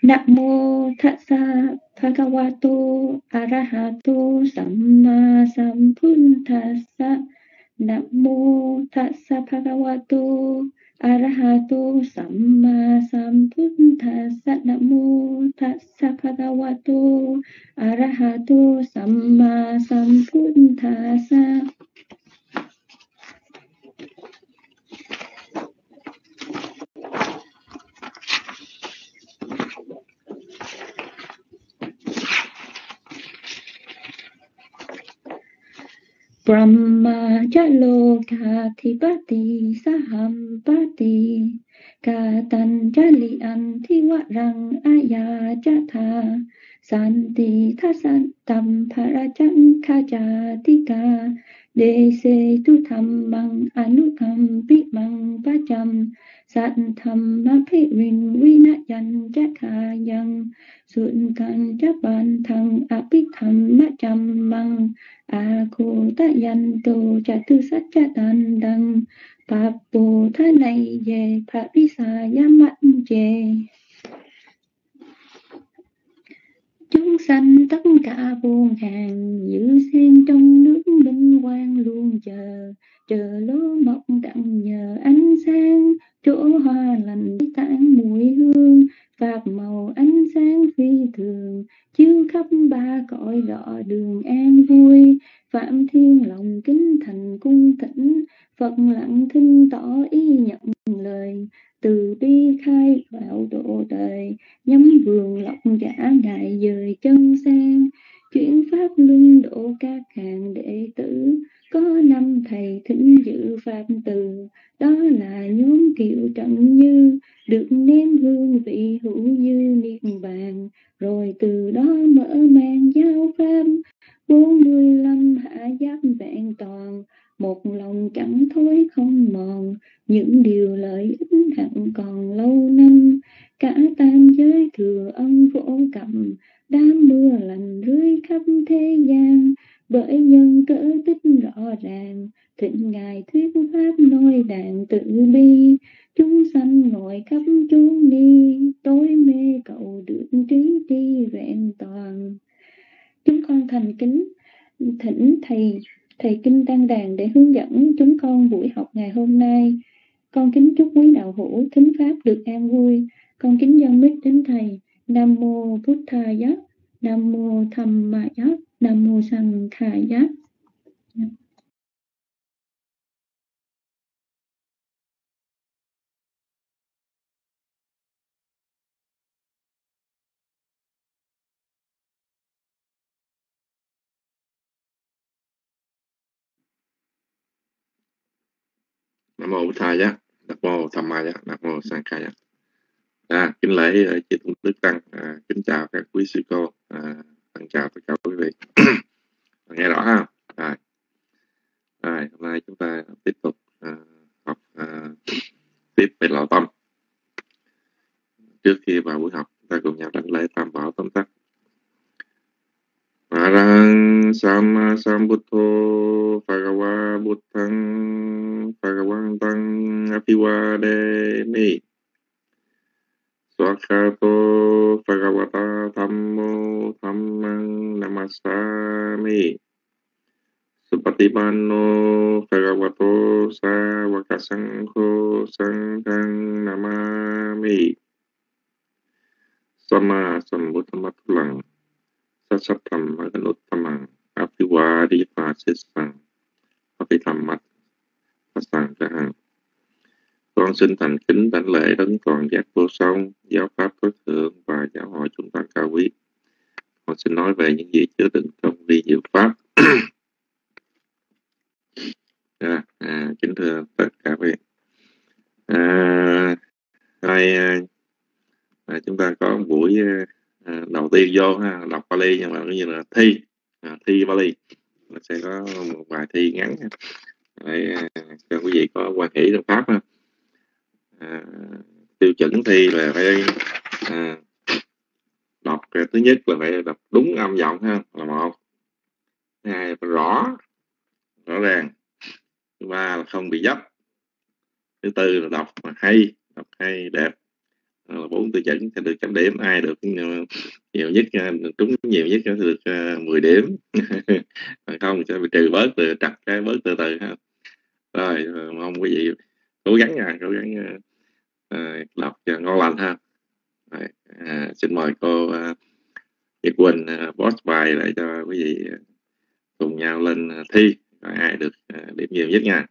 Namo tassa bhagavato arahato samma sambuddhassa. Namo tassa bhagavato arahato samma sambuddhassa. Namo tassa bhagavato arahato samma sambuddhassa. Brahma Jalokathipati Sahampati Katanjali Antiwarang Ayajatha Santi Thasantam Parajam Kajatika Dese Tu Dhammang Anukampimang Pacham Santam Mapirin Vinayan Jakayang Sunkan Japan Thang Apitham Machammang Aku ta yan tu cha tu sát cha tan đăng Pháp Bồ Tát này về Pháp Lý Xà Giá Mắt về. Chúng sanh tất cả vô hàng giữ xem trong nước minh quang luôn chờ lúa mọc đặng nhờ ánh sáng chỗ hoa lành tản mùi hương Pháp màu ánh sáng phi thường chiếu khắp ba cõi rõ đường an vui. Phạm Thiên lòng kính thành cung thỉnh Phật lặng thinh tỏ ý nhận lời từ bi khai vào độ đời nhắm vườn lộc giả ngài dời chân sang chuyển pháp luân độ các hàng đệ tử có 5 thầy thỉnh dự pháp từ đó là nhóm Kiệu Trận Như được nếm hương vị hữu như niết bàn rồi từ đó mở mang giáo pháp 45 hạ giáp vẹn toàn một lòng chẳng thối không mòn những điều lợi ích hẳn còn lâu năm cả tam giới thừa ân phổ cập đám mưa lành rưới khắp thế gian bởi nhân cỡ tích rõ ràng thịnh ngài thuyết pháp nói đàn tự bi chúng sanh ngồi khắp chốn ni tối mê cầu được trí đi vẹn toàn. Chúng con thành kính thỉnh thầy Kinh Đăng Đàn để hướng dẫn chúng con buổi học ngày hôm nay. Con kính chúc quý đạo hữu thính pháp được an vui. Con kính dâng mic đến thầy. Nam mô Buddhaya, Nam mô Dhammaya, Nam mô Sanghaya. Nam mô Buddhaya, Nam mô Dhammaya, Nam mô Sanghaya. Kính lễ chư tôn đức tăng, kính chào các quý sư cô, chào tất cả quý vị. Nghe rõ ha? Hôm nay chúng ta tiếp tục học tiếp về lộ tâm. Trước khi vào buổi học, chúng ta cùng nhau đảnh lễ tam bảo tóm tắt. Arahang Sama Sambuddho Bhagava Buddhang Bhagavantang Abhivademi Swakato Bhagavata Dhammo Dhammang Namasami Supatipanno Bhagavato Savaka Sangho Sanghang Namami Sama Sambuddhamattulang Sasatam Maganuttamang Abhivadi Phasisang Abhidhammat Phasang Kahang. Con xin thành kính đảnh lễ đấng toàn giác vô song, giáo pháp tối thượng và giáo hội chúng ta cao quý. Con xin nói về những gì chứa đựng trong vi diệu pháp. Kính thưa tất cả quý vị, chúng ta có một buổi đầu tiên vô đọc Pali, nhưng mà như là thi Pali, nó sẽ có một bài thi ngắn để cho quý vị có quan hệ trong pháp. Tiêu chuẩn thi là phải đọc, thứ nhất là phải đọc đúng âm giọng ha, là một. Thứ hai là phải rõ ràng. Thứ ba là không bị dấp. Thứ tư là đọc hay đẹp. 4 tiêu chuẩn sẽ được chấm điểm. Ai được nhiều nhất, trúng nhiều nhất sẽ được 10 điểm. Còn không sẽ bị trừ bớt, trật cái bớt từ từ ha. Rồi mong quý vị cố gắng nha, cố gắng đọc cho ngon lành ha. Rồi, xin mời cô Nhật Quỳnh post bài lại cho quý vị cùng nhau lên thi. Rồi ai được điểm nhiều nhất nha.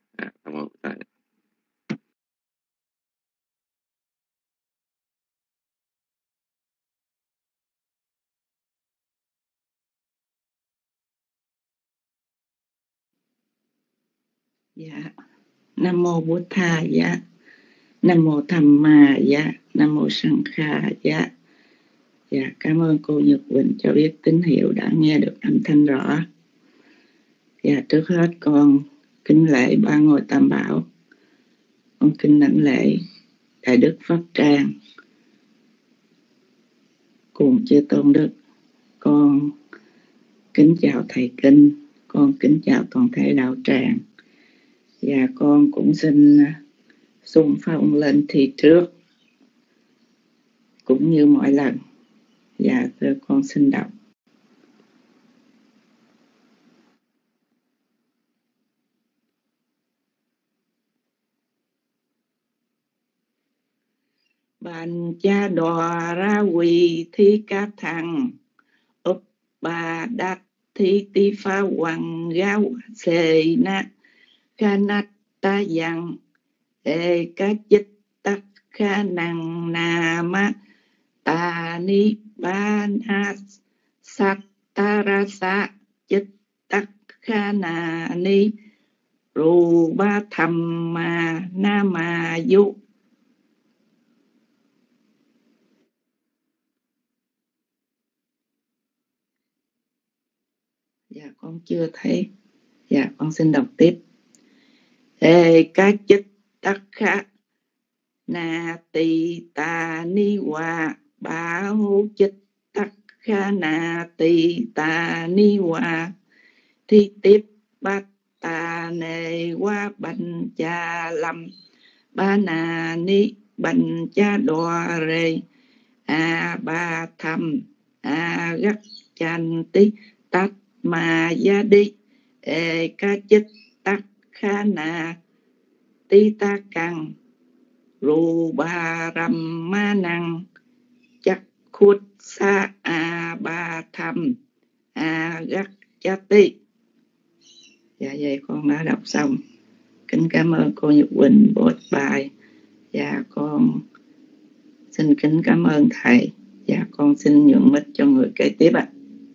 Dạ. Nam mô Bụt Tha. Dạ. Nam mô Tham Ma. Dạ. Nam mô Sang Kha. Dạ. Dạ, cảm ơn cô Nhật Quỳnh cho biết tín hiệu đã nghe được âm thanh rõ. Dạ, trước hết con kính lễ ba ngôi Tam Bảo. Con kính đảnh lễ Đại Đức Pháp Trang cùng chư tôn đức. Con kính chào thầy Kinh, con kính chào toàn thể đạo tràng. Và con cũng xin xung phong lên thi trước cũng như mọi lần. Dạ, thưa con xin đọc. Bàn cha đòa ra quỳ thi ca thằng úp bà đạt thi ti pha hoàng gao xê na ca nát ta dặn ê ca chích tắc khả năng nà ma ta ni ba na sát ta ra sa chích tắc khả nà ni ru ba tham ma na ma yu. Dạ con chưa thấy. Dạ con xin đọc tiếp. Ê cá chích tắc khá na tì ta ni hòa ba hô chích tắc khá na tì ta ni hòa thi tiếp bát ta nề qua bành cha lâm ba na ni bành cha đòa rê a ba thầm a gắt chan tí tát ma gia đi ê ca chích tắc khá na tí ta căng ru ba ram ma năng chắc khuất sa a ba thầm a gắt cha tí. Dạ vậy con đã đọc xong. Kính cảm ơn cô Nhật Quỳnh post bài. Dạ con xin kính cảm ơn thầy. Dạ con xin nhượng mic cho người kế tiếp ạ.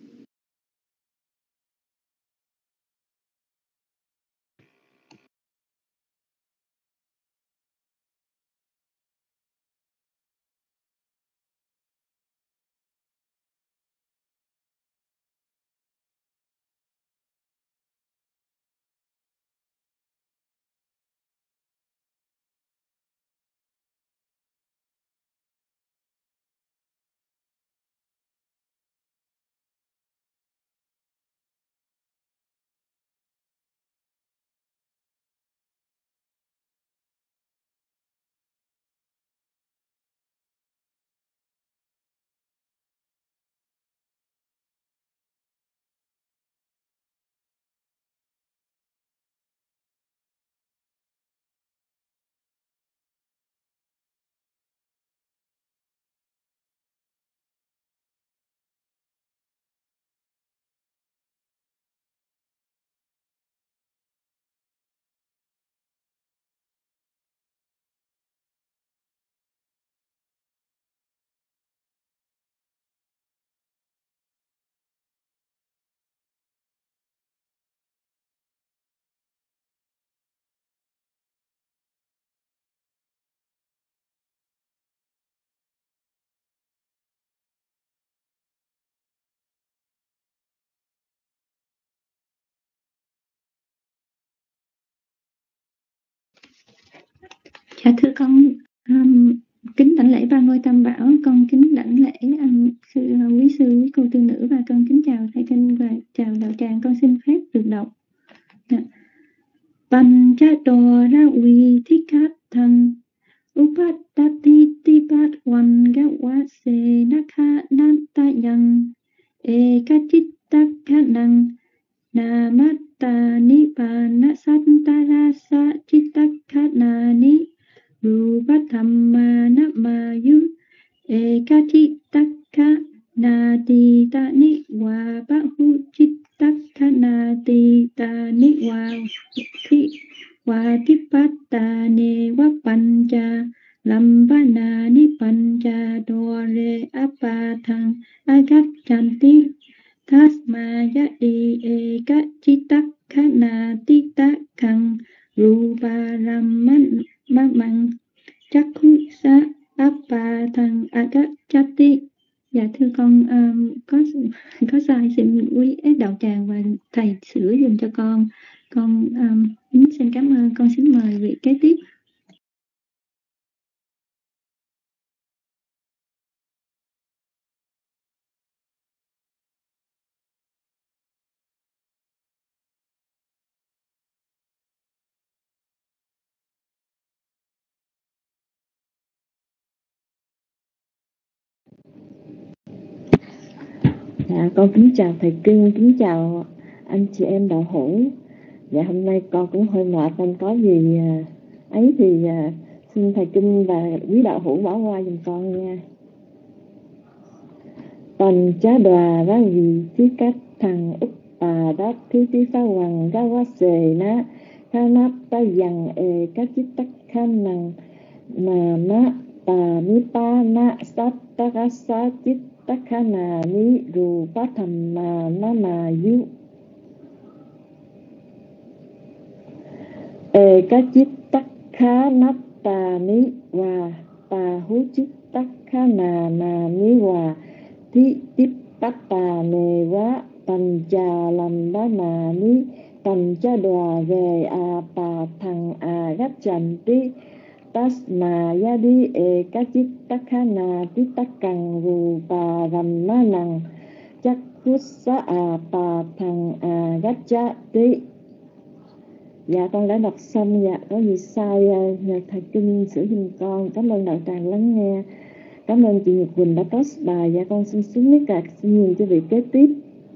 Dạ thưa con, kính đảnh lễ ba ngôi Tam Bảo, con kính đảnh lễ quý sư, quý cô tư nữ, và con kính chào thầy Kinh và chào đạo tràng. Con xin phép được đọc. Pan cha đô ra uy thi cát thần Upatati ti pat wan kha nantayang ekachittakanang namatta nibbana santarasa chittakhanani rupathamma namayu ekachittaka nati tani wa bahu chittakhanati tani wa tipattane wa pancha lambanani pancha dore apathang agachanti tasma yadi ekachitakhanati takkang ruparamman mamang chakhusa apathang agachati. Dạ thưa con có sai, xin quý đạo tràng và thầy sửa dùm cho con. Con xin cảm ơn. Con xin mời vị kế tiếp. Dạ, con kính chào thầy Kinh, kính chào anh chị em đạo hữu. Dạ, hôm nay con cũng hơi mệt, con có gì ấy thì xin thầy Kinh và quý đạo hữu bỏ qua giùm con nha. Tần chá đòa ra vì chí cách thằng ức bà đáp thứ tí phá hoàng ra quá xề ná khá nắp ta dằn các chí tắc khá năng mà má tà ní pa na sát ta ra sát chít takhana ni rupathamma namayu ekachittakhanatani wa pahuchittakhanani wa thitipattane wa panchalambanani panchadwa về apathang agachanti tasma yadi ekachittakhana titakkang ruparammanang chakhussa apathang agacchati. Dạ con đã đọc xong. Dạ có gì sai thầy Kinh sửa giùm con. Cảm ơn đạo tràng lắng nghe. Cảm ơn chị Nhật Quỳnh đã post bài. Dạ con xin xuống mic cạc, xin nhìn cho vị kế tiếp.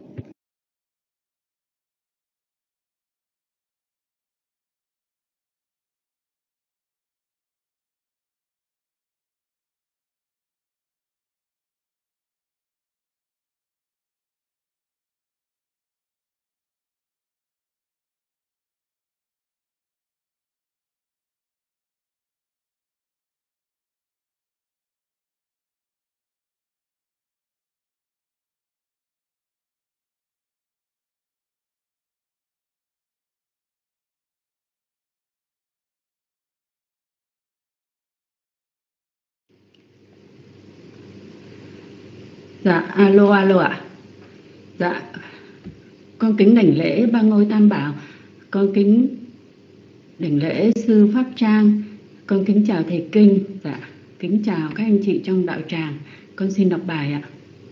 Dạ, alo ạ. Dạ, con kính đảnh lễ Ba Ngôi Tam Bảo. Con kính đảnh lễ Sư Pháp Trang. Con kính chào thầy Kinh. Dạ, kính chào các anh chị trong đạo tràng. Con xin đọc bài ạ.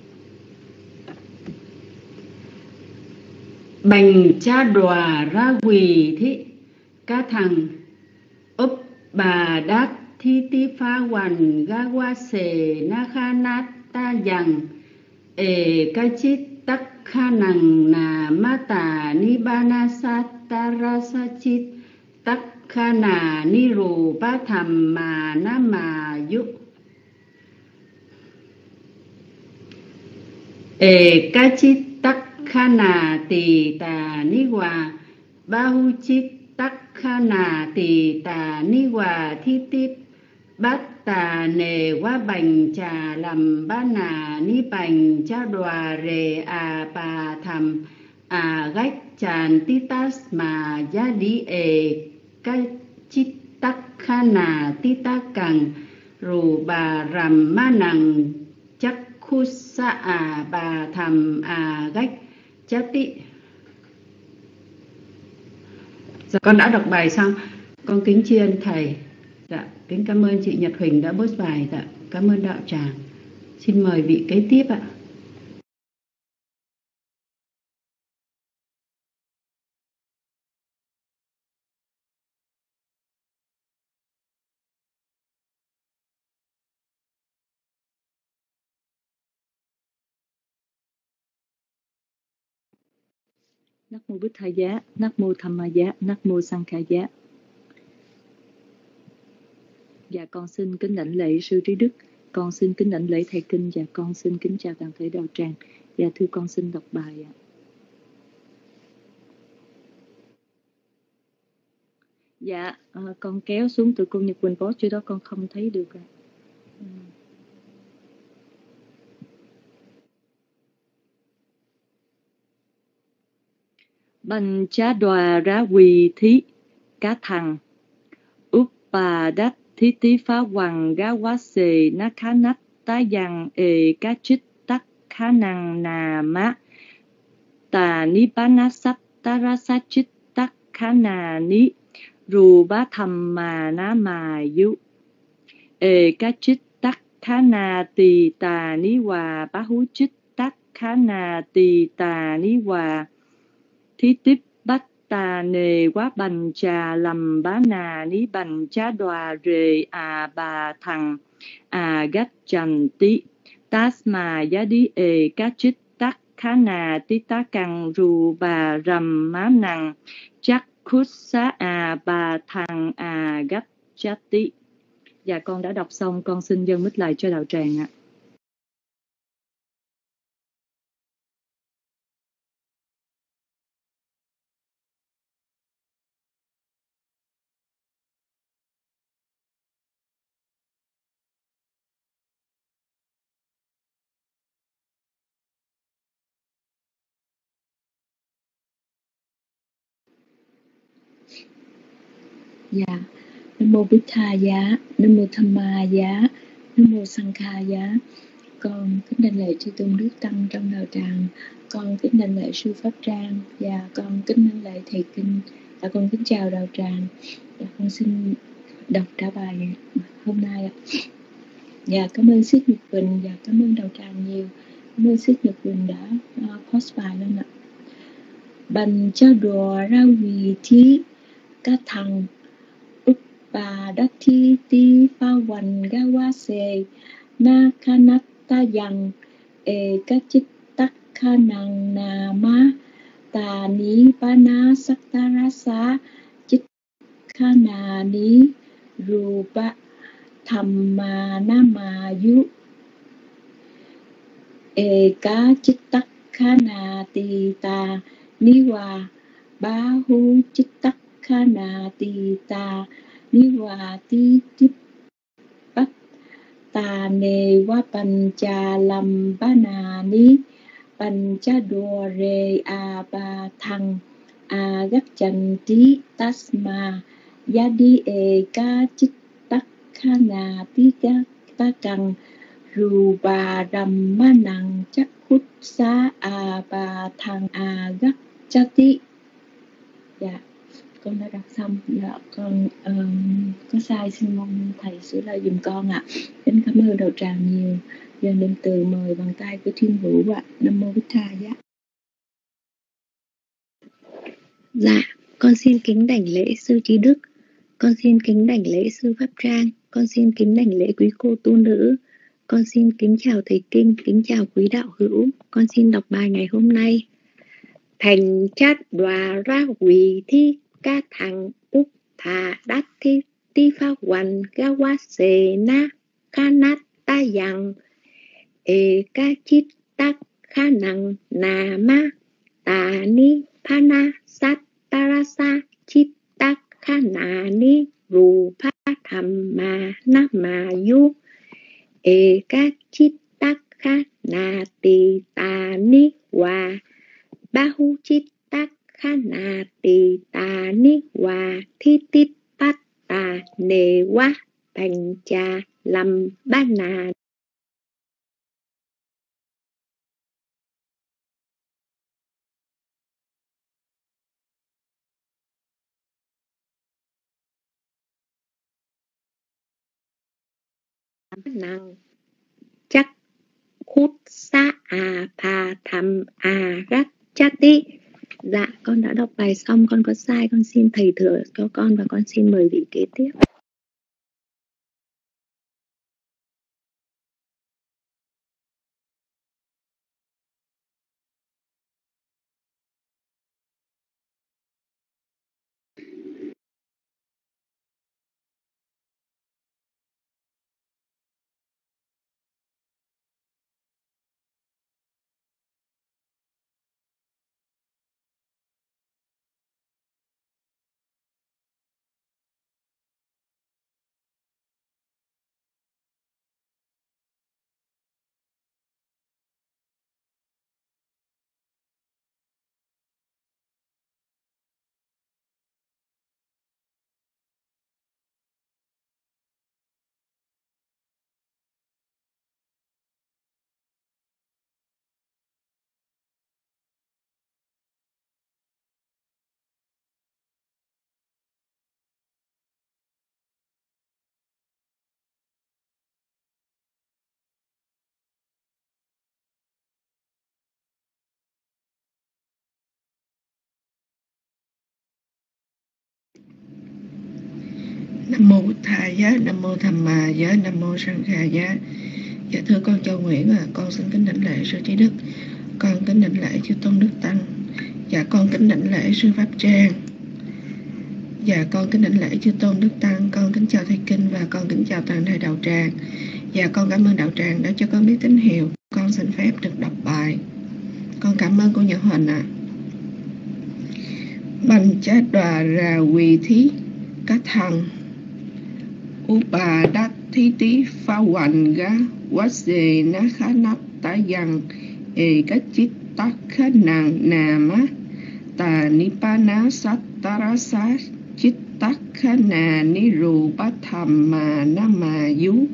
Bành cha đòa ra quỳ thị ca thằng úp bà đát thi ti pha hoàn ga qua sề na kha nát ta dằng ca chít tắc kha năng na ma tà ni ba na sa ta ra sa chít tắc kha na ni rù ba tham mà na mà yu ca chít tắc kha na tỳ tà ni hòa ba hu chít tắc kha na tỳ tà ni hòa thi tiếp bát tà nề quá bành trà làm ba nà ni bành cha đòa rề bà thầm gách tràn tí tát mà giá đi cái chít tắc kha nà tí tá cằng rù bà rằm ma nằng chắc khu sa bà thầm gách chá tị. Dạ, con đã đọc bài xong. Con kính tri ân thầy. Dạ, kính cảm ơn chị Nhật Huỳnh đã post bài. Dạ, cảm ơn đạo tràng. Xin mời vị kế tiếp ạ. Nắc mô Bích Tha Giá, Nắc mô Tham Ma Giá, Nắc mô Sang Kha Giá. Dạ con xin kính đảnh lễ sư trí đức, con xin kính đảnh lễ thầy kinh, và con xin kính chào toàn thể đạo tràng. Dạ thưa con xin đọc bài ạ. Dạ con kéo xuống từ cô Nhật Quỳnh Post, chứ đó con không thấy được ạ. Bành chá đòa rá quỳ thí cá thằng úp bà đách thí tí phá hoàng gá quá xề ná khá nách tá dằng cá chích tắc khá năng nà má tà ní bá ná sắp tá rá sát chích tắc khá nà ní rù bá thầm mà ná mà dụ cá chích tắc khá nà tì tà ní hòa bá hú chích tắc khá nà tì tà ní hòa thí tiếp bách tà nề quá bành trà lầm bá nà ní bành chá đòa rề bà thằng gách chành tí tás mà giá đi cá chích tắc khá nà tí tá cằn rù bà rầm má nằng chắc khút xá bà thằng gách chá tí. Dạ con đã đọc xong, con xin dâng mic lại cho đạo tràng ạ. Dạ, Nam mô Bích Tha Giá, Nam mô Tham Ma Giá, Nam mô Sang Kha Giá. Con kính đảnh lễ chư tôn đức tăng trong đạo tràng, con kính đảnh lễ sư pháp trang, và con kính đảnh lễ thầy kinh, và con kính chào đạo tràng. Và con xin đọc trả bài hôm nay ạ. Dạ, cảm ơn Sít Nhật Quỳnh và cảm ơn đạo tràng nhiều. Cảm ơn Sít Nhật Quỳnh đã post bài lên ạ. Bành cha đùa ra vì thí cá thằng bà đắc thi ti pha hoành ga wa se na kha nát ta yang ca chích tắc kha năng na ma tà ní ba na sắc ta ra sa chích kha na ní ru ba tham ma na ma yu ca chích tắc kha na ti ta ní hòa ba hu chích tắc kha na ti ta ní hòa ti tiếp bách tà nề wa bành trà lầm ba nà ní bành cha đùa rề bà thằng gắt chành tí tasma ya đi ca chích tắc kha nà tí ta cằn rù bà rầm ma nằng chắc khút xá bà thằng gắt cha tí. Dạ con đã đọc xong. Dạ con có sai xin mong thầy sửa lại dùm con ạ. Kính cảm ơn đạo tràng nhiều. Giờ nên từ mời bằng tay của Thiên Vũ ạ. Nam mô Bích Tha Giá. Dạ con xin kính đảnh lễ sư trí đức, con xin kính đảnh lễ sư pháp trang, con xin kính đảnh lễ quý cô tu nữ, con xin kính chào thầy kinh, kính chào quý đạo hữu. Con xin đọc bài ngày hôm nay. Thành chát đoà ra quỳ thi ca thằng úc thà đát thi ti pha hoành ga wa se na kha nát ta yang ca chít tắc kha năng nà ma tà ni pa na sát ta ra sa chít tắc kha nà ni rù pa tham ma na ma yu ca chít tắc kha nà tì tà ni hòa ba hu chít tắc kha nà tì tà ni hòa thi tít bát tà nề quá bành trà lầm ba nà năng chắc khút sa pa tham gắt cha tí. Dạ con đã đọc bài xong, con có sai con xin thầy thừa cho con và con xin mời vị kế tiếp. Nam mô Bụt Thà Giá, Nam mô Tham Ma Giá, Nam mô Sang Kha Giá. Dạ thưa con Châu Nguyễn con xin kính đảnh lễ sư Trí Đức, con kính đảnh lễ chư tôn đức tăng. Dạ con kính đảnh lễ sư Pháp Trang. Dạ con kính đảnh lễ chư tôn đức tăng. Con kính chào thầy kinh và con kính chào toàn thể đạo tràng. Dạ con cảm ơn đạo tràng đã cho con biết tín hiệu. Con xin phép được đọc bài. Con cảm ơn cô Nhật Huỳnh ạ. Bành chá đòa ra quỳ thí các thằng Upa đát thí tí pha hoành gá quá xề ná khá nắp tá dăng các chít tắc khá nàng nà má tà ni pa ná sát tá rá sát chít tắc khá nà ni rù bá thầm mà ná mà dú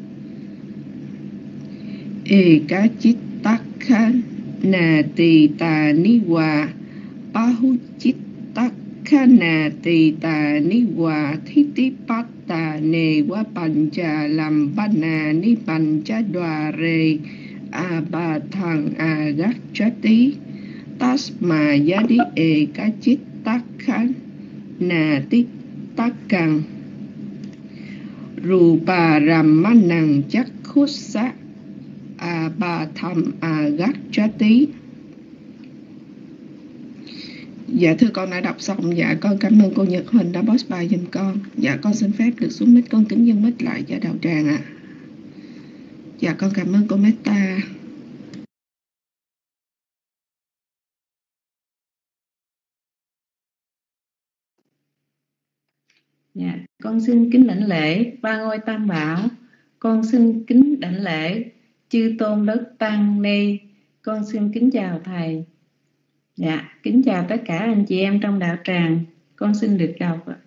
cá chít tắc khá nà tì tà ni hòa bá hú chít tắc khá nà tì tà ni hòa thí tí bát tà nề quá bành trà làm ba nà ni bành chá đòa rề bà thằng gác chá tí tas mà giá đi cá chít tắc khá nà tí tắc căng rù bà rằm má nằng chắc khút sát bà thầm gác chá tí. Dạ thưa con đã đọc xong. Dạ con cảm ơn cô Nhật Huỳnh đã post bài giùm con. Dạ con xin phép được xuống mic, con kính dâng mic lại cho đạo tràng ạ. Dạ con cảm ơn cô Meta. Dạ con xin kính đảnh lễ ba ngôi tam bảo. Con xin kính đảnh lễ chư tôn đức tăng ni. Con xin kính chào thầy. Dạ kính chào tất cả anh chị em trong đạo tràng. Con xin được đọc ạ.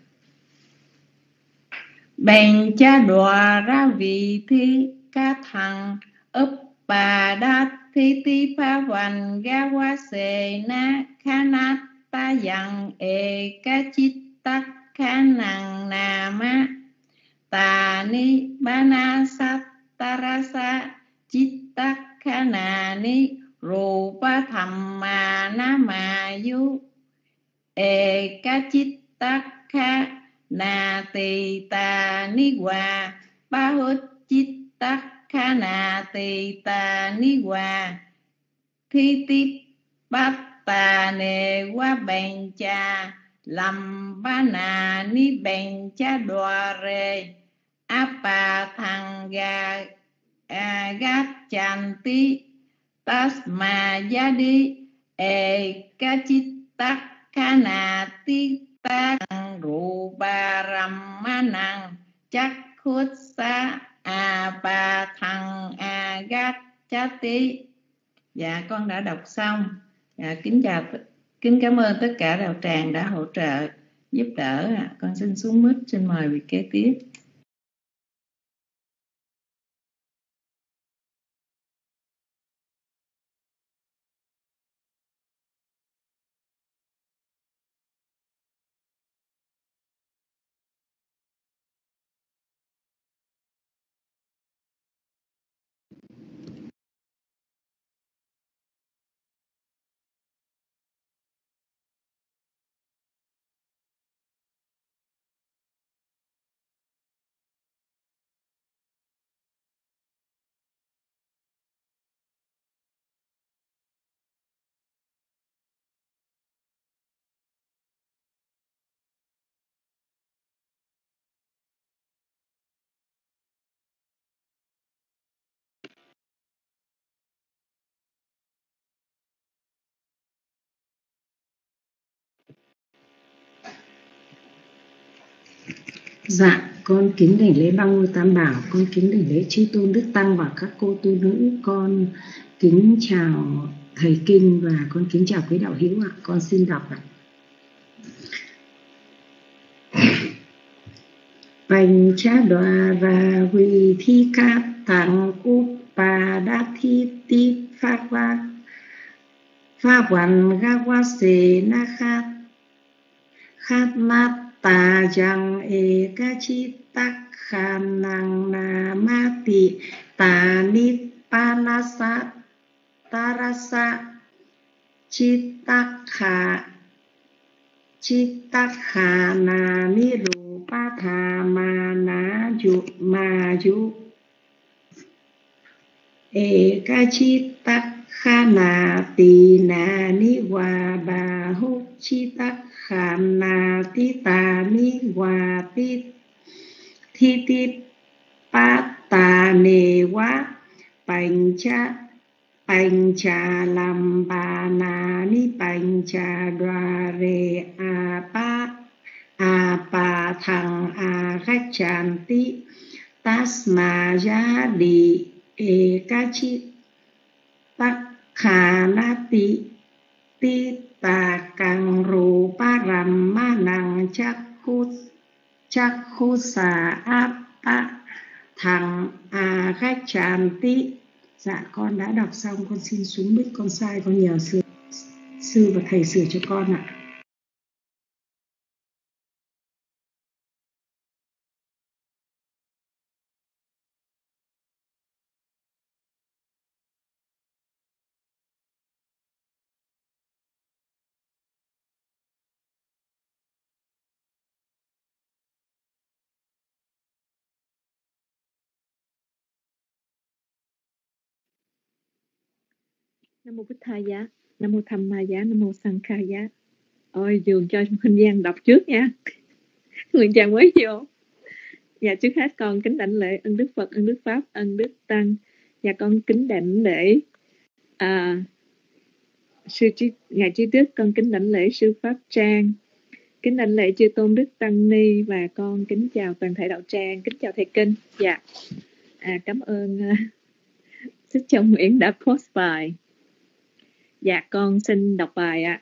Bèn cha đọa ra vị thi ca thằng ấp bà đát thi ti pha hoành ga hoa xề na kha nát ta dặn ca chít tắc khả năng nà ma tà ni ba na sát ta ra sa chít tắc khả nà ni rù ba thầm mà na mà yu ca chít tắc khả nà tì tà ni hòa ba hốt chít tắc khả nà tì tà ni hòa thi tiếp bát tà nề qua bèn trà làm ba nà ni bèn cha đòa rề bà thằng gát chàn tí tas mà giá đi cá chít tắc khả nà tí ta rù bà rằm má nàng chắc khuất xa bà thằng gát chá tí. Dạ con đã đọc xong. Dạ kính cảm ơn tất cả đạo tràng đã hỗ trợ giúp đỡ. Con xin xuống mic, xin mời vị kế tiếp. Dạ, con kính đảnh lễ ba ngôi tam bảo, con kính đảnh lễ chư tôn đức tăng và các cô tu nữ. Con kính chào thầy kinh và con kính chào quý đạo hữu ạ. Con xin đọc ạ. Bành cha đòa và huy thi cát thằng Upa đát thi tí pha hoàn ga qua xề na khát nát tà rằng ca chi tắc khả năng na ma tị tà ni pa na sa ta ra sa chi tắc khả na ni rù pa tha ma ju Ekachitakkana tina niwa bahuchitakkana tita niwa thiti pata newa pancha lambana ni pancha dware apa thang agachanti tasma jadi Ekachitakkhanati tittakang ruparammanang chakhusa apa thằng agachanti. Dạ con đã đọc xong, con xin xuống mic, con sai, con nhờ sư và thầy sửa cho con ạ. Nam mô Bích Tha Giá, Nam mô Tham Ma Giá, Nam mô Sang Kha Giá. Ôi, dường cho Minh Giang đọc trước nha. Nguyện chàng mới vô. Dạ, trước hết con kính đảnh lễ ân Đức Phật, ân Đức Pháp, ân Đức Tăng. Dạ, con kính đảnh lễ Ngài Trí Đức, con kính đảnh lễ Sư Pháp Trang, kính đảnh lễ Chư Tôn Đức Tăng Ni, và con kính chào toàn thể đạo tràng, kính chào thầy Kinh. Dạ, cảm ơn Sư Chồng Nguyễn đã post bài. Dạ, con xin đọc bài ạ.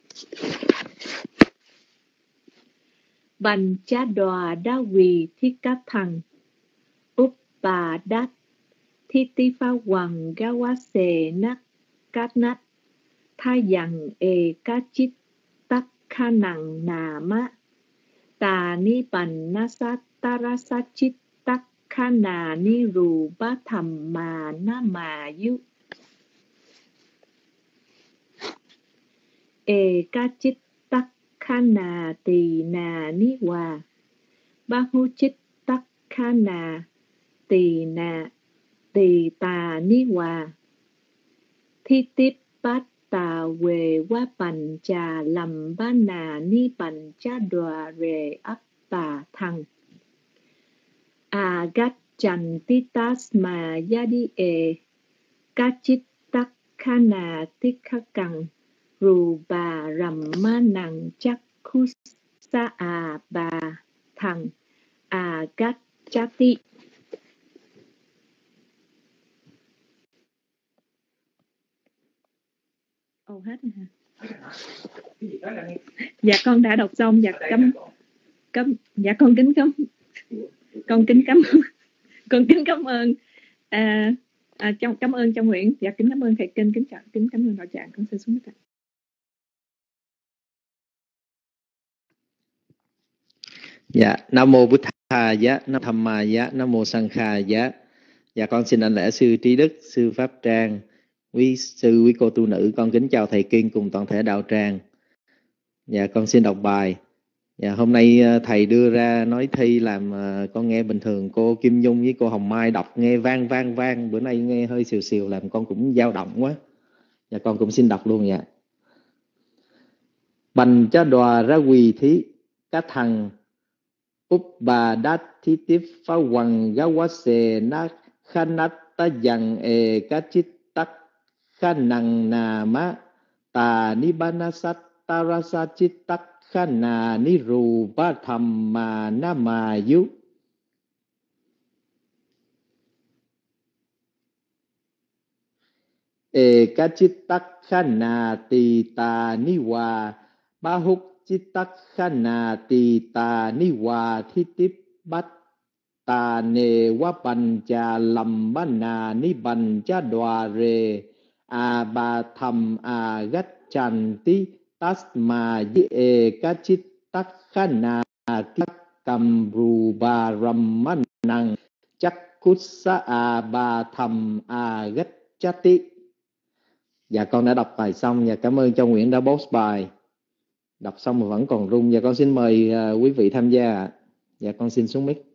Bành cha đòa đa quỳ thi cá thằng úp bà đát thi ti pha hoàng ga wa sề nát cát nát tha dằng cá chít tắc kha nằng nà má tà ni bành na sa ta ra sa chít tắc kha nà ni rù ba thầm mà na mà yu cá chít Khana tỳ nà ni hòa bahu chít tắc khana tỳ tà ni hòa thi tiếp bát tà về quá bành trà lầm ba nà ni bành cha đòa rề ấp tà thằng gắt chành titas mà yadi cá chít tắc khana tích khắc cằng rù bà rầm ma nằng chắc khu sa bà thằng gắt chati. Hết rồi hả? Dạ con đã đọc xong. Dạ dạ con kính cảm ơn cảm ơn Châu Nguyễn. Dạ kính cảm ơn thầy Kinh, kính cảm ơn đạo tràng. Con xin xuống mic. Dạ, Nam mô Bụt Tha Giá, Nam Tham Ma Giá, Nam mô Sang Kha Giá. Dạ con xin đảnh lễ sư Trí Đức, sư Pháp Trang, quý sư, quý cô tu nữ. Con kính chào thầy Kinh cùng toàn thể đạo tràng. Dạ con xin đọc bài. Dạ hôm nay thầy đưa ra nói thi làm con nghe bình thường, cô Kim Nhung với cô Hồng Mai đọc nghe vang. Bữa nay nghe hơi xìu làm con cũng dao động quá. Dạ con cũng xin đọc luôn. Dạ. Bành cha đòa ra quỳ thí cá thằng úp bà đát thi tiếp phá hoàng gá quá xề nát khá nát ta dằng cá chít tắc khá nằng nà má tà ni ba na sát ta ra sa chít tắc khá nà ni rù ba thầm mà na mà yu cá chít tắc khá nà tì tà ni hòa ba húc Chittak khana tì tà ni hòa thi tiếp bát tà nề quá bành trà lầm ba nà ni bành cha đòa rề bà thầm gách chành tí tas mà di cá chít tắc khana tắc cầm rù bà rầm ma năng chắc cút sa bà thầm gách chá tí. Dạ con đã đọc bài xong. Và cảm ơn Châu Nguyễn đã post bài. Đọc xong mà vẫn còn rung. Và con xin mời quý vị tham gia. Dạ con xin xuống mic.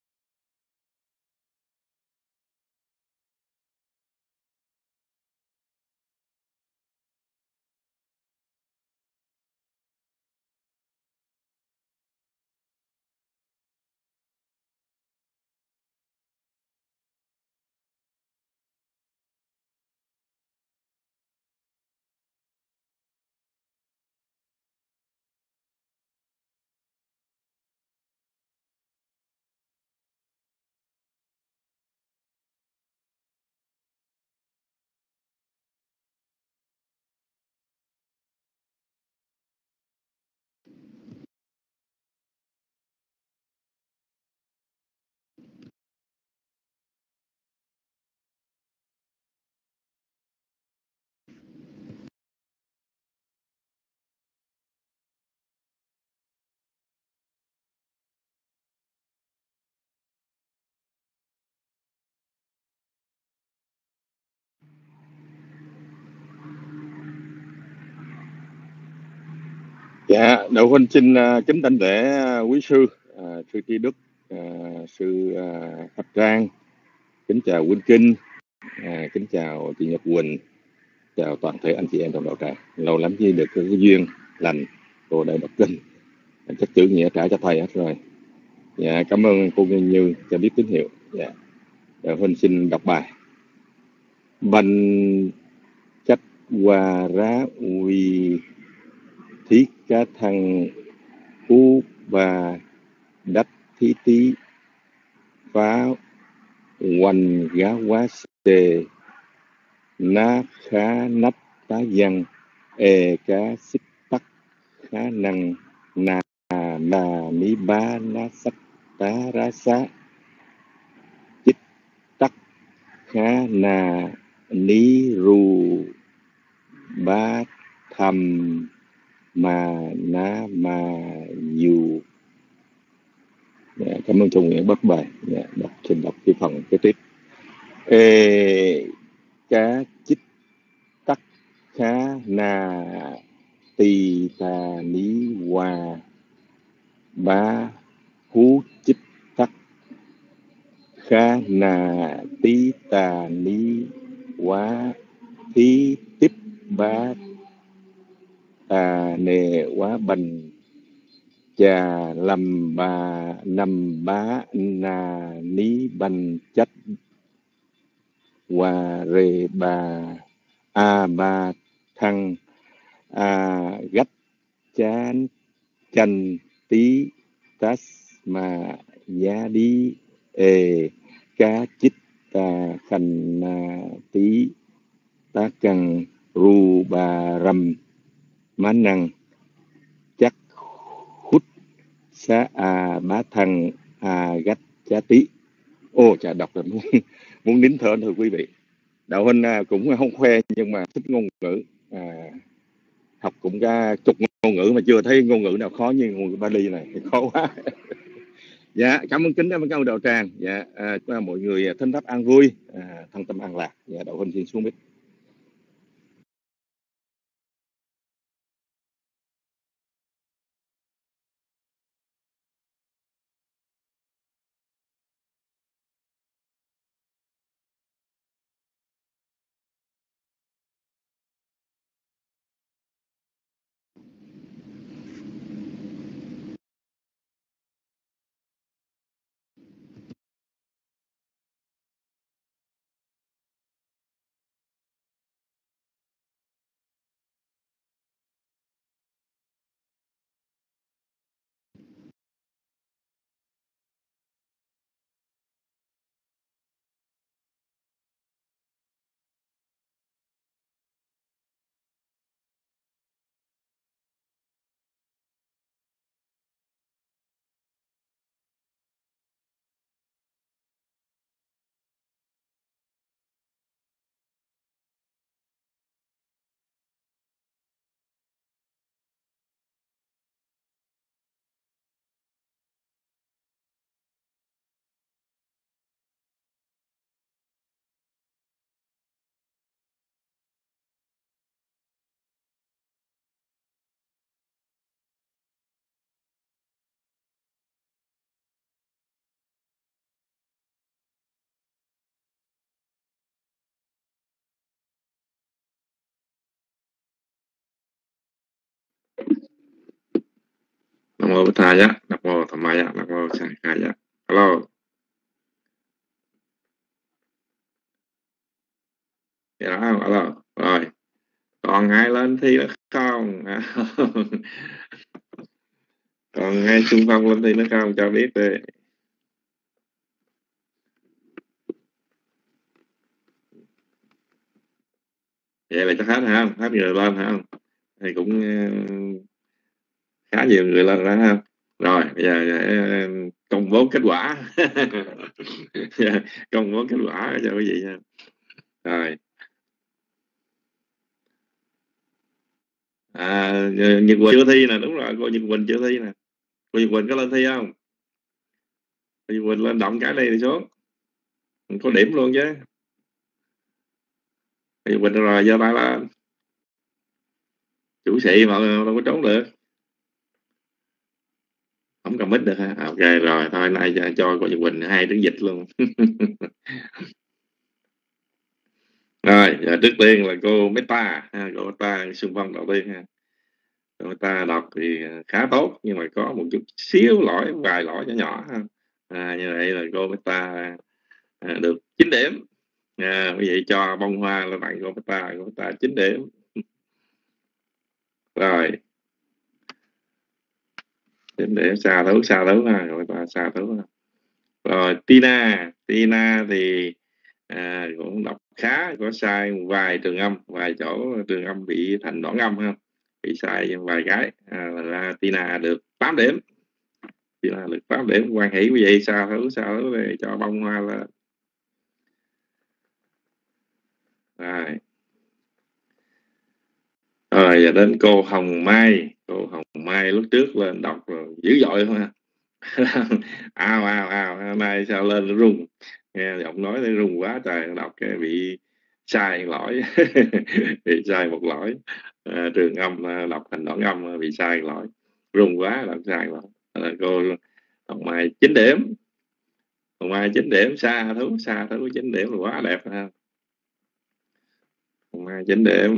Dạ, Đạo Huynh xin kính đảnh lễ quý sư, sư Tri Đức, sư Pháp Trang, kính chào Huynh Kinh, kính chào chị Nhật Quỳnh, chào toàn thể anh chị em trong đạo tràng. Lâu lắm mới được cái duyên lành cô đây đọc kinh, chắc chữ nghĩa trả cho thầy hết rồi. Dạ, cảm ơn cô Nguyên Như cho biết tín hiệu. Dạ, Đạo Huynh xin đọc bài. Bành Chách Hòa Rá Uy Thí Cá Thăng Phú Bà Đắc Thí Tí Phá Hoành Gá Quá Xê Ná Khá Nắp Tá Văn Cá Xích Tắc Khá Năng Nà Nà Ní Bá Ná Sắc Tá Rá Xá Chích Tắc Khá Nà Ní Ru Bá Thầm Mà Ná Mà Dù. Dạ, cảm ơn Trung Nguyễn bất bài. Dạ, xin đọc cái phần kế tiếp. Cá chích tắc khá na tì tà ní hòa bá hú chích tắc khá na tí tà ní quá thí tiếp bá tà nề quá bành chà lâm bà nằm bá nà ní bành chách hòa rề bà ba thăng gách chán chanh tí tás mà giá đi cá chích tà khanh tí tá căng ru bà rầm má năng chắc hút xá bá thăng gách chá tí. Ô chà, đọc là muốn nín thở thưa quý vị. Đạo Huynh cũng không khoe nhưng mà thích ngôn ngữ, học cũng cả chục ngôn ngữ mà chưa thấy ngôn ngữ nào khó như ngôn ngữ Bali này, khó quá. Dạ, cảm ơn kính các đạo tràng. Dạ, mọi người thính pháp an vui, thân tâm an lạc. Dạ, Đạo Huynh xin xuống mic. mô Bích Tha Giá, Nam mô Tham Ma Giá, Nam mô Sang Kha Giá. Alo. Vậy đó không? Alo. Rồi. Còn ai lên thi nữa không? Còn ai xung phong lên thi nữa không? Cho biết đi. Vậy là chắc hết hả không? Hết người lên hả không? Thì cũng khá nhiều người lên đó ha. Rồi bây giờ công bố kết quả. Công bố kết quả cho quý vị nha. Rồi Nhật Quỳnh chưa thi nè, đúng rồi, cô Nhật Quỳnh chưa thi nè. Cô Nhật Quỳnh có lên thi không? Cô Nhật Quỳnh lên động cái này đi xuống, có điểm luôn chứ. Cô Nhật Quỳnh rồi giơ tay lên, chủ sĩ mà đâu có trốn được. Không cầm mic được ha. Ok rồi, thôi nay cho cô Nhật Quỳnh 2 tiếng dịch luôn. Rồi giờ trước tiên là cô Meta ha, cô Meta xung phong đầu tiên ha. Cô Meta đọc thì khá tốt, nhưng mà có một chút xíu lỗi, vài lỗi nhỏ nhỏ ha. Như vậy là cô Meta được 9 điểm. Quý vị cho bông hoa là tặng cô Meta 9 điểm. Rồi 9 điểm, xa thấu ha, cô Meta xa thấu ha. Rồi Tina thì cũng đọc khá, có sai vài trường âm, vài chỗ trường âm bị thành đoạn âm ha, bị sai vài cái. Là Tina được 8 điểm. Tina được 8 điểm. Quan hỷ quý vị, xa thấu để cho bông hoa là. Rồi giờ đến cô Hồng Mai. Cô Hồng Mai lúc trước lên đọc rồi dữ dội không ha. Ao hôm nay sao lên rung, nghe giọng nói thấy rung quá trời, đọc cái bị sai lỗi. Bị sai một lỗi. Trường âm đọc thành đoạn âm bị sai lỗi, rung quá làm sai lỗi. Cô Hồng Mai 9 điểm. Hồng Mai 9 điểm, xa thú 9 điểm là quá đẹp ha. Hồng Mai 9 điểm.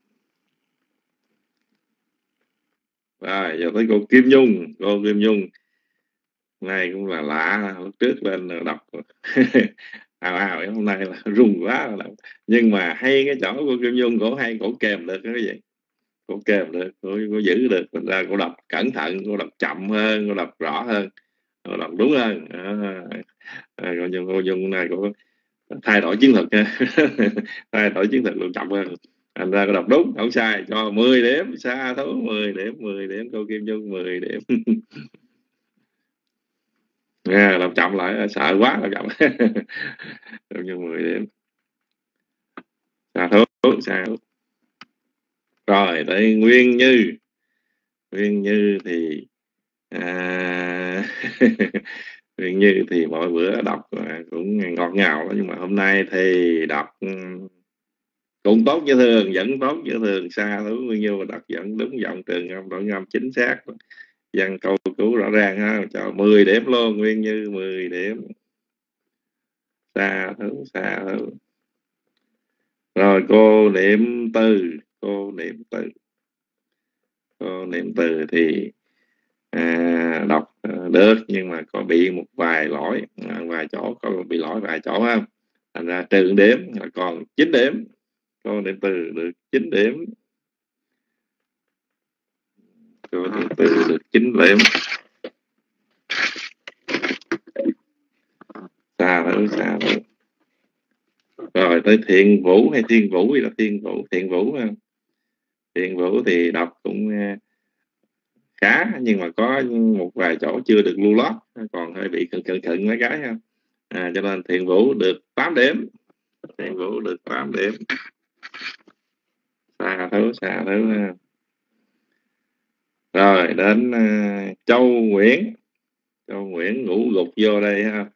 Rồi giờ tới cô Kim Nhung. Cô Kim Nhung này cũng là lạ, lúc trước lên đọc hôm nay là rung quá. Nhưng mà hay cái chỗ của Kim Nhung, cổ hay, cổ kèm được cái gì, cổ kèm được, cổ giữ được. Mình ra cô đọc cẩn thận, cô đọc chậm hơn, cô đọc rõ hơn, cô đọc đúng hơn. Cô Nhung này cô thay đổi chiến thuật nha. Thay đổi chiến thuật, luôn chậm hơn. Thành ra cô đọc đúng, không sai, cho 10 điểm. Xa thú 10 điểm, cô Kim Nhung 10 điểm. Làm chậm lại, sợ quá làm chậm. Như 10 điểm. Xa thú. Rồi tới Nguyên Như thì Nguyên Như thì mỗi bữa đọc cũng ngọt ngào đó, nhưng mà hôm nay thì đọc cũng tốt như thường, vẫn tốt như thường. Xa thú Nguyên Như đọc vẫn đúng giọng, trường âm, đoạn âm chính xác, văn câu cứu rõ ràng ha, cho 10 điểm luôn. Nguyên Như 10 điểm. Xa thú. Rồi cô Niệm Từ thì đọc được, nhưng mà có bị một vài lỗi, vài chỗ có bị lỗi vài chỗ ha, thành ra trừ điểm, còn 9 điểm. Cô Niệm Từ được 9 điểm. Cô Niệm Từ được 9 điểm. Xa thú. Rồi tới Thiện Vũ hay Thiên Vũ hay là Thiện Vũ ha. Thiện Vũ thì đọc cũng khá, nhưng mà có một vài chỗ chưa được lưu lót, còn hơi bị cận mấy cái ha. Cho nên Thiện Vũ được 8 điểm. Thiện Vũ được 8 điểm. Xa thú ha. Rồi đến Châu Nguyễn ngủ gục vô đây ha.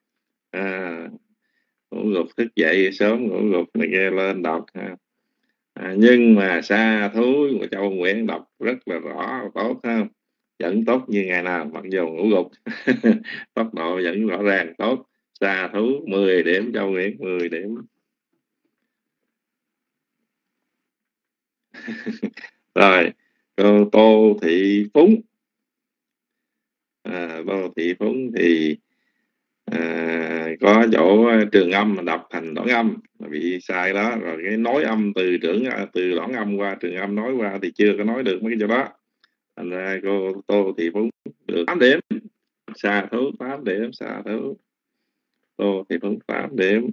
Ngủ gục, thức dậy sớm ngủ gục này kia lên đọc ha. Nhưng mà xa thú của Châu Nguyễn đọc rất là rõ, tốt ha, vẫn tốt như ngày nào mặc dù ngủ gục. Tốc độ vẫn rõ ràng tốt. Xa thú 10 điểm. Châu Nguyễn 10 điểm. Rồi cô Tô Thị Phúng Tô Thị Phúng thì có chỗ trường âm mà đọc thành đoạn âm mà bị sai đó, rồi cái nối âm từ đoạn âm qua trường âm nói qua thì chưa có nói được mấy cái chỗ đó, thành ra cô Tô Thị Phúng được 8 điểm. Xà thú 8 điểm, xà thú. Tô Thị Phúng 8 điểm.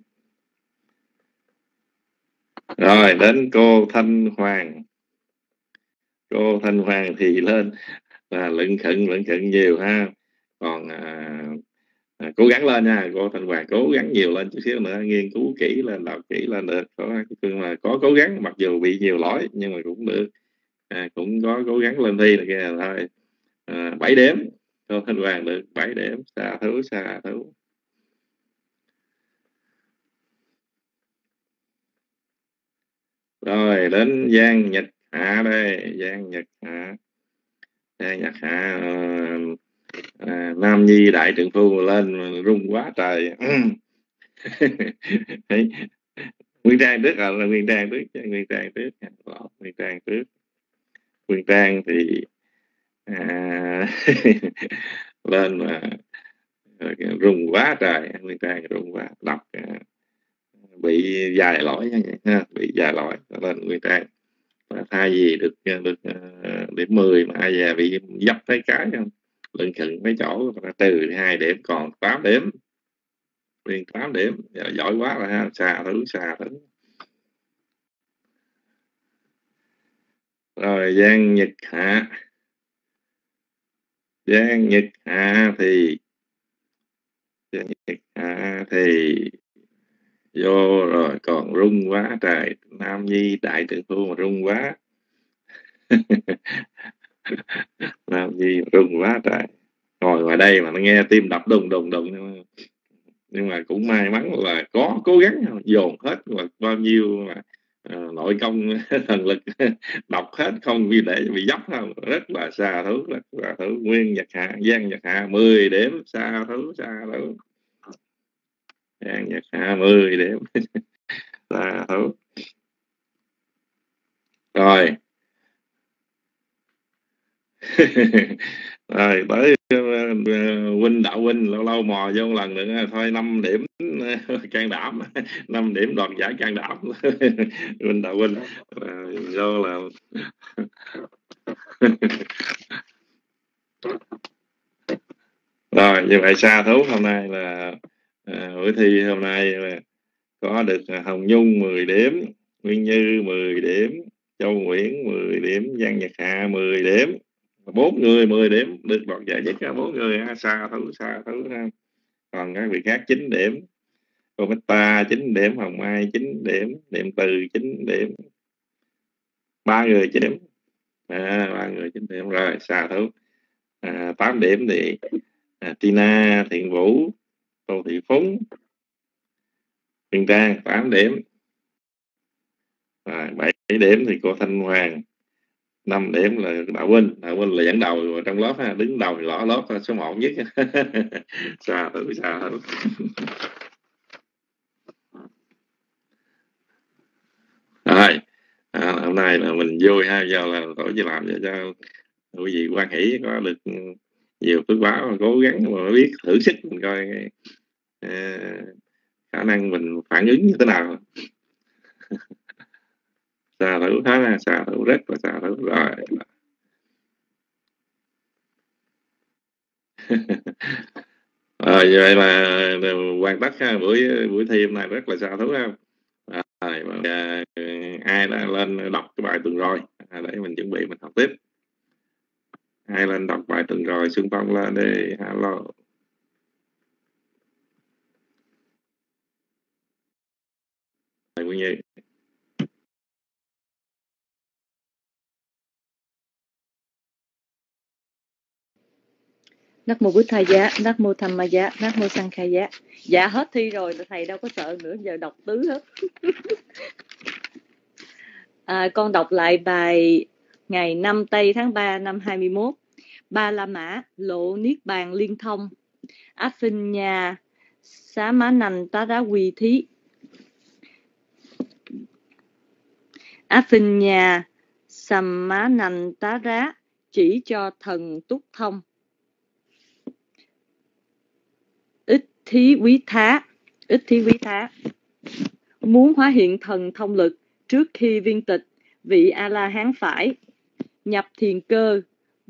Rồi đến cô Thanh Hoàng. Cô Thanh Hoàng thì lên là lận khận nhiều ha, còn cố gắng lên nha cô Thanh Hoàng, cố gắng nhiều lên chút xíu nữa, nghiên cứu kỹ lên, đọc kỹ lên được. Có cố gắng, mặc dù bị nhiều lỗi nhưng mà cũng được, cũng có cố gắng lên thi là kia thôi. 7 điểm, cô Thanh Hoàng được 7 điểm. Xà thú, xà thú. Rồi đến Giang Nhật Hạ đây. Giang Nhật Hạ. Giang Nhật Hạ. Nam Nhi Đại Trượng Phu lên rung quá trời. Nguyên Trang trước là Nguyên Trang trước. Nguyên Trang trước. Nguyên Trang trước. Nguyên Trang thì lên mà rung quá trời. Nguyên Trang rung quá, đọc bị dài lỗi ha, bị dài lỗi lên Nguyên Trang. Thay vì được điểm 10 mà ai già bị dấp thấy cái không, lưng khựng mấy chỗ, trừ 2 điểm còn 8 điểm. Nguyên 8 điểm, giỏi quá rồi ha. Xà thú, xà thú. Rồi Giang Nhật Hạ. Giang Nhật Hạ thì vô rồi còn rung quá trời. Nam Nhi Đại Trượng Phu mà rung quá. Nam Nhi rung quá trời, ngồi ngoài đây mà nó nghe tim đập đùng đùng đùng. Nhưng mà cũng may mắn là có cố gắng dồn hết bao nhiêu mà nội công thần lực đọc hết không vì để bị dấp không. Rất là xà thú, rất là thú. Nguyên Nhật Hạ, Giang Nhật Hạ 10 điểm. Xà thú, xà thú. Giang Nhật Hạ 10 điểm. Xà thú. Rồi. Rồi tới Huynh Đạo Huynh, lâu lâu mò vô một lần nữa thôi. 5 điểm can đảm. 5 điểm đoạt giải can đảm. Huynh Đạo Huynh vô là rồi. Như vậy xà thú hôm nay là buổi thi hôm nay là có được Hồng Nhung 10 điểm, Nguyên Như 10 điểm, Châu Nguyễn 10 điểm, Giang Nhật Hạ 10 điểm. 4 người 10 điểm được đoạt giải nhất. 4 người ha. Xà thú, xà thú ha. Còn các vị khác 9 điểm. Cô Meta 9 điểm, Hồng Mai 9 điểm, Niệm Từ 9 điểm. 3 người 9 điểm. 3 người 9 điểm. Rồi xà thú 8 điểm thì Tina, Thiện Vũ, Tô Thị Phúng, Huyền Trang 8 điểm. Rồi 7 điểm thì cô Thanh Hoàng. 5 điểm là Đạo Huynh. Đạo Huynh là dẫn đầu trong lớp ha, đứng đầu lõ lớp số 1 nhất. Xà thú, xà thú. Rồi hôm nay là mình vui ha, do là tổ chức làm cho quý vị quan hỷ có được nhiều phước báo, mà cố gắng mà biết thử sức mình coi khả năng mình phản ứng như thế nào. Xà thú khá là xà thú, rất là xà thú. Rồi vậy là hoàn tất ha. Buổi thi hôm nay rất là xà thú ha. Ai đã lên đọc cái bài tuần rồi để mình chuẩn bị mình học tiếp. Ai lên đọc bài tuần rồi xung phong lên đi. Hello. Nguyên Như. Nắc mô Bụt Thầy Giá, Nắc mô Tham Ma Giá, Nắc mô Sang Khai Giá. Dạ hết thi rồi, thầy đâu có sợ nữa, giờ đọc tứ hết. Con đọc lại bài ngày 5 Tây tháng 3 năm 21. Ba La Mã lộ niết bàn liên thông. Aphinya Samanantara Quy Thí. Aphinya Samanantara chỉ cho thần túc thông. thí quý thá. Muốn hóa hiện thần thông lực trước khi viên tịch, vị A-la-hán phải nhập thiền cơ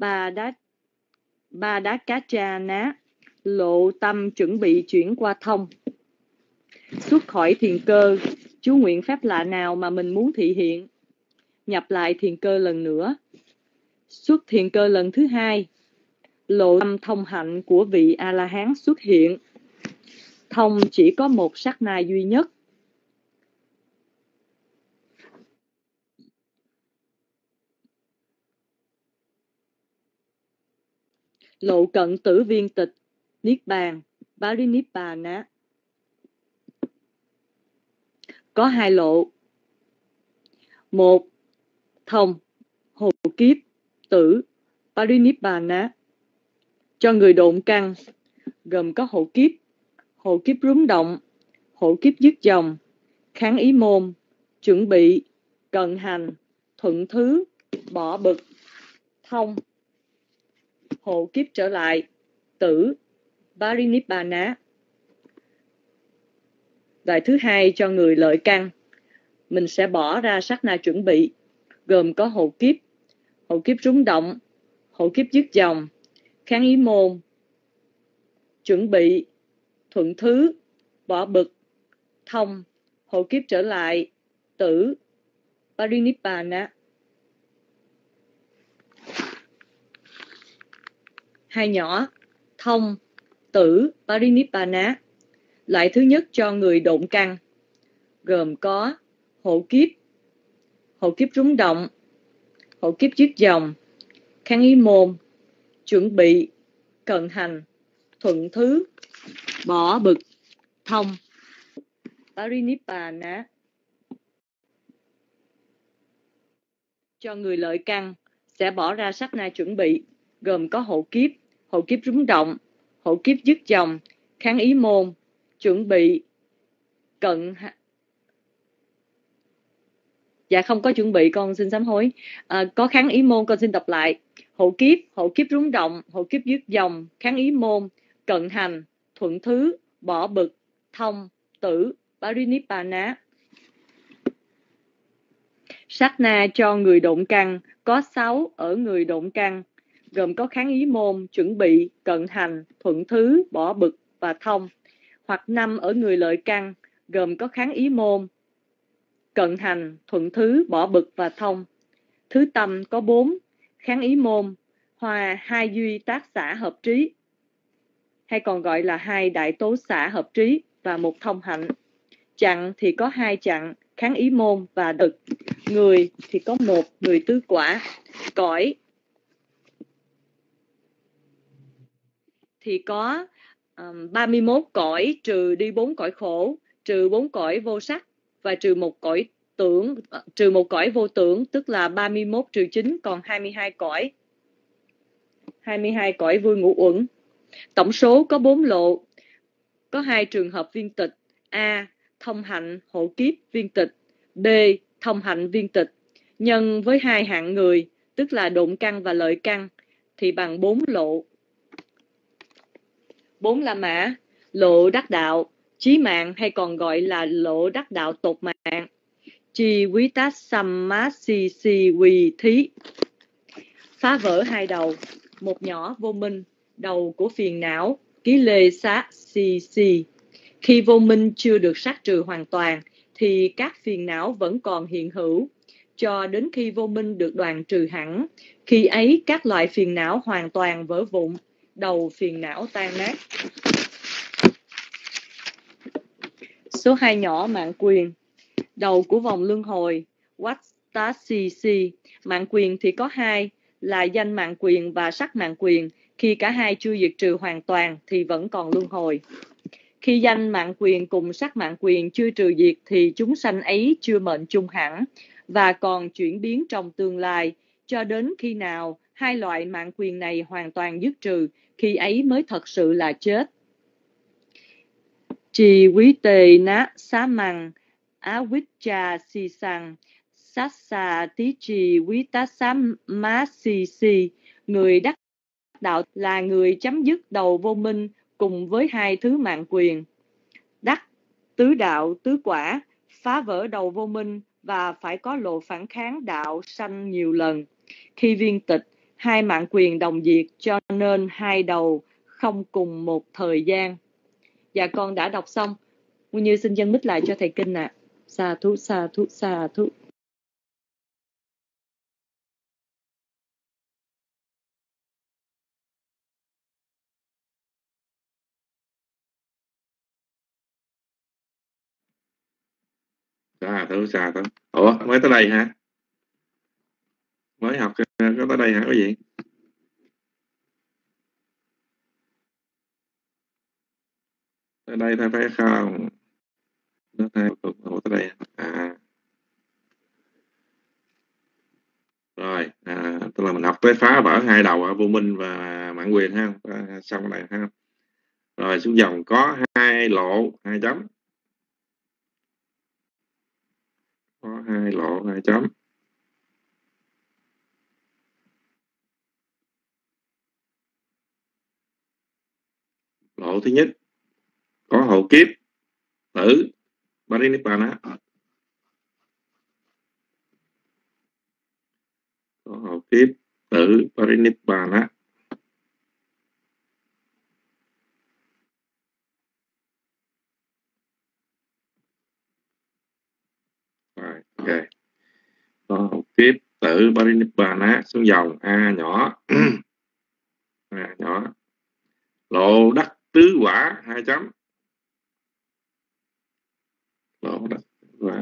ba đá cá cha ná, lộ tâm chuẩn bị chuyển qua thông. Xuất khỏi thiền cơ, chú nguyện phép lạ nào mà mình muốn thị hiện. Nhập lại thiền cơ lần nữa. Xuất thiền cơ lần thứ hai, lộ tâm thông hạnh của vị A-la-hán xuất hiện. Thông chỉ có một sát na duy nhất. Lộ cận tử viên tịch, niết bàn, Parinibbana. Có hai lộ. Một, thông, hồ kiếp, tử, Parinibbana. Cho người độn căn, gồm có hộ kiếp rúng động, hộ kiếp dứt dòng, kháng ý môn, chuẩn bị, cận hành, thuận thứ, bỏ bực, thông, hộ kiếp trở lại, tử, Parinibbana. Loại thứ hai cho người lợi căn, mình sẽ bỏ ra sát na chuẩn bị, gồm có hộ kiếp rúng động, hộ kiếp dứt dòng, kháng ý môn, chuẩn bị, thuận thứ, bỏ bực, thông, hộ kiếp trở lại, tử, Parinibbana. Hai nhỏ, thông, tử, Parinibbana. Loại thứ nhất cho người độn căn, gồm có hộ kiếp rúng động, hộ kiếp dứt dòng, kháng ý môn, chuẩn bị, cận hành, thuận thứ, bỏ bực, thông, Parinibbana. Cho người lợi căn sẽ bỏ ra sát na chuẩn bị, gồm có hộ kiếp rúng động, hộ kiếp dứt dòng, kháng ý môn, chuẩn bị, cận dạ không có chuẩn bị, con xin sám hối. Có kháng ý môn, con xin đọc lại. Hộ kiếp rúng động, hộ kiếp dứt dòng, kháng ý môn, cận hành, thuận thứ, bỏ bực, thông, tử, Parinibbana. Sát na cho người độn căn có 6 ở người độn căn, gồm có kháng ý môn, chuẩn bị, cận hành, thuận thứ, bỏ bực và thông. Hoặc 5 ở người lợi căn, gồm có kháng ý môn, cận hành, thuận thứ, bỏ bực và thông. Thứ tâm có 4, kháng ý môn, hòa 2 duy tác xả hợp trí, hay còn gọi là 2 đại tố xả hợp trí và 1 thông hạnh. Chặn thì có 2 chặn, kháng ý môn và đực. Người thì có 1 người tứ quả. Cõi thì có 31 cõi, trừ đi 4 cõi khổ, trừ 4 cõi vô sắc và trừ một cõi vô tưởng, tức là 31 trừ 9 còn 22 cõi. 22 cõi vui ngũ uẩn. Tổng số có 4 lộ. Có 2 trường hợp viên tịch. A. Thông hạnh hộ kiếp viên tịch. B. Thông hạnh viên tịch. Nhân với 2 hạng người, tức là độn căn và lợi căn, thì bằng 4 lộ. 4 là mã. Lộ đắc đạo chí mạng, hay còn gọi là lộ đắc đạo tột mạng. Chi quý tát samma si si quy thí. Phá vỡ 2 đầu. Một nhỏ vô minh, đầu của phiền não, ký lê xá si si. Khi vô minh chưa được sát trừ hoàn toàn, thì các phiền não vẫn còn hiện hữu, cho đến khi vô minh được đoạn trừ hẳn. Khi ấy các loại phiền não hoàn toàn vỡ vụn, đầu phiền não tan nát. Số 2 nhỏ mạng quyền. Đầu của vòng luân hồi, Vattasisi. Mạng quyền thì có 2, là danh mạng quyền và sắc mạng quyền. Khi cả hai chưa diệt trừ hoàn toàn thì vẫn còn luân hồi. Khi danh mạng quyền cùng sắc mạng quyền chưa trừ diệt thì chúng sanh ấy chưa mệnh chung hẳn và còn chuyển biến trong tương lai, cho đến khi nào 2 loại mạng quyền này hoàn toàn dứt trừ, khi ấy mới thật sự là chết. Trì quý tề ná xá măng á quýt trà si sang sát xà tí trì quý tá xá má si si. Người đắc đạo là người chấm dứt đầu vô minh cùng với hai thứ mạng quyền, đắc tứ đạo tứ quả, phá vỡ đầu vô minh và phải có lộ phản kháng đạo sanh nhiều lần. Khi viên tịch, hai mạng quyền đồng diệt, cho nên hai đầu không cùng một thời gian. Dạ con đã đọc xong. Nguyên Như xin dân mít lại cho thầy kinh ạ. Sa thú, sa thú, sa thú. Sa thú. Ủa, mới tới đây hả? Mới học có tới đây hả quý vị? Tới đây thôi phải không? Ủa, tới đây à? Rồi, tức là mình học tới phá vỡ hai đầu ở vô minh và mạng quyền ha. Xong này ha. Rồi xuống dòng có hai lộ, hai chấm. Có hai lộ, hai chấm. Lộ thứ nhất có hộ kiếp tử Parinibbana. Có hộ kiếp tử Parinibbana. Rồi, ok. Có hộ kiếp tử Parinibbana. Xuống dòng A nhỏ. A nhỏ. Lộ đắc tứ quả, hai chấm. Lộ đắc tứ quả.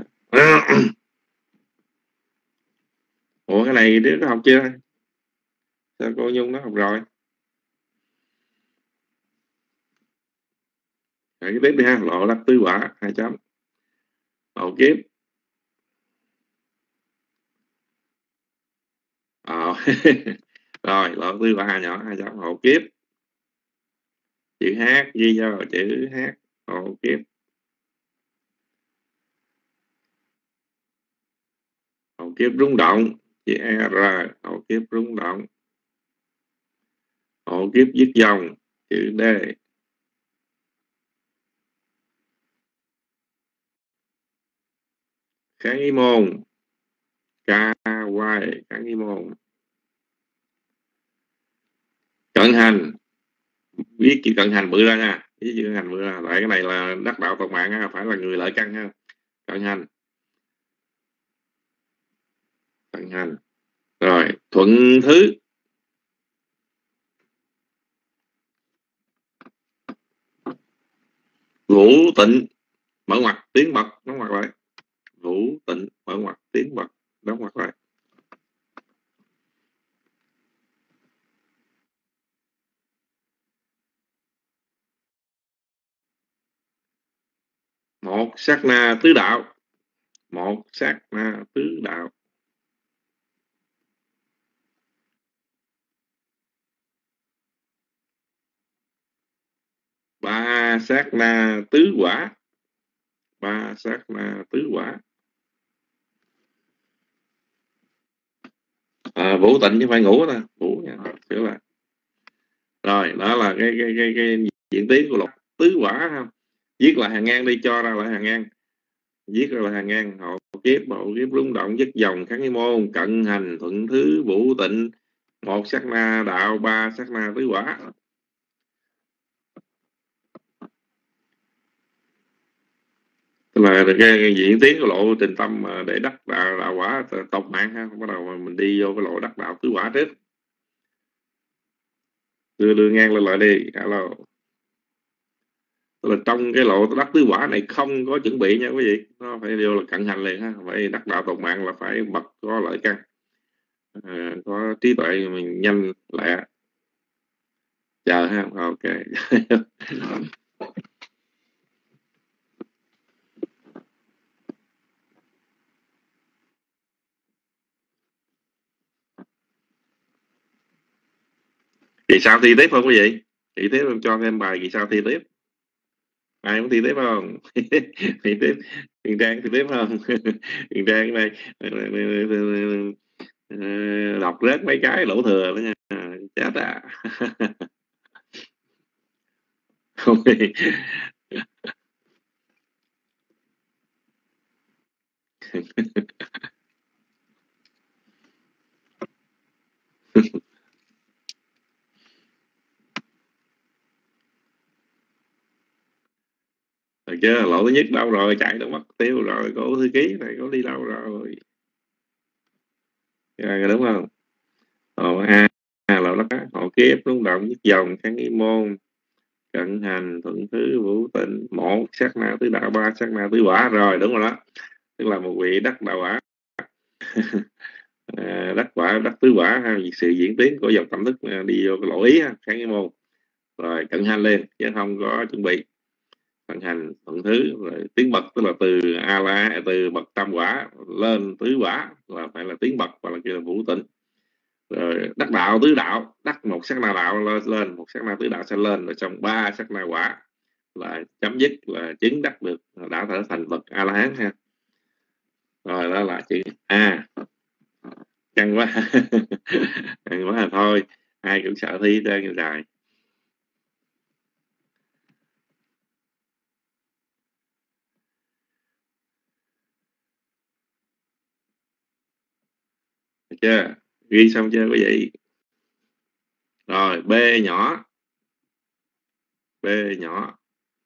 Ủa cái này đứa có học chưa? Sao cô Nhung nó học rồi? Rồi cái tiếp đi ha. Lộ đắc tứ quả, hai chấm. Lộ kiếp. Rồi lộ tứ quả nhỏ, hai chấm. Hộ kiếp. Chữ H ghi cho chữ H. Hộ kiếp. Hộ kiếp rung động, chữ R. Hộ kiếp rung động. Hộ kiếp dứt dòng, chữ D. Kháng ý môn, KY. Kháng ý môn. Cận hành, viết chữ cận hành bự ra nha. Viết chữ cận hành bự ra. Tại cái này là đắc đạo tộc mạng ha, phải là người lợi căn ha. Cận hành. Cận hành. Rồi thuận thứ. Vũ tịnh, mở ngoặc tiếng bật, đóng ngoặc lại. Vũ tịnh, mở ngoặc tiếng bật, đóng ngoặc lại. Một sát na tứ đạo. Một sát na tứ đạo. Ba sát na tứ quả. Ba sát na tứ quả. Vũ tịnh chứ phải ngủ nè. Vũ nha. Là. Rồi đó là cái diễn tiến của luật tứ quả ha. Viết là hàng ngang đi, cho ra lại hàng ngang. Viết ra là hàng ngang. Hộ kiếp rung động, dứt dòng, kháng ý môn, cận hành, thuận thứ, vũ tịnh, một sát na đạo, ba sát na tứ quả. Tức là cái diễn tiến của lộ trình tâm để đắc đạo quả tộc mạng ha. Bắt đầu mình đi vô cái lộ đắc đạo tứ quả trước. Đưa ngang lên lại đi. Alo. Tức là trong cái lộ đắc tứ quả này không có chuẩn bị nha quý vị. Nó phải vô là cận hành liền ha. Phải đắc đạo tộc mạng là phải bật có lợi căn. Có trí tuệ mình nhanh lẹ. Chờ ha. Ok. Kỳ sau thi tiếp không quý vị? Thi tiếp em cho thêm bài kỳ sau thi tiếp. Ai muốn thi tiếp không? Thi tiếp. Huyền Trang thi tiếp không? Huyền Trang này đọc rớt mấy cái lỗ thừa đó nha. Chết à. Được chưa? Lộ thứ nhất đâu rồi? Chạy đâu mất tiêu rồi. Cô thư ký này cô đi đâu rồi? Đúng không? Lộ A là nó hộ kiếp, rung động, nhất dòng, kháng nghi môn, cận hành, thuận thứ, vũ tịnh, một sát na tứ đạo, ba sát na tứ quả. Rồi đúng rồi đó, tức là một vị đắc đạo quả. Đắc quả, đắc tứ quả ha, sự diễn tiến của dòng tâm thức đi vô cái lỗ ý ha, kháng nghi môn. Rồi cận hành lên chứ không có chuẩn bị. Cận hành, thuận thứ, rồi tiến bậc, tức là từ a la, từ bậc tam quả lên tứ quả là phải là tiến bậc, và là kia là vũ tịnh. Rồi đắc đạo tứ đạo, đắc một sát na đạo lên, một sát na tứ đạo sẽ lên, rồi trong ba sát na quả là chấm dứt, là chứng đắc được, đã trở thành bậc A La Hán ha. Rồi đó là chữ A. Căng quá. Căng quá là thôi, ai cũng sợ thi ra như dài. Được chưa? Ghi xong chưa quý vị? Rồi B nhỏ. B nhỏ.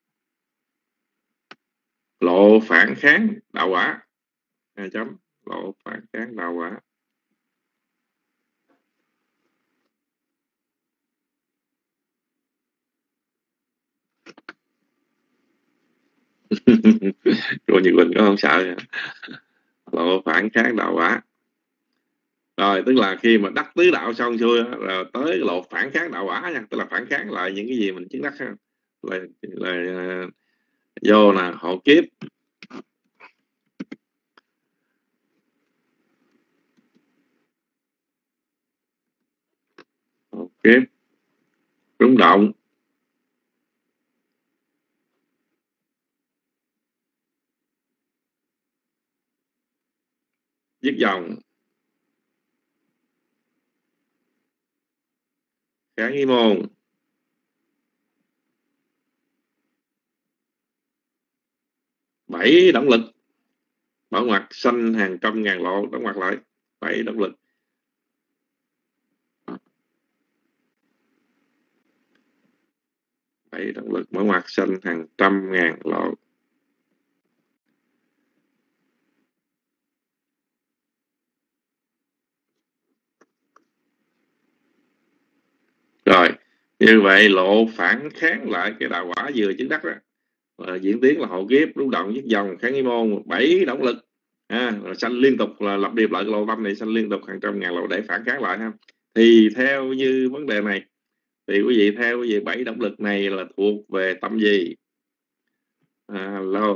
Lộ phản kháng đạo quả. 2 chấm. Lộ phản kháng đạo quả. Cô Nhật Quỳnh có không sợ? Lộ phản kháng đạo quả. Rồi tức là khi mà đắc tứ đạo xong xuôi rồi tới lộ phản kháng đạo quả nha, tức là phản kháng lại những cái gì mình chứng đắc ha. Là vô là hộ kiếp, hộ kiếp, rung động, dứt dòng, kháng nghi môn, bảy động lực, bảo ngoặc sanh hàng trăm ngàn lộ, đóng ngoặc lại, bảy động lực. Bảy động lực mở ngoặc sanh hàng trăm ngàn lộ. Rồi như vậy lộ phản kháng lại cái đạo quả vừa chứng đắc đó, diễn tiến là hộ kiếp, rung động, dứt dòng, kháng nghi môn, bảy động lực. Rồi sanh liên tục, là lặp đi lại cái lộ tâm này, sanh liên tục hàng trăm ngàn lộ để phản kháng lại ha. Thì theo như vấn đề này thì quý vị theo quý vị bảy động lực này là thuộc về tâm gì? Alo.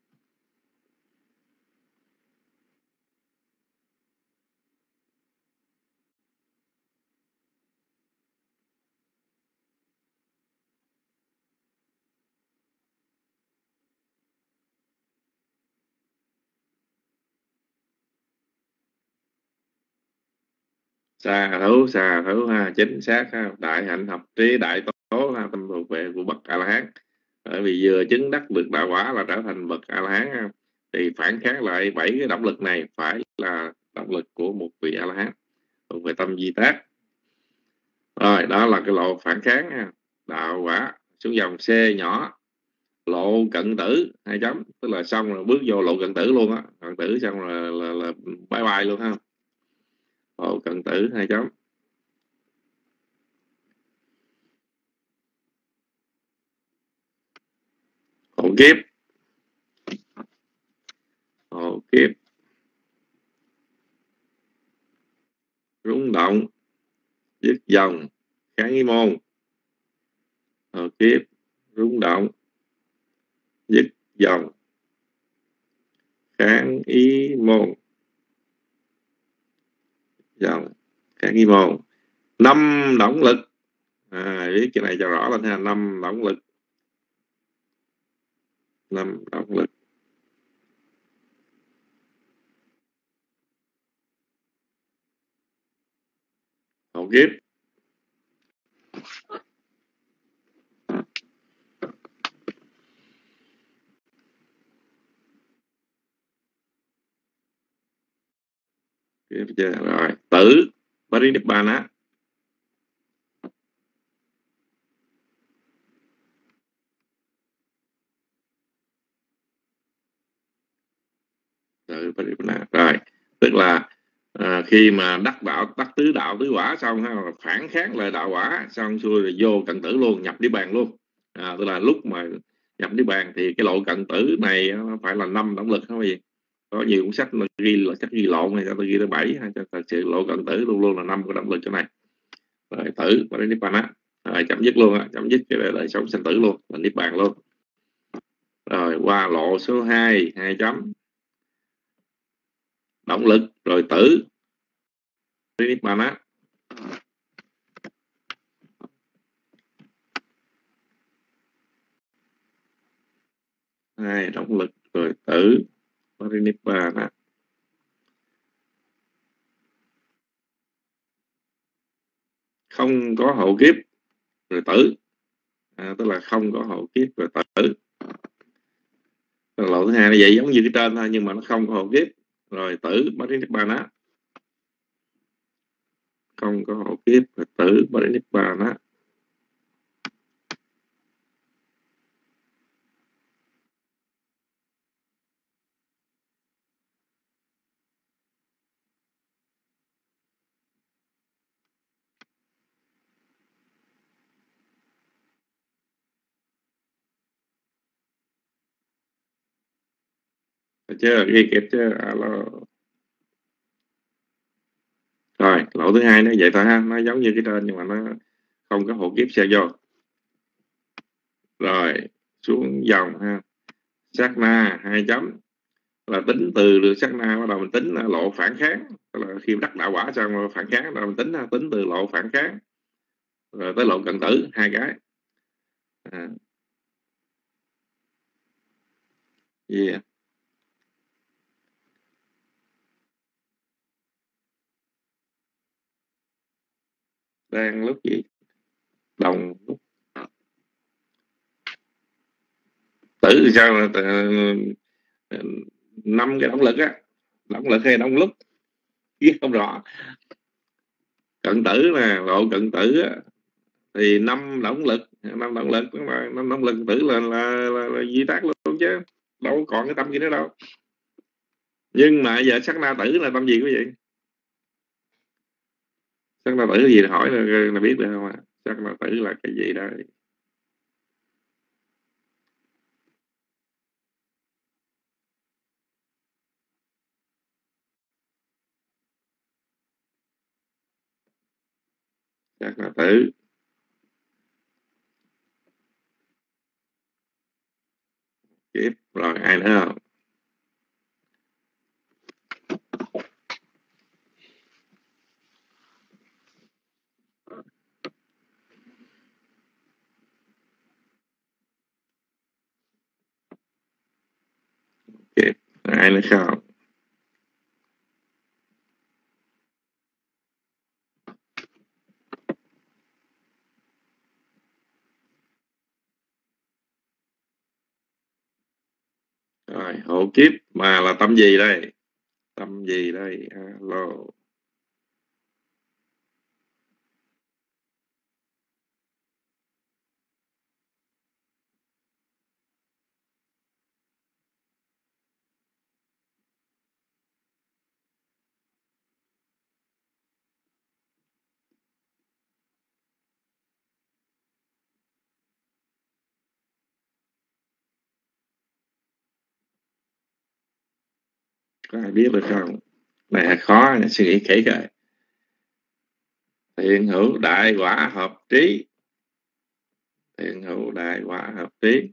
Xà thấu ha, chính xác ha. Đại hạnh học trí đại tố ha, tâm thuộc về của bậc A La Hán. Bởi vì vừa chứng đắc được đạo quả là trở thành bậc A La Hán ha. Thì phản kháng lại bảy cái động lực này phải là động lực của một vị A La Hán, thuộc về tâm di tác. Rồi đó là cái lộ phản kháng ha. Đạo quả xuống dòng C nhỏ, lộ cận tử 2 chấm, tức là xong rồi bước vô lộ cận tử luôn á, cận tử xong rồi là bye bye luôn ha. Lộ cận tử 2 chấm. Hộ kiếp, hộ kiếp, rung động, dứt dòng, kháng nghi môn. Hộ kiếp, rung động, dứt dòng, kháng ý môn, dòng, kháng nghi môn. 5 động lực. Viết cái này cho rõ lên ha. 5 động lực. 5 động lực. Hộ kiếp, Tiếp chưa? Rồi tử Parinibbana. Tử Parinibbana. Rồi tức là khi mà đắc đạo, đắc tứ đạo tứ quả xong ha, phản kháng lời đạo quả xong xuôi rồi vô cận tử luôn, nhập niết bàn luôn. Tức là lúc mà nhập niết bàn thì cái lộ cận tử này nó phải là 5 động lực không gì. Có nhiều cuốn sách nó ghi là chắc ghi lộn này, cho tôi ghi tới 7 ha, cho thật sự lộ cận tử luôn luôn là 5 cái động lực chỗ này. Rồi tử và đến niết bàn á, chấm dứt luôn á, chấm dứt cái đời sống sanh tử luôn, là niết bàn luôn. Rồi qua lộ số 2, 2 chấm động lực rồi tử niết bàn á. Hai động lực rồi tử Parinibbana. Không có hậu kiếp rồi tử, tức là không có hậu kiếp rồi tử. Lộ thứ hai nó vậy giống như cái trên thôi, nhưng mà nó không có hậu kiếp rồi tử Parinibbana. Không có hậu kiếp rồi tử Parinibbana. Chứ ghi kịp chứ. Alo. Rồi lộ thứ hai nó vậy thôi ha, nó giống như cái trên nhưng mà nó không có hộ kiếp xe vô. Rồi xuống dòng ha, sát na 2 chấm là tính từ được sát na bắt đầu mình tính lộ phản kháng, tức là khi đắc đạo quả xong phản kháng rồi mình tính từ lộ phản kháng rồi tới lộ cận tử 2 cái. Yeah. Đang lúc gì đồng lúc tử thì sao là 5 cái động lực á, động lực hay động lúc biết không rõ. Cận tử nè, lộ cận tử á, thì 5 động lực, 5 động lực, 5 động lực tử là di tác luôn chứ đâu còn cái tâm gì nữa đâu. Nhưng mà giờ sát na tử là tâm gì quý vị? Sát na tử là gì, hỏi là biết được không ạ? Sát na tử là cái gì đây? Sát na tử tiếp rồi ai nữa không? Okay. Ai nữa không? Rồi hộ kiếp mà là tâm gì đây? Tâm gì đây? Alo. Có ai biết được không? Này khó, suy nghĩ kỹ rồi. Thiện hữu đại quả hợp trí. Thiện hữu đại quả hợp trí.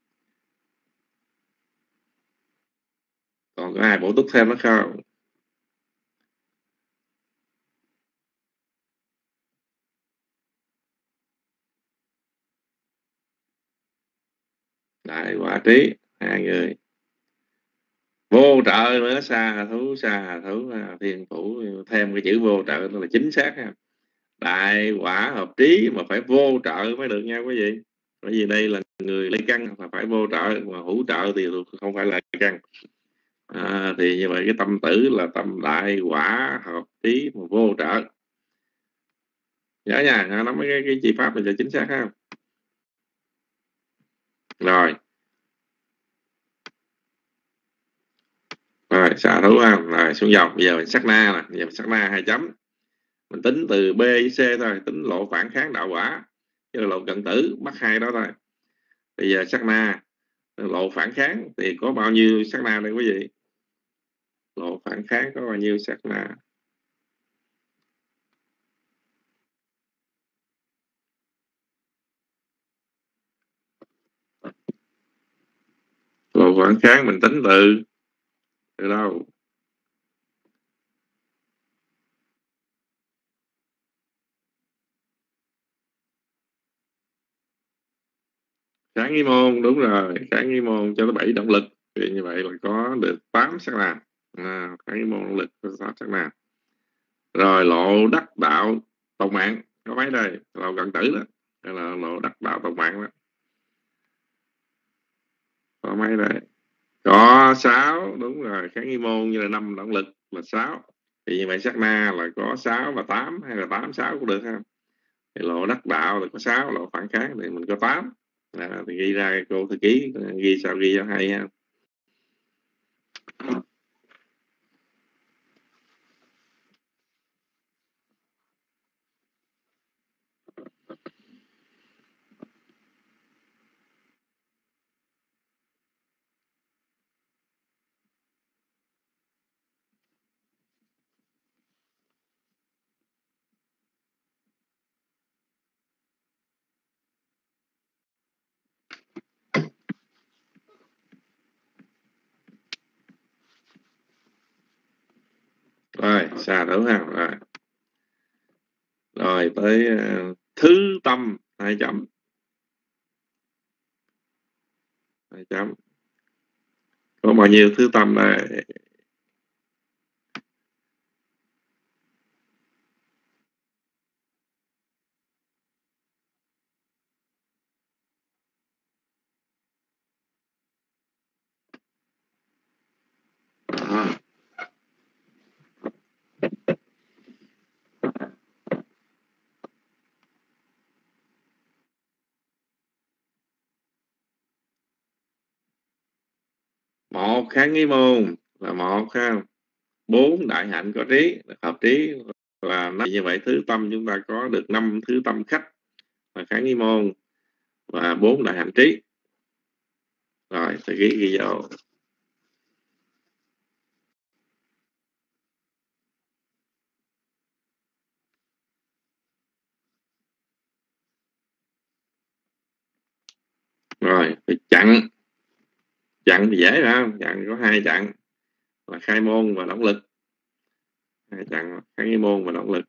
Còn có ai bổ túc thêm nữa không? Đại quả trí 2 người. Vô trợ nữa, xa thú thiên thủ thêm cái chữ vô trợ nó là chính xác ha. Đại quả hợp trí mà phải vô trợ mới được nha quý vị. Bởi vì đây là người lấy căn mà phải vô trợ, mà hữu trợ thì không phải là căn. Thì như vậy cái tâm tử là tâm đại quả hợp trí mà vô trợ. Nhớ nha, nắm mấy cái chi pháp này cho chính xác ha. Rồi xạ thủ ha. Rồi xuống dòng. Bây giờ mình sát na nè. Bây giờ mình sát na 2 chấm. Mình tính từ B với C thôi. Tính lộ phản kháng đạo quả, chứ là lộ cận tử, bắt 2 đó thôi. Bây giờ sát na lộ phản kháng thì có bao nhiêu sát na đây quý vị? Lộ phản kháng có bao nhiêu sát na? Lộ phản kháng mình tính từ đâu? Kháng nghi môn, đúng rồi. Kháng nghi môn cho tới 7 động lực. Thì như vậy là có được 8 sát na. Kháng nghi môn động lực có 8 sát na. Rồi lộ đắc đạo tộc mạng có mấy đây? Lộ cận tử đó. Đây là lộ đắc đạo tộc mạng đó. Có mấy đây? Có 6, đúng rồi. Kháng nghi môn như là 5 động lực là 6. Thì như vậy sát na là có 6 và 8, hay là 8 6 cũng được ha. Thì lộ đắc đạo là có 6, lộ phản kháng thì mình có 8. Thì ghi ra cô thư ký ghi sao ghi cho hay ha. Rồi xa đủ ha. Rồi tới thứ tâm 2 chấm. 2 chấm. Có bao nhiêu thứ tâm đây? Một kháng nghi môn là 1 ha. 4 đại hạnh có trí, hợp trí là 5. Như vậy thứ tâm chúng ta có được 5 thứ tâm khách là kháng nghi môn và 4 đại hạnh trí. Rồi thư ký ghi vô. Rồi chặn thì dễ ra. Chặn có 2 chặn là khai môn và động lực. 2 chặn kháng nghi môn và động lực.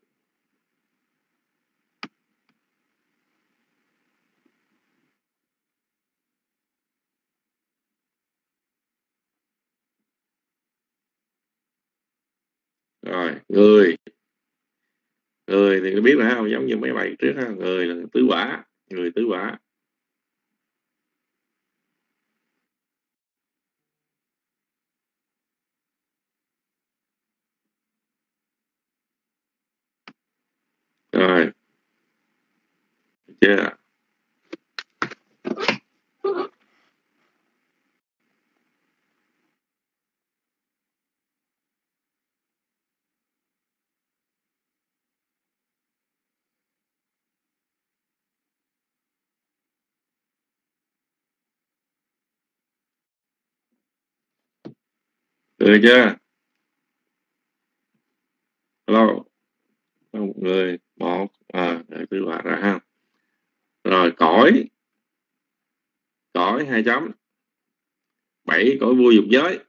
Rồi người thì biết là không, giống như mấy bài trước ha. Người là tứ quả. Người tứ quả. Rồi chưa? Được chưa? Hello. Người 1 tứ quả ra ha. Rồi cõi 2 chấm. 7 cõi vua dục giới.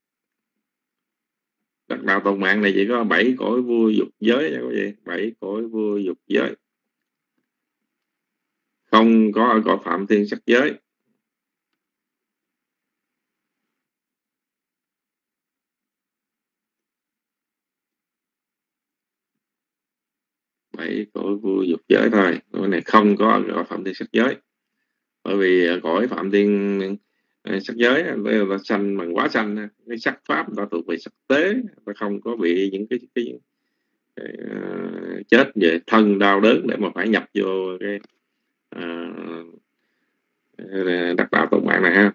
Đắc đạo tộc mạng này chỉ có 7 cõi vua dục giới nha quý vị. 7 cõi vua dục giới. Không có ở cõi phạm thiên sắc giới. 7 cõi vua dục giới thôi. Cái này không có ở cõi phạm thiên sắc giới. Bởi vì cõi phạm thiên Sắc giới là sanh bằng quá sanh, cái sắc pháp nó thuộc về sắc tế, nó không có bị những cái chết về thân đau đớn để mà phải nhập vô cái đắc đạo tột mạng này ha.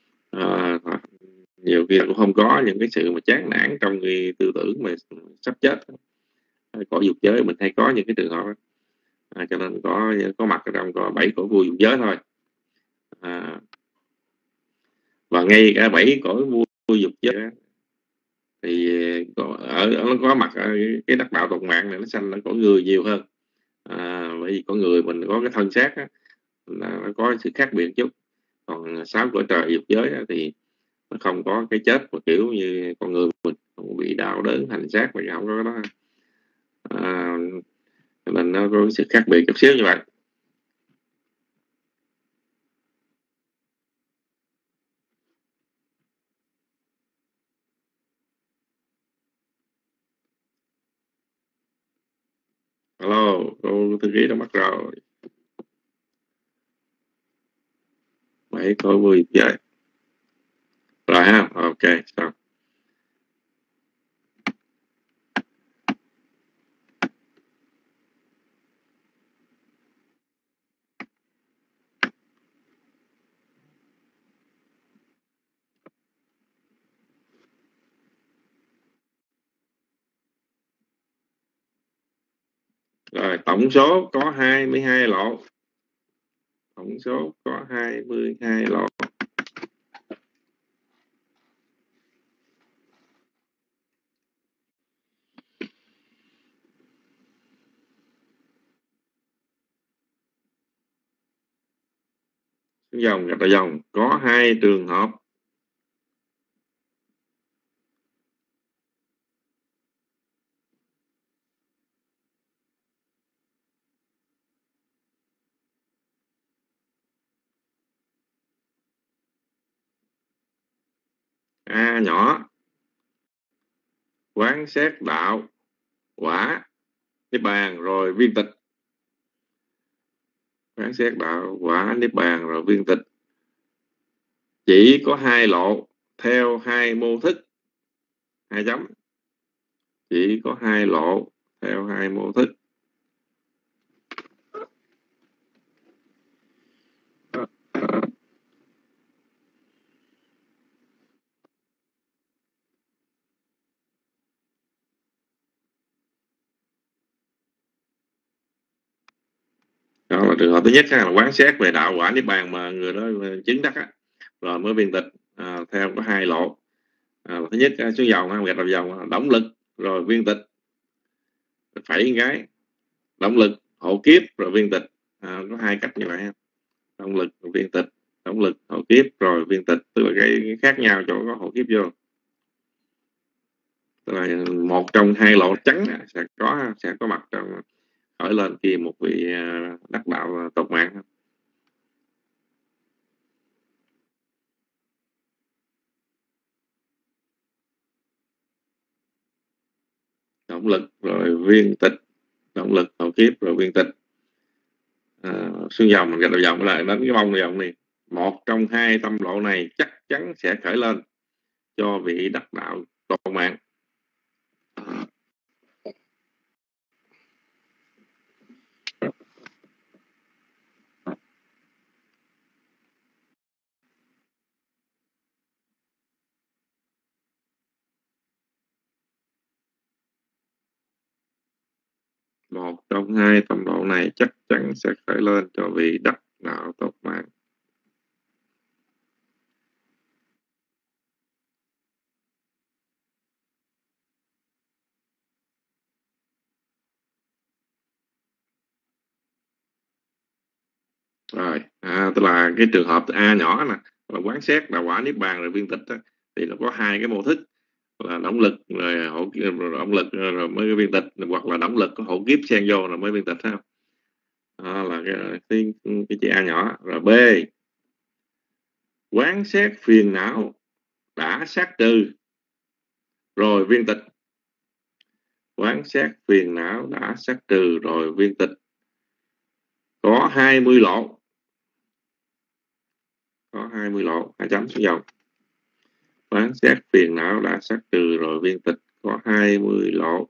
Nhiều khi cũng không có những cái sự mà chán nản trong cái tư tưởng mà sắp chết. Cõi dục giới mình hay có những cái trường hợp cho nên có mặt ở trong có 7 cõi vui dục giới thôi. Và ngay cả 7 cõi vui dục giới thì nó có mặt ở cái đắc đạo tột mạng này, nó sanh nó có người nhiều hơn. Bởi vì có người mình có cái thân xác á, là nó có sự khác biệt chút. Còn 6 cõi trời dục giới á, thì nó không có cái chết mà kiểu như con người mình không bị đau đớn hành xác, mà không có đó. Nên nó có sự khác biệt chút xíu như vậy. Hello, cô thư ký đã mất rồi. 7 cõi vui vậy rồi ha. Ok, xong. Rồi tổng số có 22 lộ. Tổng số có 22 lộ. Dòng gạch đầu dòng có 2 trường hợp. A nhỏ quán xét đạo quả niết bàn rồi viên tịch. Quán xét đạo quả niết bàn rồi viên tịch chỉ có 2 lộ theo 2 mô thức. 2 chấm. Chỉ có 2 lộ theo 2 mô thức. Đó là trường hợp thứ nhất là quán xét về đạo quả niết bàn mà người đó chứng đắc á, rồi mới viên tịch. Theo có 2 lộ. Thứ nhất xuống dòng gạch đầu dòng động lực rồi viên tịch. Phẩy cái động lực hộ kiếp rồi viên tịch. Có 2 cách như vậy. Động lực rồi viên tịch, động lực hộ kiếp rồi viên tịch, tức là cái khác nhau chỗ có hộ kiếp vô. Tức là một trong 2 lộ trắng sẽ có mặt trong khởi lên khi một vị đắc đạo tột mạng. Động lực rồi viên tịch, động lực hộ kiếp rồi viên tịch. Xương dòng mình gạch đầu dòng lại đến cái bông đầu dòng này, một trong 2 tâm lộ này chắc chắn sẽ khởi lên cho vị đắc đạo tột mạng. Một trong 2 tâm lộ này chắc chắn sẽ khởi lên cho vị đắc đạo tột mạng. Rồi, tức là cái trường hợp A nhỏ nè, là quán xét là quả niết bàn rồi viên tịch đó, thì nó có 2 cái mô thức là động lực rồi hộ rồi động lực rồi mới viên tịch, hoặc là động lực có hộ kiếp xen vô rồi mới viên tịch, không? Là cái chữ A nhỏ. Rồi B, quán xét phiền não đã sát trừ rồi viên tịch. Quán xét phiền não đã sát trừ rồi viên tịch có 20 lộ. có 20 lộ, 2 chấm xuống dòng. Quán xét phiền não đã sát trừ rồi viên tịch có 20 lộ.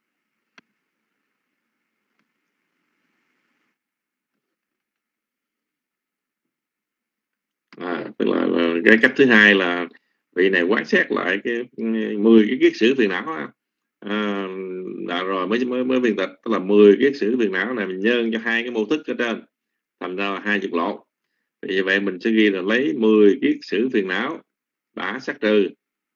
Tức là cái cách thứ hai là vị này quán xét lại cái 10 cái kiết sử phiền não á. Rồi mới viên tịch, tức là 10 kiết sử phiền não này mình nhân cho 2 cái mô thức ở trên, thành ra là 20 lộ. Vì vậy mình sẽ ghi là lấy 10 kiết sử phiền não đã sát trừ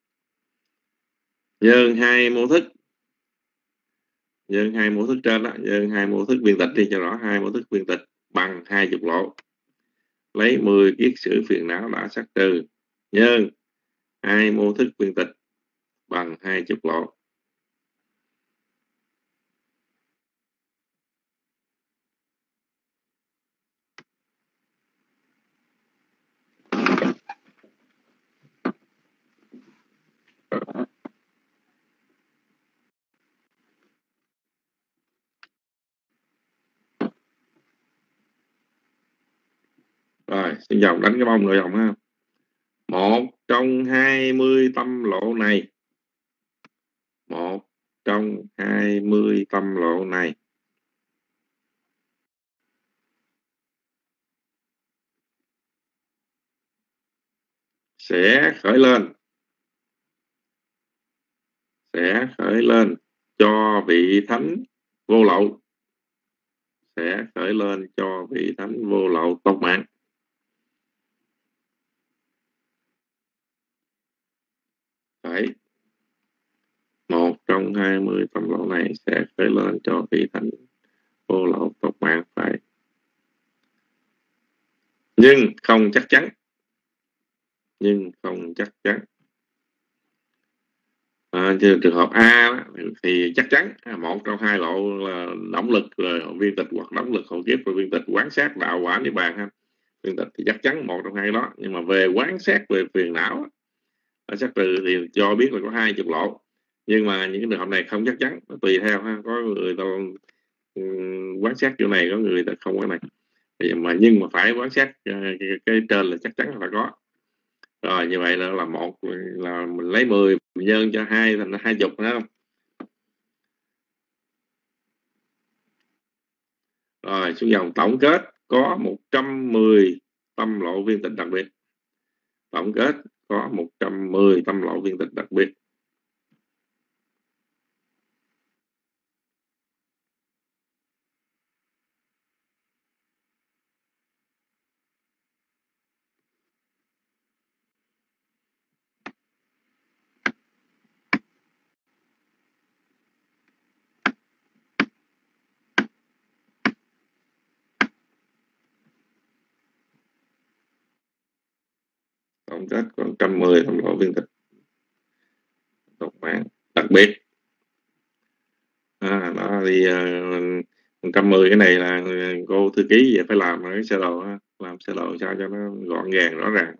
nhân 2 mô thức, nhân 2 mô thức trên đó, nhân 2 mô thức viên tịch đi cho rõ, 2 mô thức viên tịch bằng 20 lộ. Lấy 10 kiết sử phiền não đã sát trừ nhân 2 mô thức viên tịch bằng 20 lộ. Rồi, xin dòng đánh cái bông nội dòng ha. Một trong 20 tâm lộ này, một trong 20 tâm lộ này sẽ khởi lên cho vị thánh vô lậu, sẽ khởi lên cho vị thánh vô lậu tột mạng. Phải, một trong 20 tâm lộ này sẽ khởi lên cho vị thánh vô lậu tột mạng. Phải, nhưng không chắc chắn, nhưng không chắc chắn. Trường hợp A đó, thì chắc chắn một trong 2 lộ là động lực rồi viên tịch, hoặc động lực hậu kiếp rồi viên tịch quán sát đạo quả niết bàn ha. Viên tịch thì chắc chắn một trong 2 đó, nhưng mà về quán sát về phiền não sát trừ thì cho biết là có 20 lộ. Nhưng mà những cái trường hợp này không chắc chắn, nó tùy theo ha. Có người ta quán sát kiểu này, có người ta không cái này. Nhưng mà phải quán sát cái trên là chắc chắn là phải có. Rồi như vậy là một là mình lấy 10 mình nhân cho 2 thành 20 phải không? Rồi xuống dòng tổng kết có 110 tâm lộ viên tịch đặc biệt. Tổng kết có 110 tâm lộ viên tịch đặc biệt. Tổng kết có 110 tâm lộ viên tịch tột mạng đặc biệt. Đó thì 110 cái này là cô thư ký về phải làm cái sơ đồ, làm sơ đồ sao cho nó gọn gàng rõ ràng.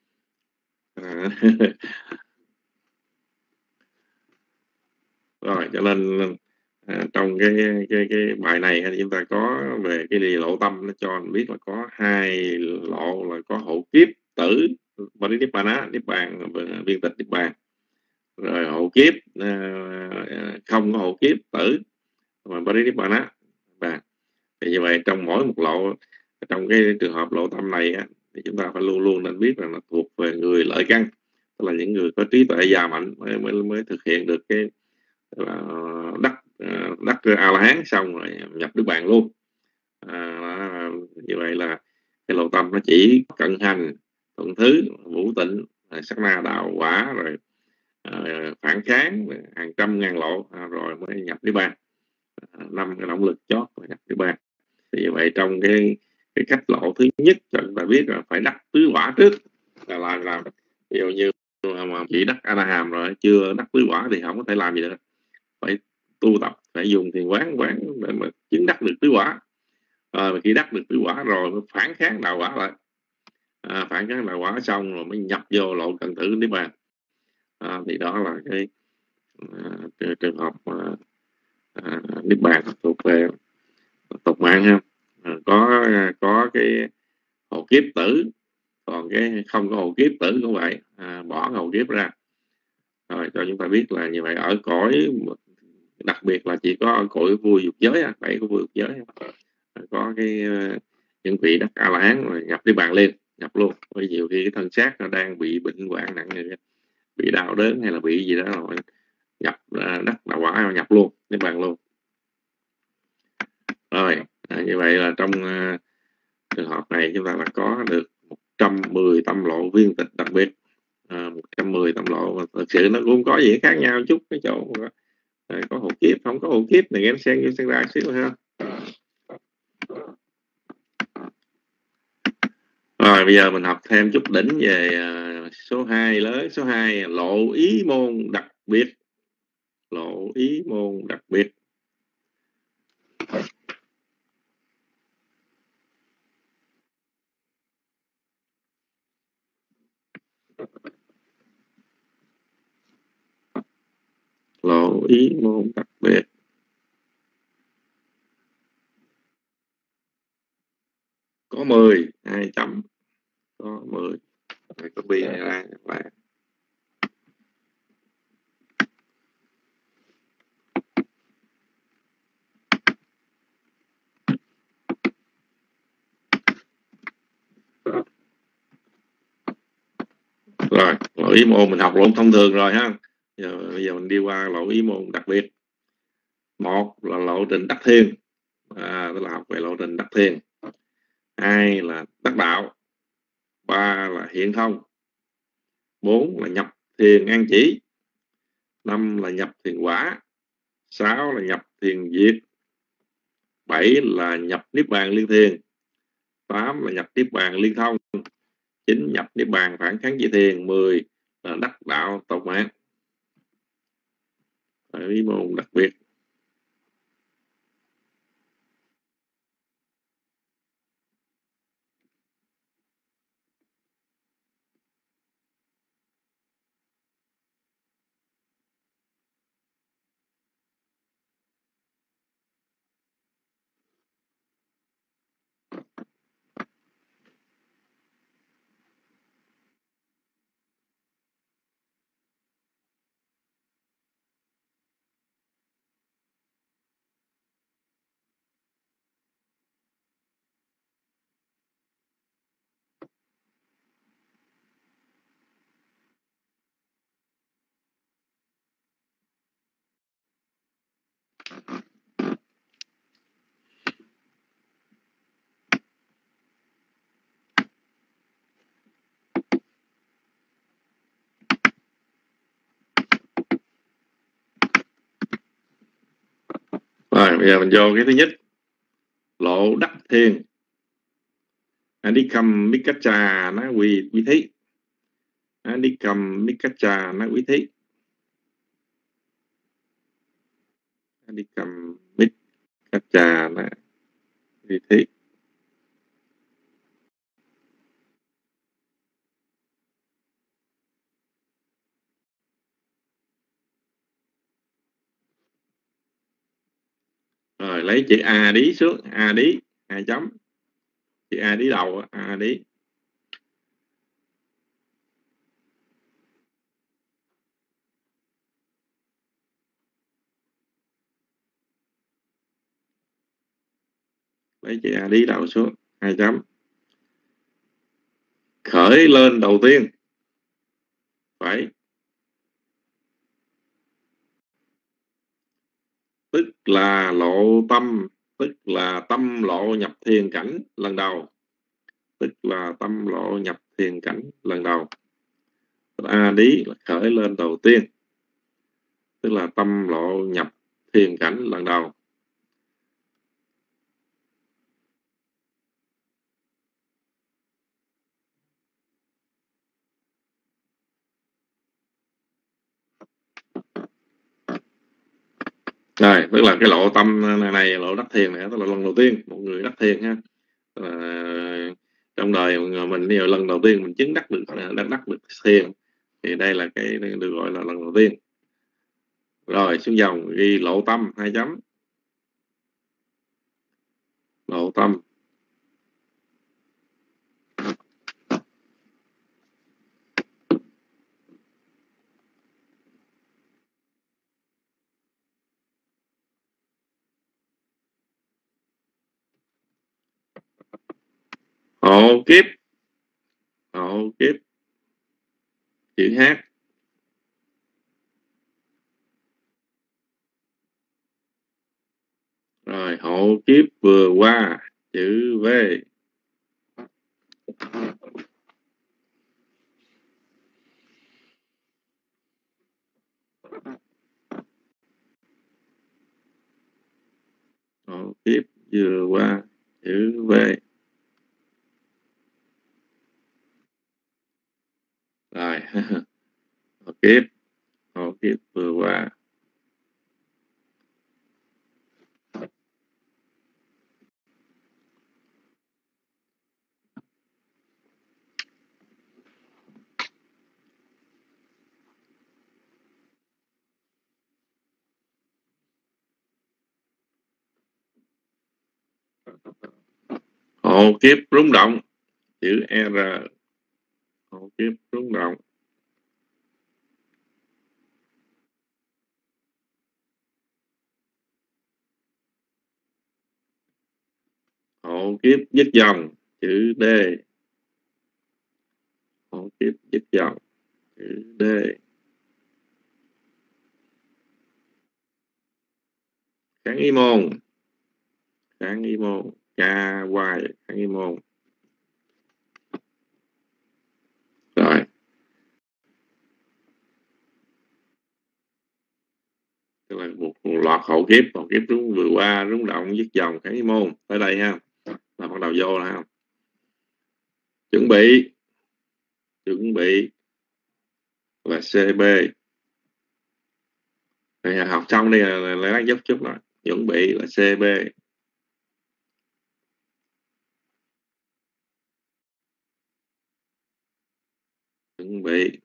Rồi cho nên trong cái bài này thì chúng ta có về cái địa lộ tâm, nó cho mình biết là có 2 lộ là có hộ kiếp tử Parinipana, niết bàn, viên tịch niết bàn. Rồi hộ kiếp không có hộ kiếp tử mà Parinipana. Thì như vậy trong mỗi một lộ, trong cái trường hợp lộ tâm này á, thì chúng ta phải luôn luôn nên biết rằng là thuộc về người lợi căn, tức là những người có trí tuệ già mạnh mới thực hiện được cái đắc A-la-hán xong rồi nhập niết bàn luôn. Như vậy là cái lộ tâm nó chỉ cận hành, thuận thứ, vũ tịnh, sát na đạo quả, rồi phản kháng hàng trăm ngàn lộ rồi mới nhập niết bàn. 5 cái động lực chót rồi nhập niết bàn. Thì như vậy trong cái cách lộ thứ nhất cho chúng ta biết là phải đắc tứ quả trước, là làm ví dụ như mà chỉ đắc A-la-hàm rồi chưa đắc tứ quả thì không có thể làm gì được, phải tu tập, phải dùng thiền quán để mà chứng đắc được tứ quả. Mà khi đắc được tứ quả rồi mới phản kháng đạo quả lại, phản kháng đạo quả xong rồi mới nhập vô lộ cận tử niết bàn. Thì đó là cái trường hợp niết bàn thuộc về tột mạng ha. Có cái hộ kiếp tử Còn cái không có hồn kiếp tử cũng vậy, bỏ hồn kiếp ra. Rồi cho chúng ta biết là như vậy. Ở cõi đặc biệt là chỉ có ở cõi vui dục giới, 7 của vui dục giới có cái những vị đắc A La Hán rồi nhập niết bàn lên, nhập luôn. Bởi nhiều khi cái thân xác nó đang bị bệnh hoạn nặng, bị đau đớn hay là bị gì đó rồi nhập đắc đạo quả, nhập luôn niết bàn luôn. Rồi như vậy là trong trường hợp này chúng ta đã có được 110 tâm lộ viên tịch đặc biệt. 110 tâm lộ mà thực sự nó cũng có gì khác nhau chút cái chỗ có hồn kiếp không có hồn kiếp này em xem ra xíu ha. Rồi bây giờ mình học thêm chút đỉnh về số 2 lớn. Số 2 lộ ý môn đặc biệt. Lộ ý môn đặc biệt. Lộ ý môn đặc biệt. Có 10, 2 chấm. Có 10. Rồi copy này ra các bạn. Rồi, lộ ý môn mình học lộn thông thường rồi ha. Bây giờ mình đi qua lộ ý môn đặc biệt. Một là lộ trình đắc thiên, tức là học về lộ trình đắc thiên. 2 là đắc đạo. 3 là hiện thông. 4 là nhập thiền an chỉ. 5 là nhập thiền quả. 6 là nhập thiền diệt. 7 là nhập niết bàn liên thiền. 8 là nhập niết bàn liên thông. 9 nhập niết bàn phản kháng dị thiền. 10 là đắc đạo tộc mạng. Ý môn đặc biệt. Rồi bây giờ mình vô cái thứ nhất. Lộ đắc thiền. Adikam Mikacha nó quý thí. Adikam Mikacha nó quý thí. Adikam Mikacha nó quý thí. Rồi lấy chữ A đí xuống. A đí 2 chấm. Chữ A đí đầu. A đí. Lấy chữ A đí đầu xuống 2 chấm. Khởi lên đầu tiên phải, tức là lộ tâm, tức là tâm lộ nhập thiền cảnh lần đầu. Tức là tâm lộ nhập thiền cảnh lần đầu. A đí là khởi lên đầu tiên, tức là tâm lộ nhập thiền cảnh lần đầu. Rồi, tức là cái lộ tâm này lộ đắc thiền này, tức là lần đầu tiên một người đắc thiền ha. Trong đời mình nhiều lần đầu tiên mình chứng đắc được thiền, thì đây là cái được gọi là lần đầu tiên. Rồi xuống dòng ghi lộ tâm 2 chấm. Lộ tâm. Hộ kiếp. Hộ kiếp chữ H. Rồi hộ kiếp vừa qua chữ V. Hộ kiếp vừa qua chữ V. Rồi hộ kiếp vừa qua. Hộ kiếp rung động chữ R. Hộ kiếp rung động. Hộ kiếp dứt dòng chữ D. Hộ kiếp dứt dòng chữ D. Kháng y môn. Kháng y môn ca hoài. Kháng y môn. Rồi tức là một loạt hộ kiếp vừa qua rung động dứt dòng kháng y môn tới đây ha, là bắt đầu vô là chuẩn bị là CB. Rồi học xong đi là lát dốc chút rồi. Chuẩn bị là CB. Chuẩn bị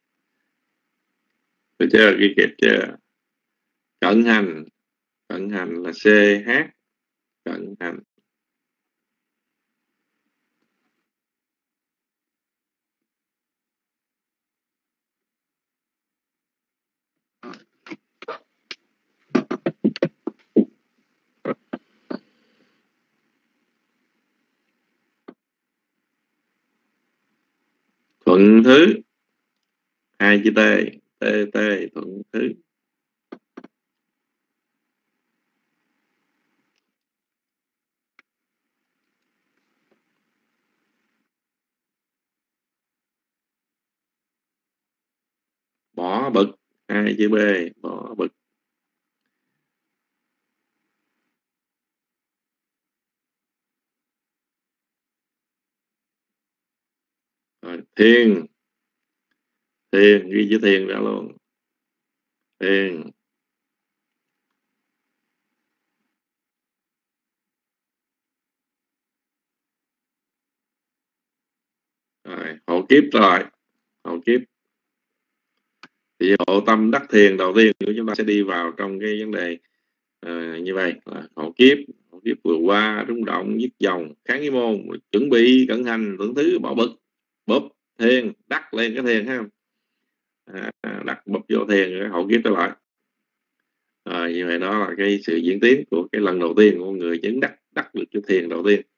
được chưa, ghi kịp chưa? Cận hành là CH. Cận hành. Thuận thứ 2 chữ T. T thuận thứ. Bỏ bực 2 chữ B. Bỏ bực. Rồi, thiên ghi chữ thiên ra luôn. Thiên. Rồi hộ kiếp rồi. Hộ kiếp thì hộ tâm đắc thiền đầu tiên của chúng ta sẽ đi vào trong cái vấn đề như vậy là hộ kiếp vừa qua rung động dứt dòng kháng y môn, chuẩn bị cận hành thuận thứ, bỏ bực bóp thiền đắc lên cái thiền ha, đặt bụp vô thiền rồi hộ kiếp trở lại. Như vậy đó là cái sự diễn tiến của cái lần đầu tiên của người chứng đắc được cái thiền đầu tiên.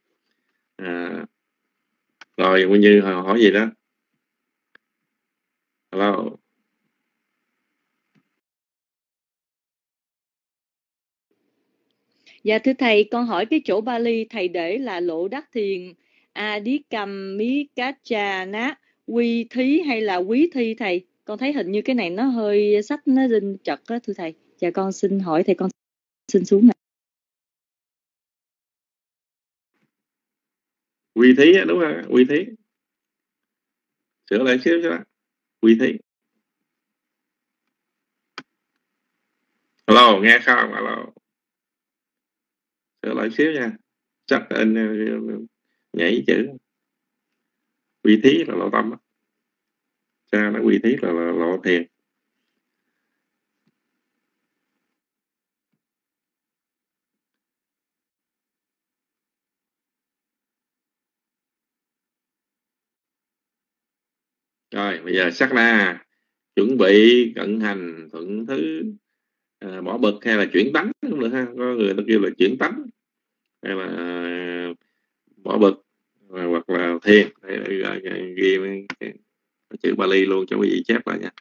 Rồi Nguyên Như hỏi gì đó? Hello. Dạ thưa thầy, con hỏi cái chỗ Bali thầy để là lộ đắc thiền Adhikamikachana quy thí hay là quý thi thầy? Con thấy hình như cái này nó hơi sách nó linh chật á thưa thầy. Dạ con xin hỏi thầy, con xin xuống này. Quy thí đúng không? Quy thí. Sửa lại xíu chứ. Quy thí. Hello, nghe không? Hello. Sửa lại xíu nha. Chắc anh nhảy chữ. Quy thí là lộ tâm. Cha nó quy thí là lộ thiền. Rồi bây giờ sắc na chuẩn bị cận hành thuận thứ, bỏ bực hay là chuyển tánh cũng được ha. Có người ta kêu là chuyển tánh hay là bỏ bực hoặc là thiền, ghi chữ Bali luôn cho quý vị chép lại nha.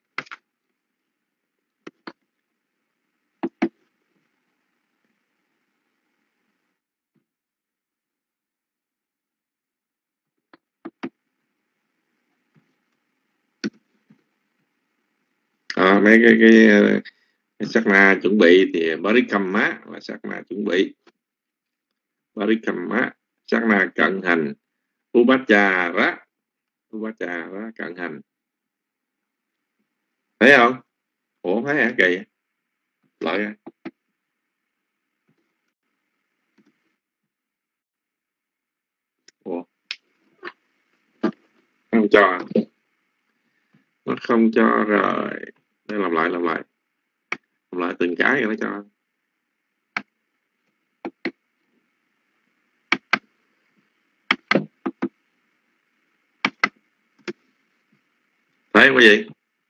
Mấy cái sát na chuẩn bị thì Parikamma là sát na chuẩn bị, Parikamma sát na cận hành, Upachara cận hành, thấy không? Ủa không thấy hả? Kỳ lại à. Ủa không cho, nó không cho rồi. Để làm lại từng cái rồi nó cho. Thấy không quý vị?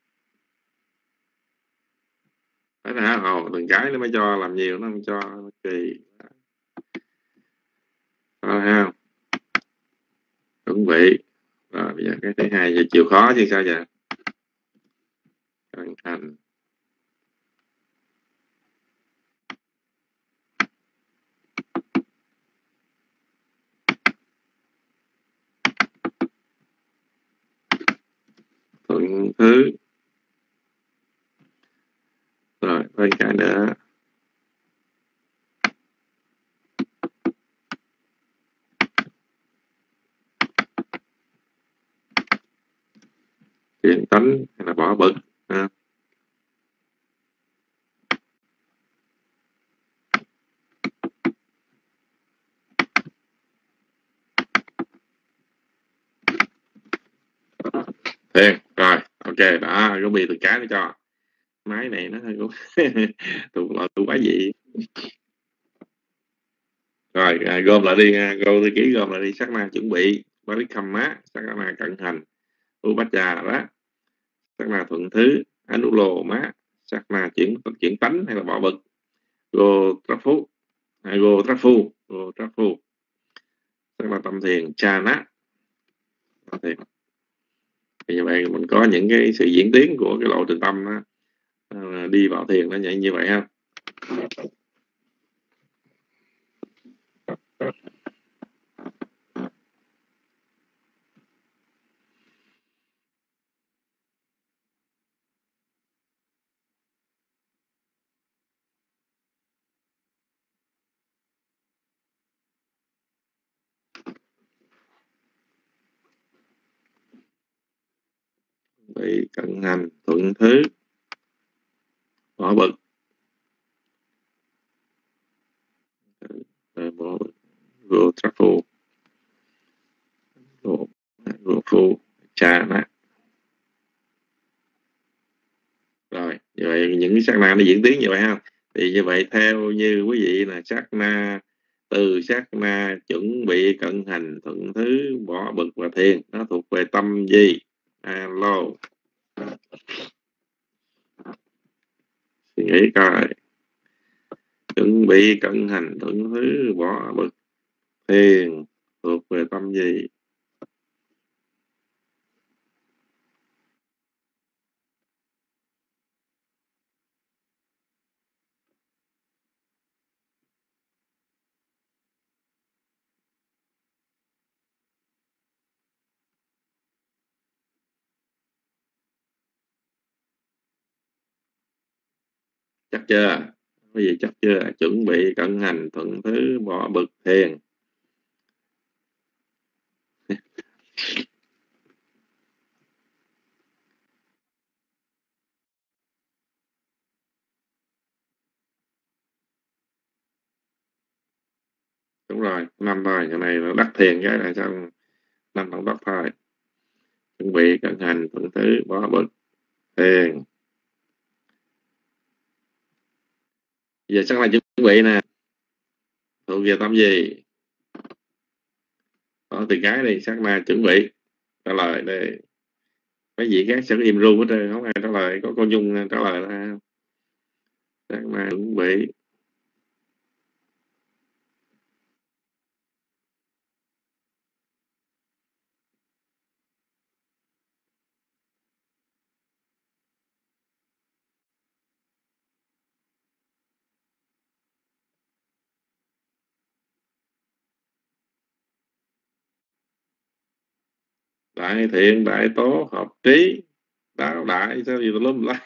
Thấy hả? Từng cái nó mới cho, làm nhiều nó không cho, kỳ. Rồi ha, chuẩn bị. Rồi bây giờ cái thứ hai giờ chịu khó chứ sao vậy? Cận hành, thuận thứ. Rồi bên cái nữa, chuyển tánh hay là bỏ bực ha. Thiền rồi, ok đó, có bị từng cái nó cho. Máy này nó hơi tụi loại tụi quá gì. Rồi gom lại đi, gom thư ký gom lại đi. Sát na chuẩn bị Parikamma, sát na cận hành, Upachara, sát na thuận thứ, Anuloma, sát na chuyển tánh hay là bỏ bực, Gotrafu, sát na tâm thiền, Chana. Như vậy mình có những cái sự diễn tiến của cái lộ trình tâm đó, đi vào thiền nó như vậy ha. Bị cận hành, thuận thứ, bỏ bực, Gotrafu, Chana. Rồi như vậy những cái sát na nó diễn tiến như vậy ha. Thì như vậy theo như quý vị là sát na, từ sát na chuẩn bị, cận hành, thuận thứ, bỏ bực và thiền, nó thuộc về tâm gì? Alo, suy nghĩ coi. Chuẩn bị, cận hành, thuận thứ, bỏ bực, thiền thuộc về tâm gì? Chắc chưa? Cái gì chắc chưa? Chuẩn bị, cận hành, thuận thứ, bỏ bực, thiền. Đúng rồi, 5 thôi. Cái này nó đắc thiền cái là xong, 5 tổng đắc thôi. Chuẩn bị, cận hành, thuận thứ, bỏ bực, thiền. Giờ chắc là chuẩn bị nè, thuộc về tâm gì? Có từ cái đi, sát na chuẩn bị trả lời đây. Mấy vị khác sẽ có im ru hết trơn, không ai trả lời, có cô Nhung trả lời ra. Sát na chuẩn bị. đại thiện đại tố hợp trí đáo đại sao gì lum lại.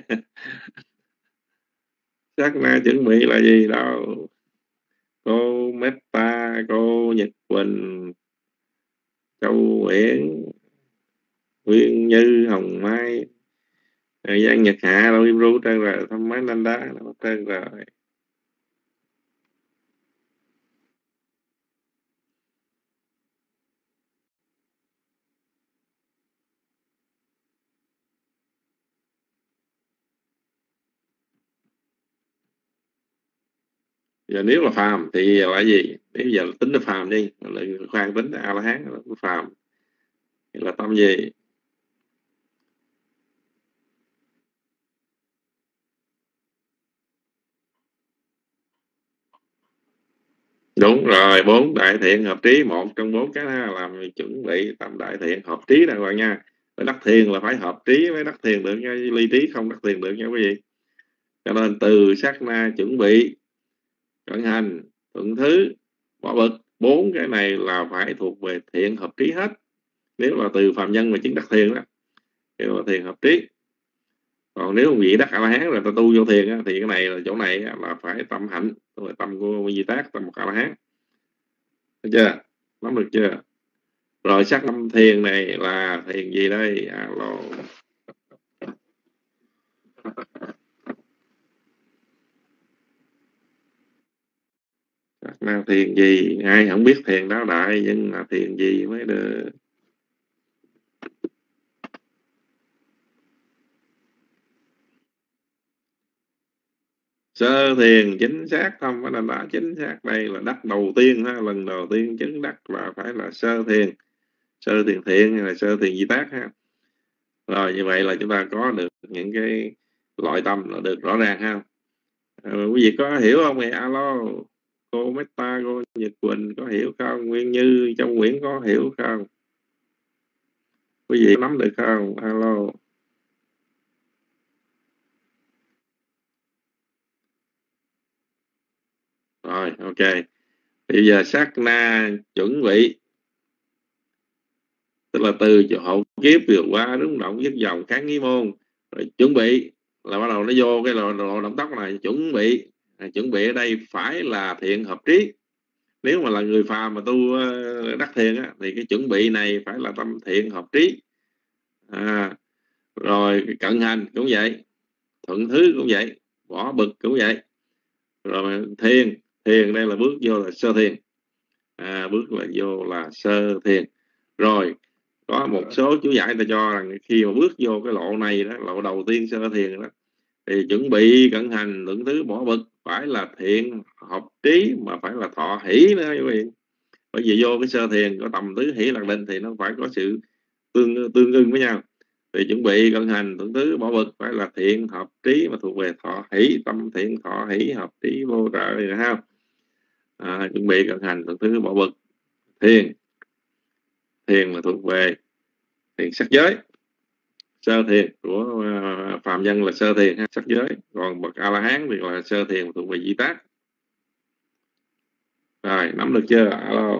Sát na chuẩn bị là gì đâu? Cô Meta, cô Nhật Quỳnh, Châu Nguyễn, Nguyên Như, Hồng Mai, Giang Nhật Hạ đâu im ru trơn rồi, thăm máy nanh đá nó trơn rồi. Giờ nếu là phàm thì là gì? Nếu giờ tính là phàm đi, lại khoan tính A La Hán là phàm thì là tâm gì? Đúng rồi, 4 đại thiện hợp trí, một trong 4 cái đó làm chuẩn bị tâm đại thiện hợp trí đàng hoàng nha. Với đắc thiền là phải hợp trí mới đắc thiền được nha, ly trí không đắc thiền được nha quý vị. Cho nên từ sát na chuẩn bị, cận hành, thuận thứ, bỏ bực, 4 cái này là phải thuộc về thiện hợp trí hết. Nếu là từ phàm nhân mà chứng đắc thiền đó, kêu là thiền hợp trí. Còn nếu vị đắc A La Hán rồi ta tu vô thiền á, thì cái này là chỗ này là phải tâm hạnh, tâm của Di Tác, tâm A La Hán. Được chưa? Nắm được chưa? Rồi sắc năm thiền này là thiền gì đây? Alo. Sắc năm thiền gì? Ai không biết thiền đáo đại, nhưng mà thiền gì mới được? Sơ thiền chính xác không phải là đã chính xác. Đây là đắc đầu tiên ha, lần đầu tiên chứng đắc là phải là sơ thiền, sơ thiền thiện hay là sơ thiền Di Tác ha. Rồi như vậy là chúng ta có được những cái loại tâm là được rõ ràng ha. Quý vị có hiểu không? Alo, cô Meta, cô Nhật Quỳnh có hiểu không? Nguyên Như, Châu Nguyễn có hiểu không? Quý vị nắm được không? Alo. Rồi, ok. Bây giờ sát na chuẩn bị, tức là từ hậu kiếp vừa qua rung động dứt dòng kháng nghi môn, rồi chuẩn bị là bắt đầu nó vô cái lộ động tóc này. Chuẩn bị ở đây phải là thiện hợp trí. Nếu mà là người phàm mà tu đắc thiền á, thì cái chuẩn bị này phải là tâm thiện hợp trí. Rồi cận hành cũng vậy, thuận thứ cũng vậy, bỏ bực cũng vậy. Rồi thiền đây là bước vô là sơ thiền, bước là vô là sơ thiền. Rồi có một số chú giải ta cho rằng khi mà bước vô cái lộ này đó, lộ đầu tiên sơ thiền đó, thì chuẩn bị cận hành thuận thứ bỏ bực phải là thiện hợp trí, mà phải là thọ hỷ nữa quý vị. Bởi vì vô cái sơ thiền có tầm tứ hỷ lạc định thì nó phải có sự tương ưng với nhau. Thì chuẩn bị cận hành thuận thứ bỏ bực phải là thiện hợp trí, mà thuộc về thọ hỷ, tâm thiện thọ hỷ hợp trí vô trợ rồi ha. Chuẩn bị cận hành thuận thứ bỏ bực. Thiền là thuộc về thiền sắc giới, sơ thiền của phàm nhân là sơ thiền ha, sắc giới. Còn bậc A La Hán thì là sơ thiền thuộc về Di Tác. Rồi nắm được chưa? Alo.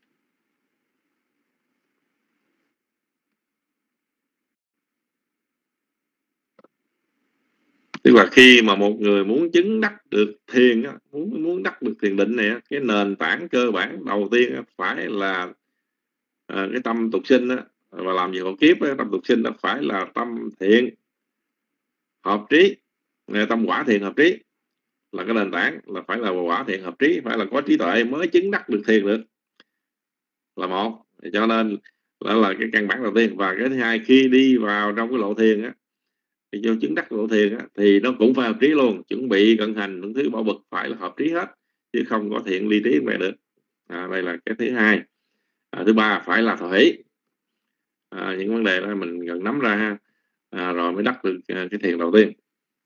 Tức là khi mà một người muốn chứng đắc được thiền á, muốn đắc được thiền định này, cái nền tảng cơ bản đầu tiên phải là cái tâm tục sinh á, và làm gì hộ kiếp á, tâm tục sinh đó phải là tâm thiện hợp trí, tâm quả thiện hợp trí là cái nền tảng, là phải là quả thiện hợp trí, phải là có trí tuệ mới chứng đắc được thiền được, là một. Cho nên đó là cái căn bản đầu tiên. Và cái thứ hai, khi đi vào trong cái lộ thiền á, thì vô chứng đắc lộ thiền á, thì nó cũng phải hợp trí luôn. Chuẩn bị cận hành những thứ bỏ bực phải là hợp trí hết, chứ không có thiện ly trí về được. Đây là cái thứ hai. Thứ ba phải là thọ hỷ. Những vấn đề đó mình cần nắm ra ha, rồi mới đắc được cái thiền đầu tiên.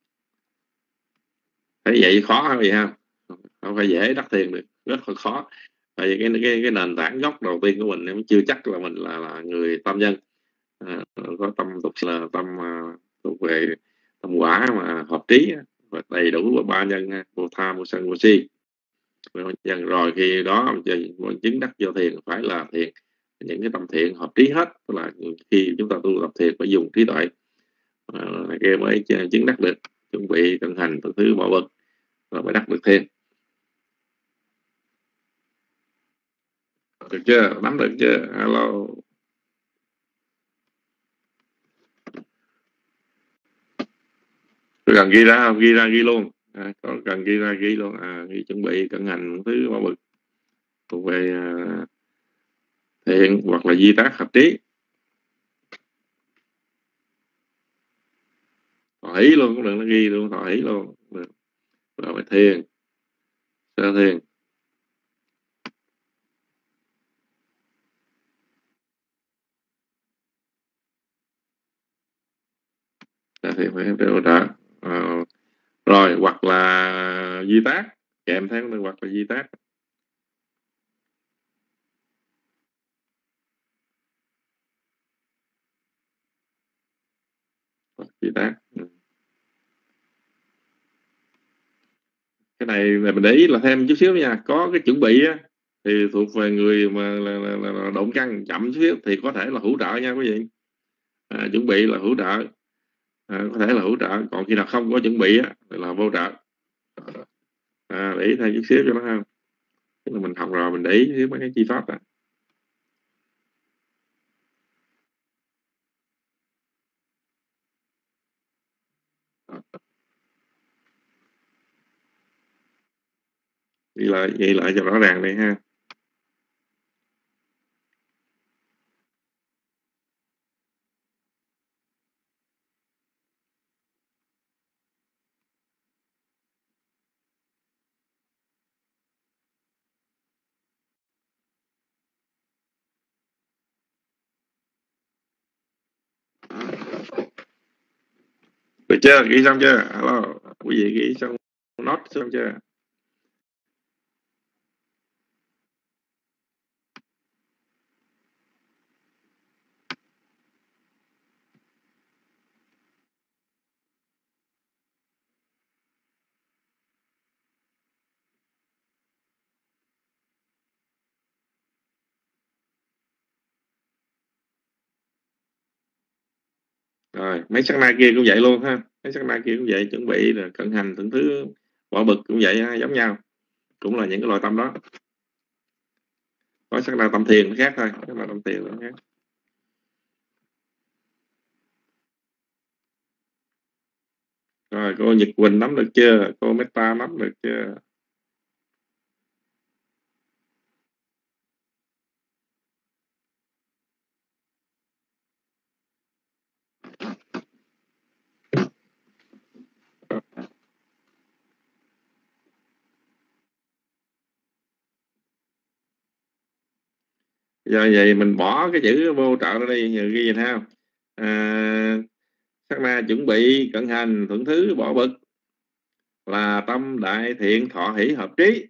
Thấy vậy khó hả vậy ha? Không phải dễ đắc thiền được, rất là khó. Tại vì cái nền tảng gốc đầu tiên của mình nó chưa chắc là mình là người tâm nhân, có tâm tục là tâm thuộc về tâm quả mà hợp trí và đầy đủ ba nhân, vô tham, vô sân, vô si. Rồi khi đó mình chứng đắc vô thiền phải là thiền những cái tâm thiện hợp trí hết. Tức là khi chúng ta tu tập thiền phải dùng trí tuệ kia mới chứng đắc được. Chuẩn bị cận hành từng thứ bỏ bực rồi mới đắc được thiền. Được chưa? Nắm được chưa? Alo. Tôi cần ghi ra không? Ghi ra ghi luôn. Có cần ghi ra ghi luôn. Ghi chuẩn bị cận hành thứ bỏ bực thuộc về thiện hoặc là di tác hợp trí. Thọ hỷ luôn cũng đừng, nó ghi luôn thọ hỷ luôn được. Rồi phải thiền, sơ thiền, sơ thiền phải hỗ trợ. Rồi hoặc là di tác kèm theo nữa, hoặc là di tác. Di tác. Cái này là mình để ý là thêm chút xíu nha. Có cái chuẩn bị á, thì thuộc về người mà là động căn chậm chút xíu thì có thể là hỗ trợ nha quý vị. Chuẩn bị là hỗ trợ, có thể là hỗ trợ. Còn khi nào không có chuẩn bị á thì là vô trợ. Để ý thêm chút xíu cho nó không. Tức là mình học rồi mình để ý mấy cái chi pháp đó. Ghi lại cho rõ ràng đây ha. Được chưa? Ghi xong chưa? Alo, quý vị ghi xong note xong chưa? Rồi, mấy sát na kia cũng vậy luôn ha. Mấy sát na kia cũng vậy, chuẩn bị là cận hành từng thứ bỏ bực cũng vậy ha, giống nhau. Cũng là những cái loại tâm đó. Có sát na tâm thiền nó khác thôi, sát na tâm thiền nó khác. Rồi, cô Nhật Quỳnh nắm được chưa? Cô Meta nắm được chưa? Giờ vậy mình bỏ cái chữ vô trợ ra đi, giờ ghi gì theo? Sát na chuẩn bị cận hành thuận thứ bỏ bực là tâm đại thiện thọ hỷ hợp trí.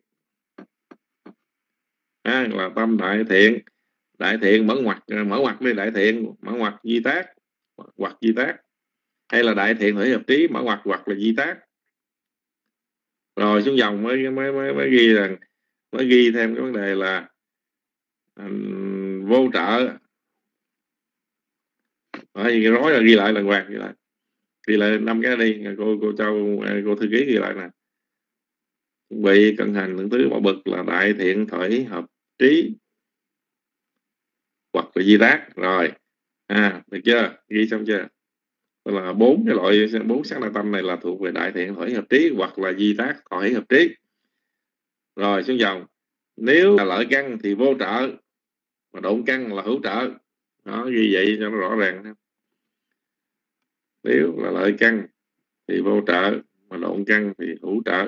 Là tâm đại thiện mở ngoặt đi, đại thiện mở ngoặt di tác hoặc di tác, hay là đại thiện thọ hỷ hợp trí mở ngoặt hoặc là di tác. Rồi xuống dòng mới ghi rằng, mới ghi thêm cái vấn đề là vô trợ. Rối là ghi lại lần quạt, ghi lại 5 cái đi. Cô Châu, cô thư ký ghi lại nè. Chuẩn bị cận hành những thứ bỏ bực là đại thiện thọ hỷ hợp trí hoặc là di tác. Rồi được chưa? Ghi xong chưa? Đó là 4 cái loại, 4 sát na tâm này là thuộc về đại thiện thọ hỷ hợp trí hoặc là di tác thọ hỷ hợp trí. Rồi xuống dòng, nếu là lợi căn thì vô trợ, mà động căn là hữu trợ. Đó, ghi vậy cho nó rõ ràng. Nếu là lợi căn thì vô trợ, mà động căn thì hữu trợ.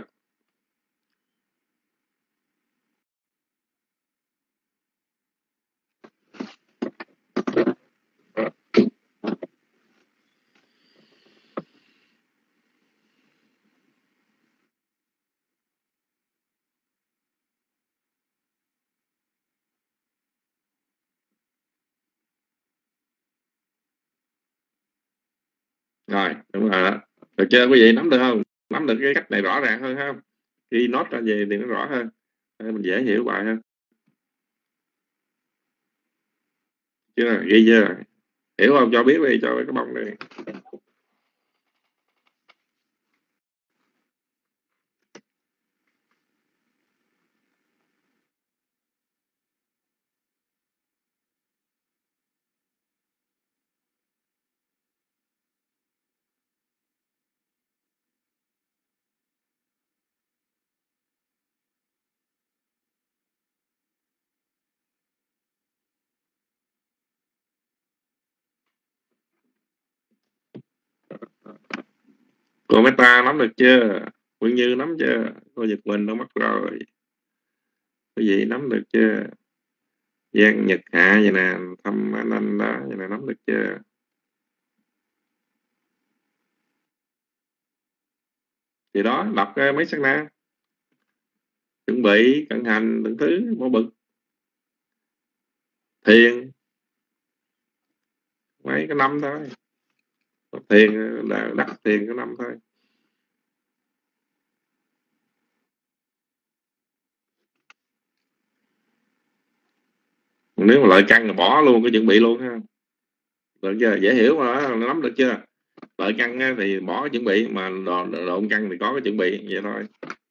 Rồi, đúng rồi đó. Được chưa quý vị, nắm được không? Nắm được cái cách này rõ ràng hơn không? Ghi note ra về thì nó rõ hơn, mình dễ hiểu bài hơn. chưa? Ghi chưa? Hiểu không? Cho biết đi, cho cái bông đi. Cô Meta nắm được chưa? Quân Như nắm chưa? Cô Nhật Quỳnh đâu mất rồi. Quý vị nắm được chưa? Giang Nhật Hạ vậy nè, Thăm Anh Anh đó vậy nè, nắm được chưa? Thì đó, đọc mấy sắc na: chuẩn bị, cận hành, từng thứ, bỏ bực, thiền, mấy cái năm thôi. Thiền là đắc thiền cái năm thôi. Nếu mà lợi căn là bỏ luôn cái chuẩn bị luôn ha. Được chưa? Dễ hiểu mà, nắm được chưa? Lợi căn thì bỏ chuẩn bị, mà độn căn thì có cái chuẩn bị, vậy thôi.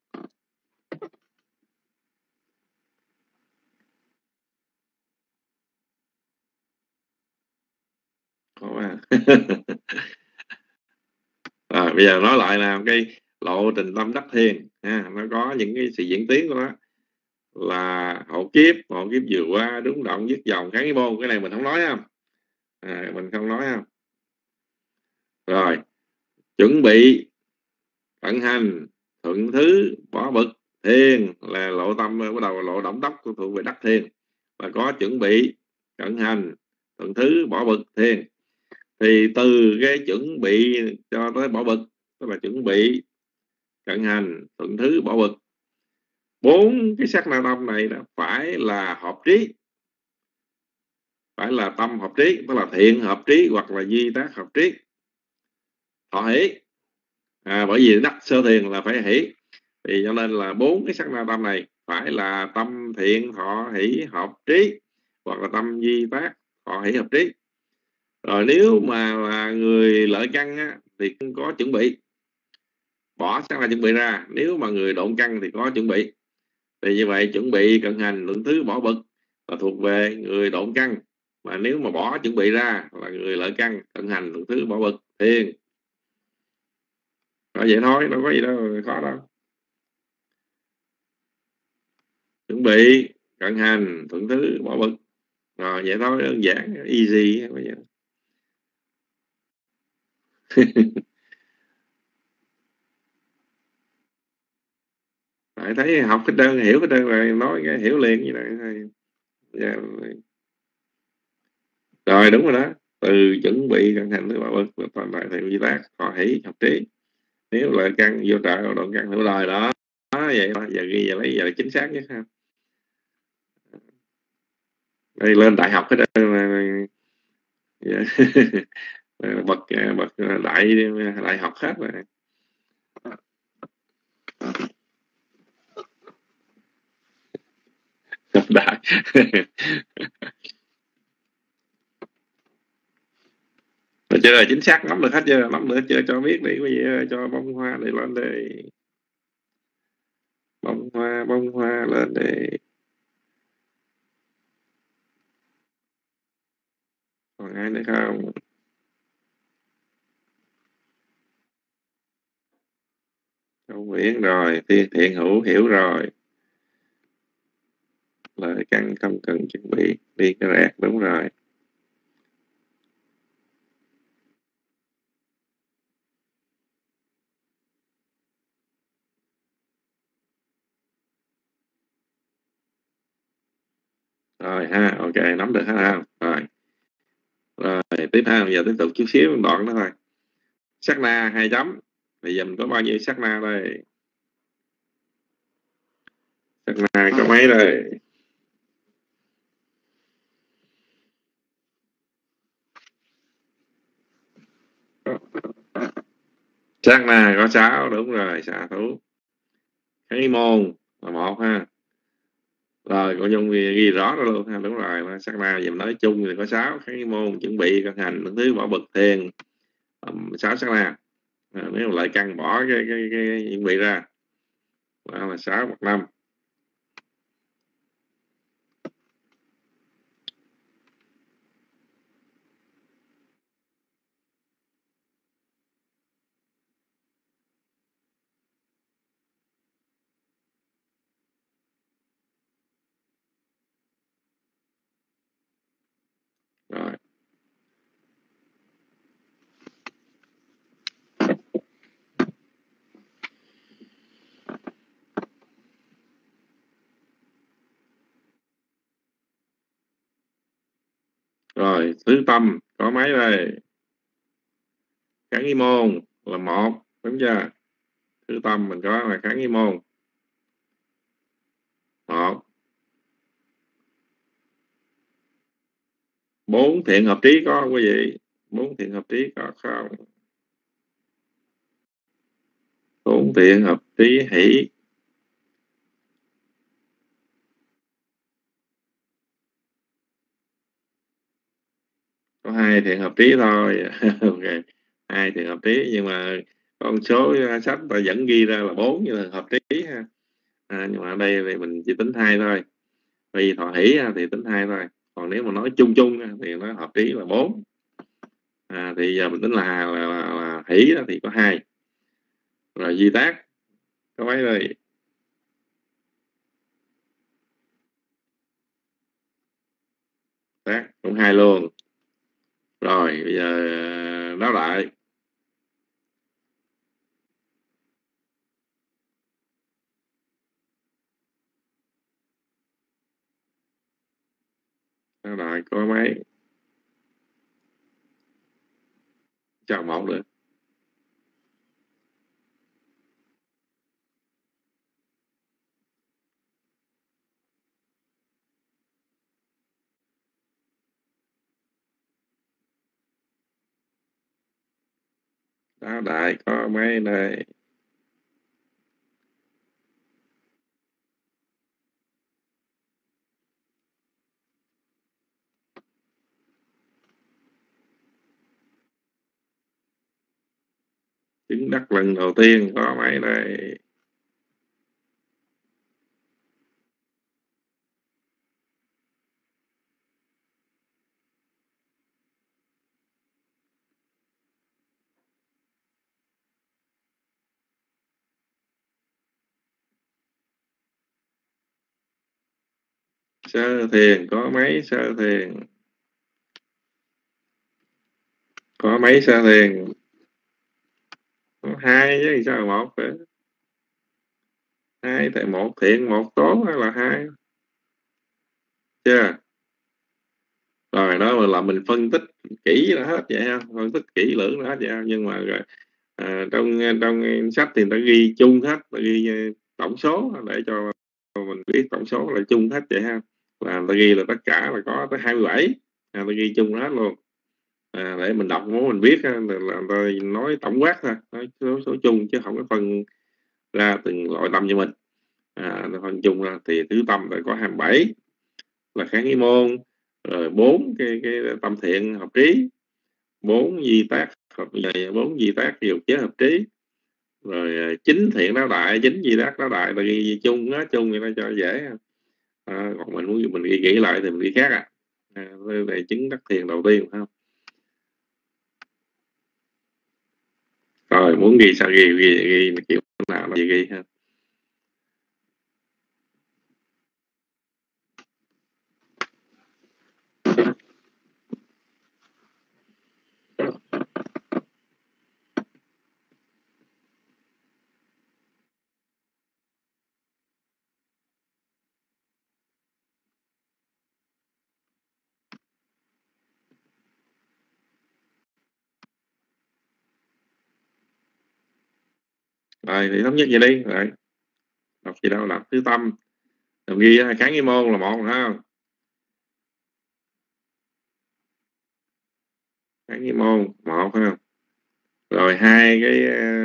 Rồi bây giờ nói lại là cái lộ trình tâm đắc thiền ha, nó có những cái sự diễn tiến của nó là hộ kiếp vừa qua, đúng động, dứt dòng, kháng cái môn. Cái này mình không nói không, mình không nói không. Rồi chuẩn bị, cận hành, thuận thứ, bỏ bực, thiền là lộ tâm, bắt đầu lộ động tóc thuộc về đắc thiền, và có chuẩn bị, cận hành, thuận thứ, bỏ bực, thiền. Thì từ cái chuẩn bị cho tới bỏ bực, tức là chuẩn bị, cận hành, thuận thứ, bỏ bực, 4 cái sắc na tâm này đó phải là hợp trí, phải là tâm hợp trí, tức là thiện hợp trí hoặc là duy tác hợp trí, thọ hỷ. Bởi vì đắc sơ thiền là phải hỷ, thì cho nên là 4 cái sắc na tâm này phải là tâm thiện thọ hỷ hợp trí, hoặc là tâm duy tác thọ hỷ hợp trí. Rồi nếu mà là người lợi căn á, thì có chuẩn bị, bỏ sắc na chuẩn bị ra. Nếu mà người độn căn thì có chuẩn bị. Thì như vậy chuẩn bị, cận hành, thuận thứ, bỏ bực là thuộc về người độn căn, mà nếu mà bỏ chuẩn bị ra là người lợi căn, cận hành, thuận thứ, bỏ bực, thiền. Vậy thôi, đâu có gì đâu khó đâu. Chuẩn bị, cận hành, thuận thứ, bỏ bực, rồi vậy thôi, đơn giản, easy. Phải thấy học cái đơn, hiểu cái đơn rồi nói cái hiểu liền như này thôi. Rồi đúng rồi đó, từ chuẩn bị, cận hành, thứ bỏ bực, toàn lại theo duy tác thọ hỷ hợp trí. Nếu lợi căn vô trợ độn căn hiểu lời đó. Vậy đó, giờ ghi, giờ lấy giờ chính xác nhất ha. Đây lên đại học cái đó bậc đại học hết rồi. Đại. Rồi chưa, rồi chính xác, nắm được hết chưa? Nắm được hết chưa? Cho biết đi, bây giờ cho bông hoa này lên đây. Bông hoa lên đây. Còn ai nữa không? Châu Nguyễn rồi, Thiện Hữu hiểu rồi. Lợi căn không cần chuẩn bị, đi cái rạc, đúng rồi. Rồi ha, ok, nắm được hết ha. Rồi tiếp ha, giờ tiếp tục chút xíu đoạn đó thôi. Sắc na 2 chấm, bây giờ mình có bao nhiêu sắc na đây? Sắc na có mấy đây? Sắc na có 6, đúng rồi, xạ thủ. Kháng môn là 1 ha. Rồi cô Nhung ghi rõ đó luôn ha. Đúng rồi, sắc na dùm nói chung thì có 6 cái môn: chuẩn bị, cân hành, những thứ, bỏ bực, thiền, 6 sắc na. Nếu lại căn bỏ cái chuẩn bị ra đó là 6 hoặc 5. Rồi. Rồi, tứ tâm có mấy đây? Kháng ý môn là 1, đúng chưa? Tứ tâm mình có là kháng ý môn 1. 4 thiện hợp trí có không quý vị? 4 thiện hợp trí có không? 4 thiện hợp trí hỷ. Có 2 thiện hợp trí thôi. Ok, 2 thiện hợp trí, nhưng mà con số sách ta vẫn ghi ra là 4 như là hợp trí ha. Nhưng mà ở đây thì mình chỉ tính 2 thôi. Vì thọ hỷ thì tính 2 thôi. Còn nếu mà nói chung chung thì nó hợp trí là 4. Thì giờ mình tính là hỷ thì có 2. Rồi di tác có mấy đây? Tác cũng 2 luôn. Rồi bây giờ nói lại. Nói lại có mấy? Chào 1 nữa. Đó, đại có mấy đây? Chứng đắc lần đầu tiên có mấy đây? Sơ thiền có mấy? Sơ thiền có mấy? Sơ thiền có 2 chứ sao 1 nữa? 2 tại 1 thiện 1 tố hay là 2? Chưa? Rồi đó mà là mình phân tích kỹ là hết vậy không? Phân tích kỹ lưỡng là hết vậy không? Nhưng mà trong sách thì ta ghi chung hết, ta ghi tổng số để cho mình biết tổng số là chung hết vậy ha. Và ta ghi là tất cả là có tới 27. Ta ghi chung hết luôn. Để mình đọc muốn mình biết là ta nói tổng quát thôi, nói số chung chứ không có phân ra từng loại tâm như mình. Phân chung ra thì tứ tâm là có 27 là kháng ý môn, rồi 4 cái tâm thiện hợp trí, 4 di tác hợp 4 di tác dục chế hợp trí, rồi 9 thiện đáo đại, 9 di tác đáo đại là ghi chung á, chung thì nó cho dễ. Còn mình muốn mình ghi kỹ lại thì mình ghi khác đây chứng đắc thiền đầu tiên không? Rồi muốn ghi sao ghi kiểu nào là ghi ha. Rồi thì thống nhất vậy đi. Rồi đọc gì đâu, đọc tứ tâm rồi ghi kháng ý môn là 1 phải không? Kháng ý môn 1 phải không? Rồi 2 cái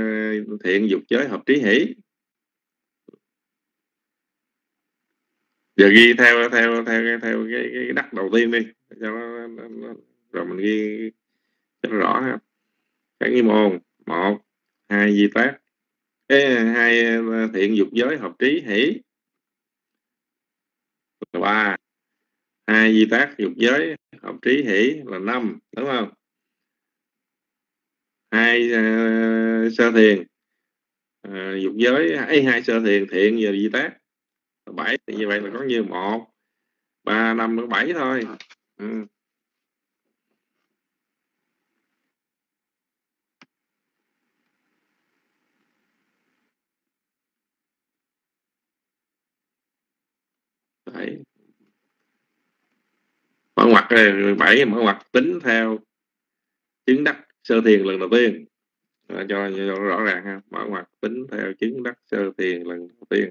thiện dục giới hợp trí hỷ Giờ ghi theo cái đắc đầu tiên đi cho nó rồi mình ghi cho nó rõ ha. Khải nghi môn 1, 2 di tác, 2 thiện dục giới hợp trí hỷ, 3 2 di tác dục giới hợp trí hỷ là 5, đúng không? 2 sơ thiền dục giới, 2 sơ thiền thiện và di tác 7, thì như vậy là có như 1, 3, 5 có 7 thôi. Đấy. Mở ngoặc 7, mở ngoặc tính theo chứng đắc sơ thiền lần đầu tiên, cho rõ ràng ha. Mở ngoặc tính theo chứng đắc sơ thiền lần đầu tiên.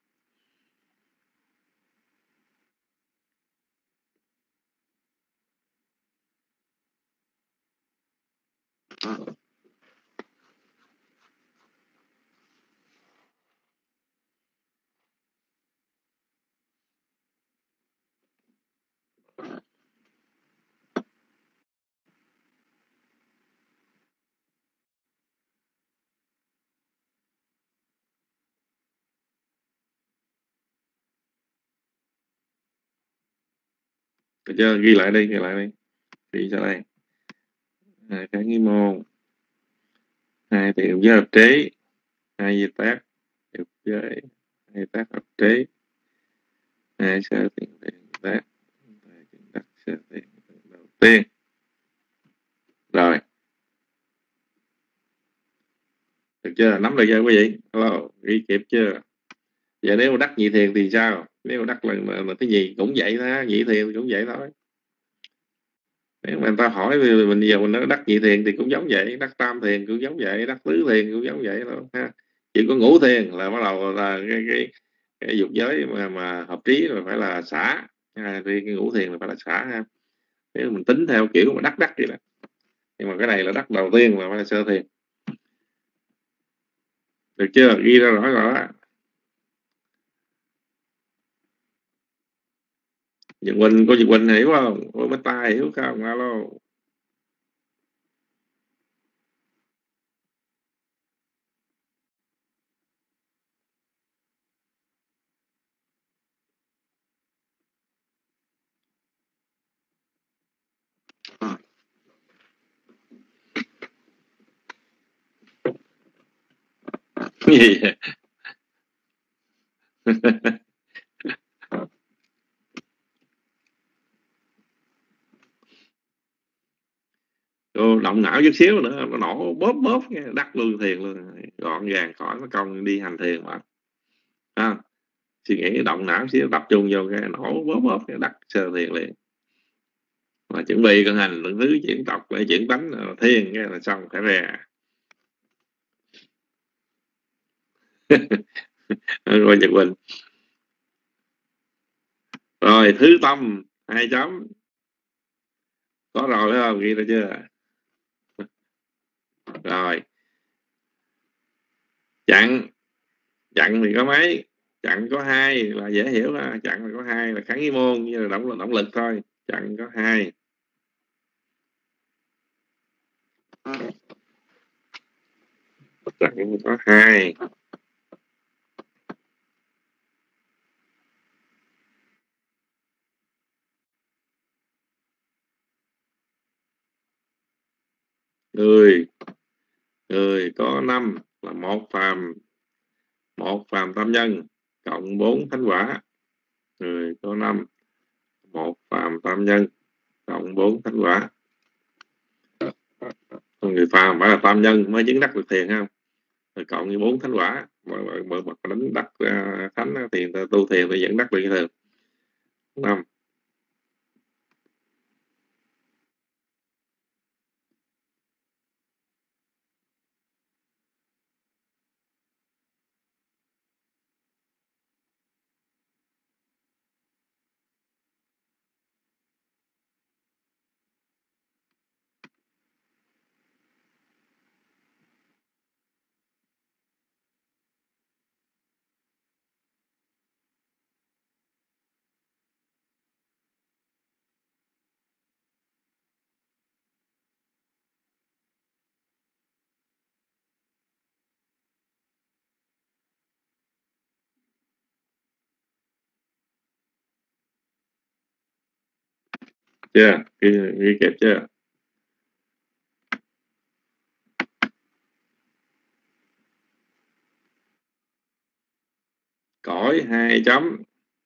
Được chưa? Ghi lại đi, ghi cho đây. Cái nghi môn, 2 thiện dục giới hợp trí, 2 di tác dục giới, 2 tác hợp trí, 2 sơ thiền tác, chứng đắc sơ thiền lần đầu tiên. Rồi, được chưa? Nắm được chưa quý vị? Hello, ghi kịp chưa? Giờ nếu đắc nhị thiền thì sao? Nếu đắc là cái gì cũng vậy thôi, nhị thiền cũng vậy thôi. Nếu mà người ta hỏi mình giờ mình nói đắc nhị thiền thì cũng giống vậy, đắc tam thiền cũng giống vậy, đắc tứ thiền cũng giống vậy thôi ha. Chỉ có ngũ thiền là bắt đầu là cái dục giới mà hợp trí rồi phải là xả, thì cái ngũ thiền là phải là xả ha. Nếu mình tính theo kiểu mà đắc vậy đó. Nhưng mà cái này là đắc đầu tiên là phải là sơ thiền. Được chưa? Ghi ra rõ rõ. Dừng Quỳnh, cô Dừng Quỳnh hiểu không? Cô Bích Ta hiểu không? Alo. Gì vậy? Cô động não chút xíu nữa nó nổ bóp bóp đắc luôn thiền luôn, gọn gàng khỏi mất công đi hành thiền mà. Suy nghĩ động não xíu, tập trung vô cái nổ bóp bóp cái đắc sơ thiền liền. Mà chuẩn bị cận hành những thứ chuyển tộc chuyển tánh thiền cái là xong phải ra. Rồi Nhật Bình. Rồi thứ tâm 2 chấm. Có rồi phải không? Ghi ra chưa? Rồi chặn thì có mấy? Chặn có 2 là dễ hiểu ha. Chặn là có 2 là kháng ý môn như là động lực thôi. Chặn có 2. Chặn có 2. Người có 5 là một phàm tam nhân cộng 4 thánh quả. Người có 5, một phàm tam nhân cộng 4 thánh quả. Người phàm phải là tam nhân mới chứng đắc được thiền không? Rồi cộng với 4 thánh quả, mà đánh đắc thánh thì tu thiền thì vẫn đắc được thiền. 5. chưa? Ghi kịp chưa? Cõi 2 chấm.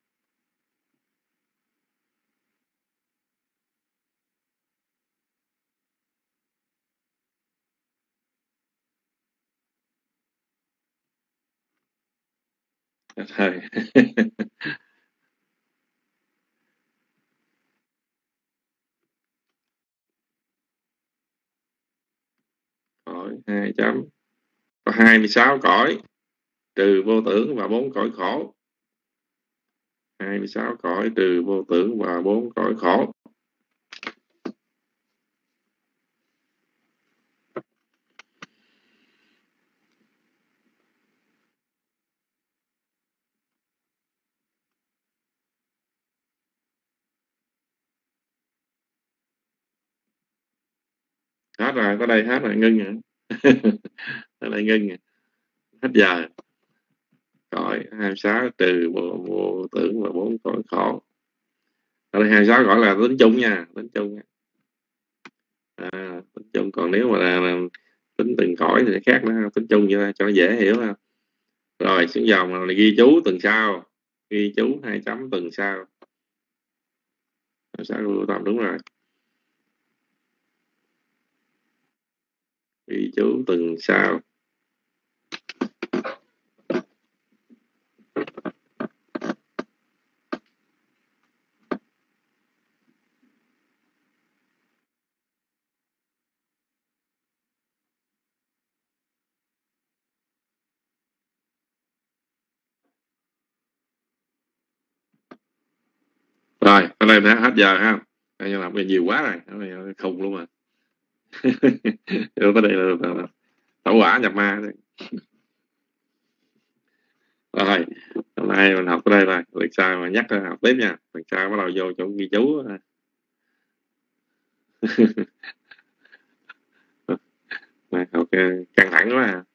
Thôi. Cõi 2 chấm. Có 26 cõi trừ vô tưởng và 4 cõi khổ. 26 cõi trừ vô tưởng và 4 cõi khổ. Hết rồi, tới đây hết rồi, ngưng rồi. Tới đây ngưng rồi. Hết giờ. Cõi 26 trừ vô tưởng và 4 cõi khổ. Ở đây 26 cõi là tính chung nha, tính chung nha. Tính chung, còn nếu mà là tính từng cõi thì khác nữa, tính chung vậy cho nó dễ hiểu ha. Rồi xuống dòng là ghi chú tuần sau, ghi chú 2 chấm tuần sau. Sao lưu tâm đúng rồi. Ghi chú tuần sau. Rồi, ở đây đã hết giờ ha. Anh làm cái nhiều quá rồi, không luôn à. Tới đây là tẩu hỏa nhập ma đây. Rồi, hôm nay mình học tới đây rồi. Lần sau mà nhắc học tiếp nha. Lần sau bắt đầu vô chỗ ghi chú. Học căng thẳng quá à.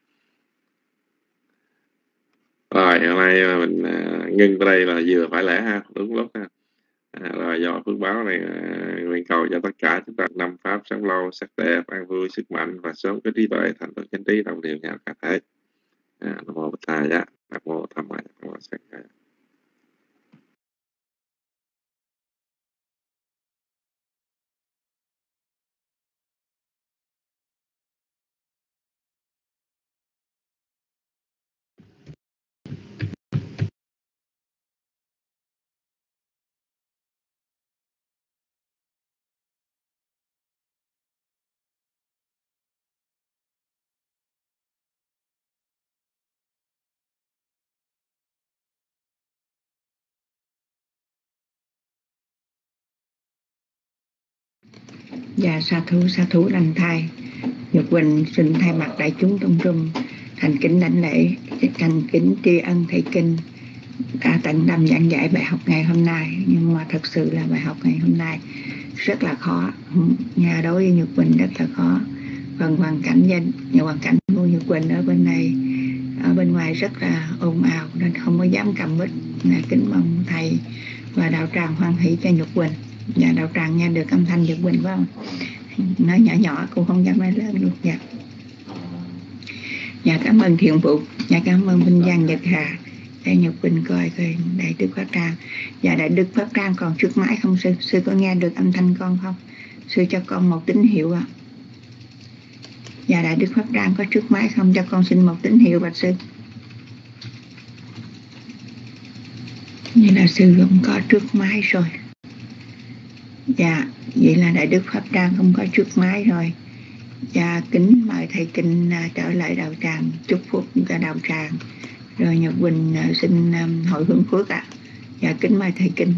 Rồi, hôm nay mình ngưng tới đây là vừa phải lẽ ha, đúng lúc ha. Rồi do phước báo này nguyện cầu cho tất cả chúng ta năm pháp sống lâu, sắc đẹp, an vui, sức mạnh và sớm có trí tuệ thành tựu chánh trí đồng đều nhau cả thể. Nam mô Bổn Thầy Giá, Nam mô Tham Maya, Nam mô Sát Kaya. Dạ sa thú đành thai. Nhật Quỳnh xin thay mặt đại chúng trong room thành kính đảnh lễ, thành kính tri ân thầy Kinh đã tận tâm giảng giải bài học ngày hôm nay. Nhưng mà thật sự là bài học ngày hôm nay rất là khó, đối với Nhật Quỳnh rất là khó. Phần hoàn cảnh của Nhật Quỳnh ở bên này, ở bên ngoài rất là ồn ào nên không có dám cầm mic. Kính mong thầy và đạo tràng hoan hỷ cho Nhật Quỳnh. Và đạo tràng nghe được âm thanh Nhật Quỳnh phải không? Nói nhỏ nhỏ cũng không dám nói lớn luôn. Dạ. Dạ cảm ơn Thiện Phụ. Dạ cảm ơn Vinh Giang Nhật Hà. Để Nhật Quỳnh coi Đại Đức Pháp Trang. Dạ Đại Đức Pháp Trang còn trước máy không sư? Sư có nghe được âm thanh con không? Sư cho con một tín hiệu ạ. Dạ Đại Đức Pháp Trang có trước máy không? Cho con xin một tín hiệu bạch sư. Như là sư không có trước máy rồi. Dạ, vậy là Đại Đức Pháp Trang không có trước máy rồi. Dạ, kính mời thầy Kinh trở lại đạo tràng, chúc phúc cho đạo tràng. Rồi Nhật Quỳnh xin hồi hướng phước ạ. Dạ, kính mời thầy Kinh.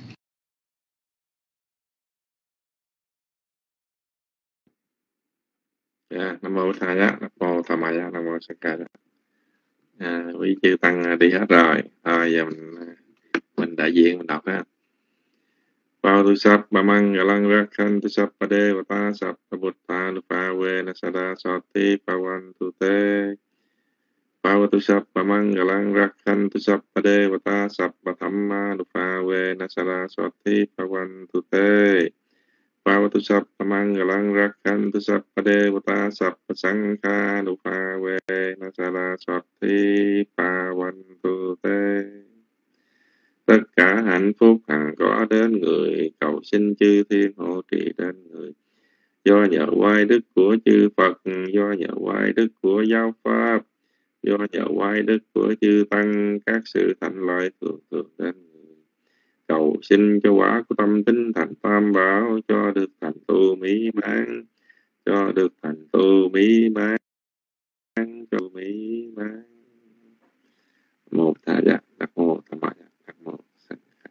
Dạ, Nam mô Thầy Giá, Nam mô Tham Maya, Nam mô Sát Kaya. Quý chư tăng đi hết rồi. Thôi giờ mình đại diện mình đọc ha. Padu Sappa Mangalang Rakhantu Sappa Devata Sappa Buddha Nupa Vena Sada Sati Pavantu Te. Padu Sappa Mangalang Rakhantu Sappa Devata Sappa Dhamma Nupa Vena Sada Sati Pavantu Te. Pavatu Sappa Mangalang Rakkantu Sappa Devata Sappa Sankha Nupave Nasara Swati Pavantu Te. Tất cả hạnh phúc hằng có đến người, cầu xin chư thiên hộ trì đến người. Do nhờ oai đức của chư Phật, do nhờ oai đức của giáo pháp, do nhờ oai đức của chư tăng, các sự thành lợi thường thường đến người. Cầu xin cho quả của tâm tính thành tam bảo, cho được thành tu mỹ mãn, cho được thành tu mỹ mãn, cho mỹ mãn. Một thà dạ, đắc mô tham bà dạ, đắc mô sanh khả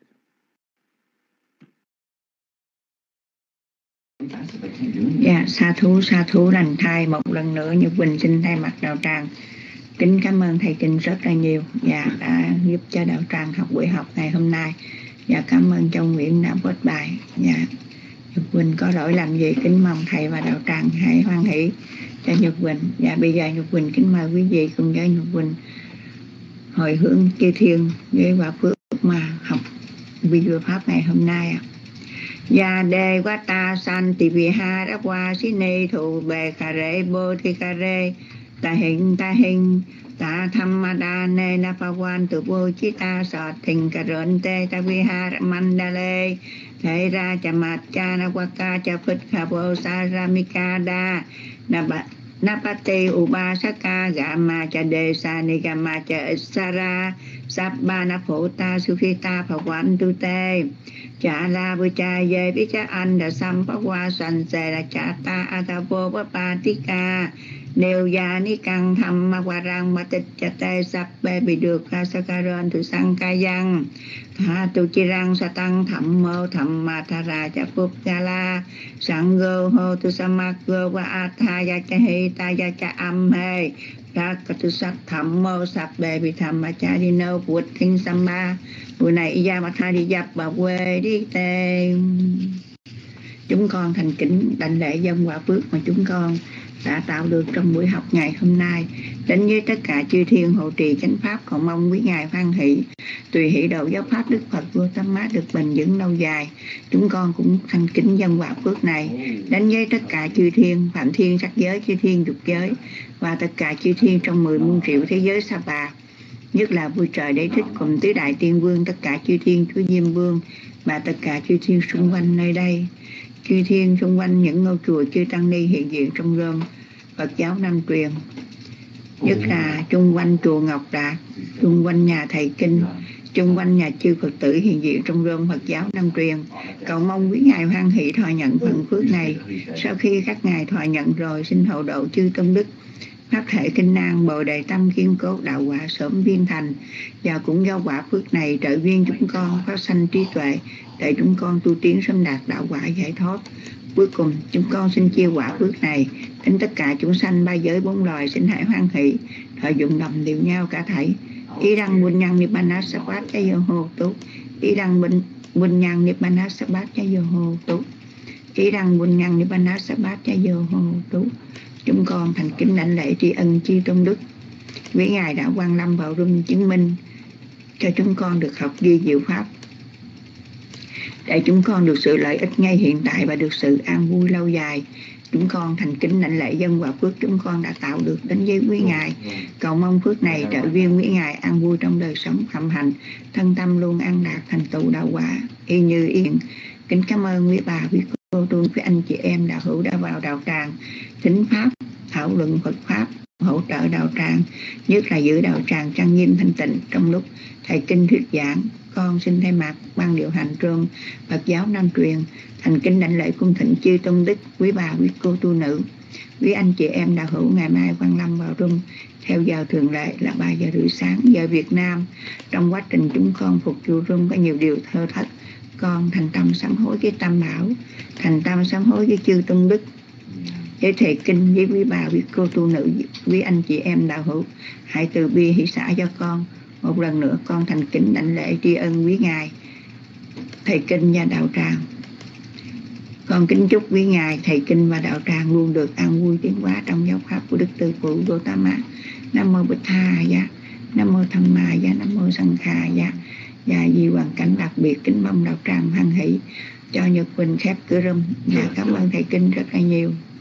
dạ. Sa thú lành thai. Một lần nữa Nhật Quỳnh xin thay mặt đạo tràng kính cảm ơn thầy Kinh rất là nhiều và đã giúp cho đạo tràng học buổi học ngày hôm nay. Và cảm ơn Châu Nguyễn đã post bài. Và Nhật Quỳnh có lỗi làm gì kính mong thầy và đạo tràng hãy hoan hỷ cho Nhật Quỳnh. Và bây giờ Nhật Quỳnh kính mời quý vị cùng với Nhật Quỳnh hồi hướng chư thiên với quả phước mà học video pháp ngày hôm nay. Gia đề quá ta san tì vi ha đắc qua xí ni thù bề cà rê bô thi cà rê ta hình ta tham ma đa nê na pha quan tu vô chi ta sọ thình cà rộn tê ta vi ha man đa lê thế ra chà mạt cha na qua ca cha phật kha vô sa ra mi ca đa na pa te uba sa ca ga ma cha đề sa ni ga ma cha sa ra sắp ba na phổ ta su phi ta phật quan tu tê chả la bu cha ye bi cha an da sam pa qua san se la cha ta ata vô pa pa ti ca nêu gia ni căng tham ma qua rang ma tịch cha tê sắp bê bị được ca sa ca ron tu sang ca yang tha tu chi rang sa tăng thẩm mô thẩm ma tha ra cha phúc ga la sang go ho tu sa ma go wa atha ya cha hi ta ya cha âm he ra ka tu sắc thẩm mô sắp bê bị thẩm ma cha đi nô bụt kinh sam ma bữa này ya ma tha đi dập bà quê đi tê. Chúng con thành kính đảnh lễ dân quả phước mà chúng con đã tạo được trong buổi học ngày hôm nay đến với tất cả chư thiên hộ trì chánh pháp. Còn mong quý ngài hoan hỷ tùy hỷ độ giáo pháp Đức Phật vua Tam Mát được bền vững lâu dài. Chúng con cũng thành kính dân quả phước này đến với tất cả chư thiên phạm thiên sắc giới, chư thiên dục giới và tất cả chư thiên trong 10 muôn triệu thế giới sa bà, nhất là vua trời Đế Thích cùng tứ đại tiên vương, tất cả chư thiên chúa Diêm Vương và tất cả chư thiên xung quanh nơi đây. Chư thiên xung quanh những ngôi chùa chư tăng ni hiện diện trong rơm Phật giáo Nam truyền, nhất là chung quanh chùa Ngọc Đạt, chung quanh nhà thầy Kinh, chung quanh nhà chư Phật tử hiện diện trong rơm Phật giáo Nam truyền. Cầu mong quý ngài hoan hỷ thọ nhận phần phước này. Sau khi các ngài thọ nhận rồi, xin hậu độ chư tôn đức pháp thể kinh năng bồ đề tâm kiên cố đạo quả sớm viên thành. Và cũng do quả phước này trợ duyên chúng con phát sanh trí tuệ để chúng con tu tiến sớm đạt đạo quả giải thoát. Cuối cùng chúng con xin chia quả phước này đến tất cả chúng sanh ba giới bốn loài. Xin hãy hoan hỷ thọ dụng đồng đều nhau cả thảy. Ý đăng buôn nhân nibbana sabbat cha yo hồ tú. Ý đăng buôn nhân nibbana sabbat cha yo hồ tú. Ý đăng buôn nhân nibbana sabbat cha yo hồ tú. Chúng con thành kính đảnh lễ tri ân chư tôn đức với ngài đã quang lâm vào rung chứng minh cho chúng con được học ghi diệu pháp, để chúng con được sự lợi ích ngay hiện tại và được sự an vui lâu dài. Chúng con thành kính đảnh lễ dân quả phước chúng con đã tạo được đến với quý ngài. Cầu mong phước này trợ duyên quý ngài an vui trong đời sống phạm hạnh, thân tâm luôn an lạc thành tựu đạo quả y như yên. Kính cảm ơn quý bà, quý cô tu, quý anh chị em đạo hữu đã vào đạo tràng thính pháp, thảo luận Phật pháp, hỗ trợ đạo tràng, nhất là giữ đạo tràng trang nghiêm thanh tịnh trong lúc thầy Kinh thuyết giảng. Con xin thay mặt ban điều hành trường Phật giáo Nam truyền thành kính đảnh lễ cung thịnh chư tôn đức, quý bà, quý cô tu nữ, quý anh chị em đạo hữu ngày mai quang lâm vào room theo giờ thường lệ là 3 giờ rưỡi sáng giờ Việt Nam. Trong quá trình chúng con phục vụ room có nhiều điều thơ thất, con thành tâm sám hối với Tam Bảo, thành tâm sám hối với chư tôn đức, với thầy Kinh, với quý bà, quý cô tu nữ, quý anh chị em đạo hữu, hãy từ bi hỷ xả cho con. Một lần nữa con thành kính đảnh lễ tri ân quý ngài thầy Kinh và đạo tràng. Con kính chúc quý ngài thầy Kinh và đạo tràng luôn được an vui tiến hóa trong giáo pháp của Đức Từ Phụ Gautama. Nam mô Bích Tha Giá, Nam mô Tham Ma Giá, Nam mô Sangha Giá. Và vì hoàn cảnh đặc biệt kính mong đạo tràng hoan hỷ cho Nhật Quỳnh khép cửa room. Dạ, cảm ơn thầy Kinh rất là nhiều.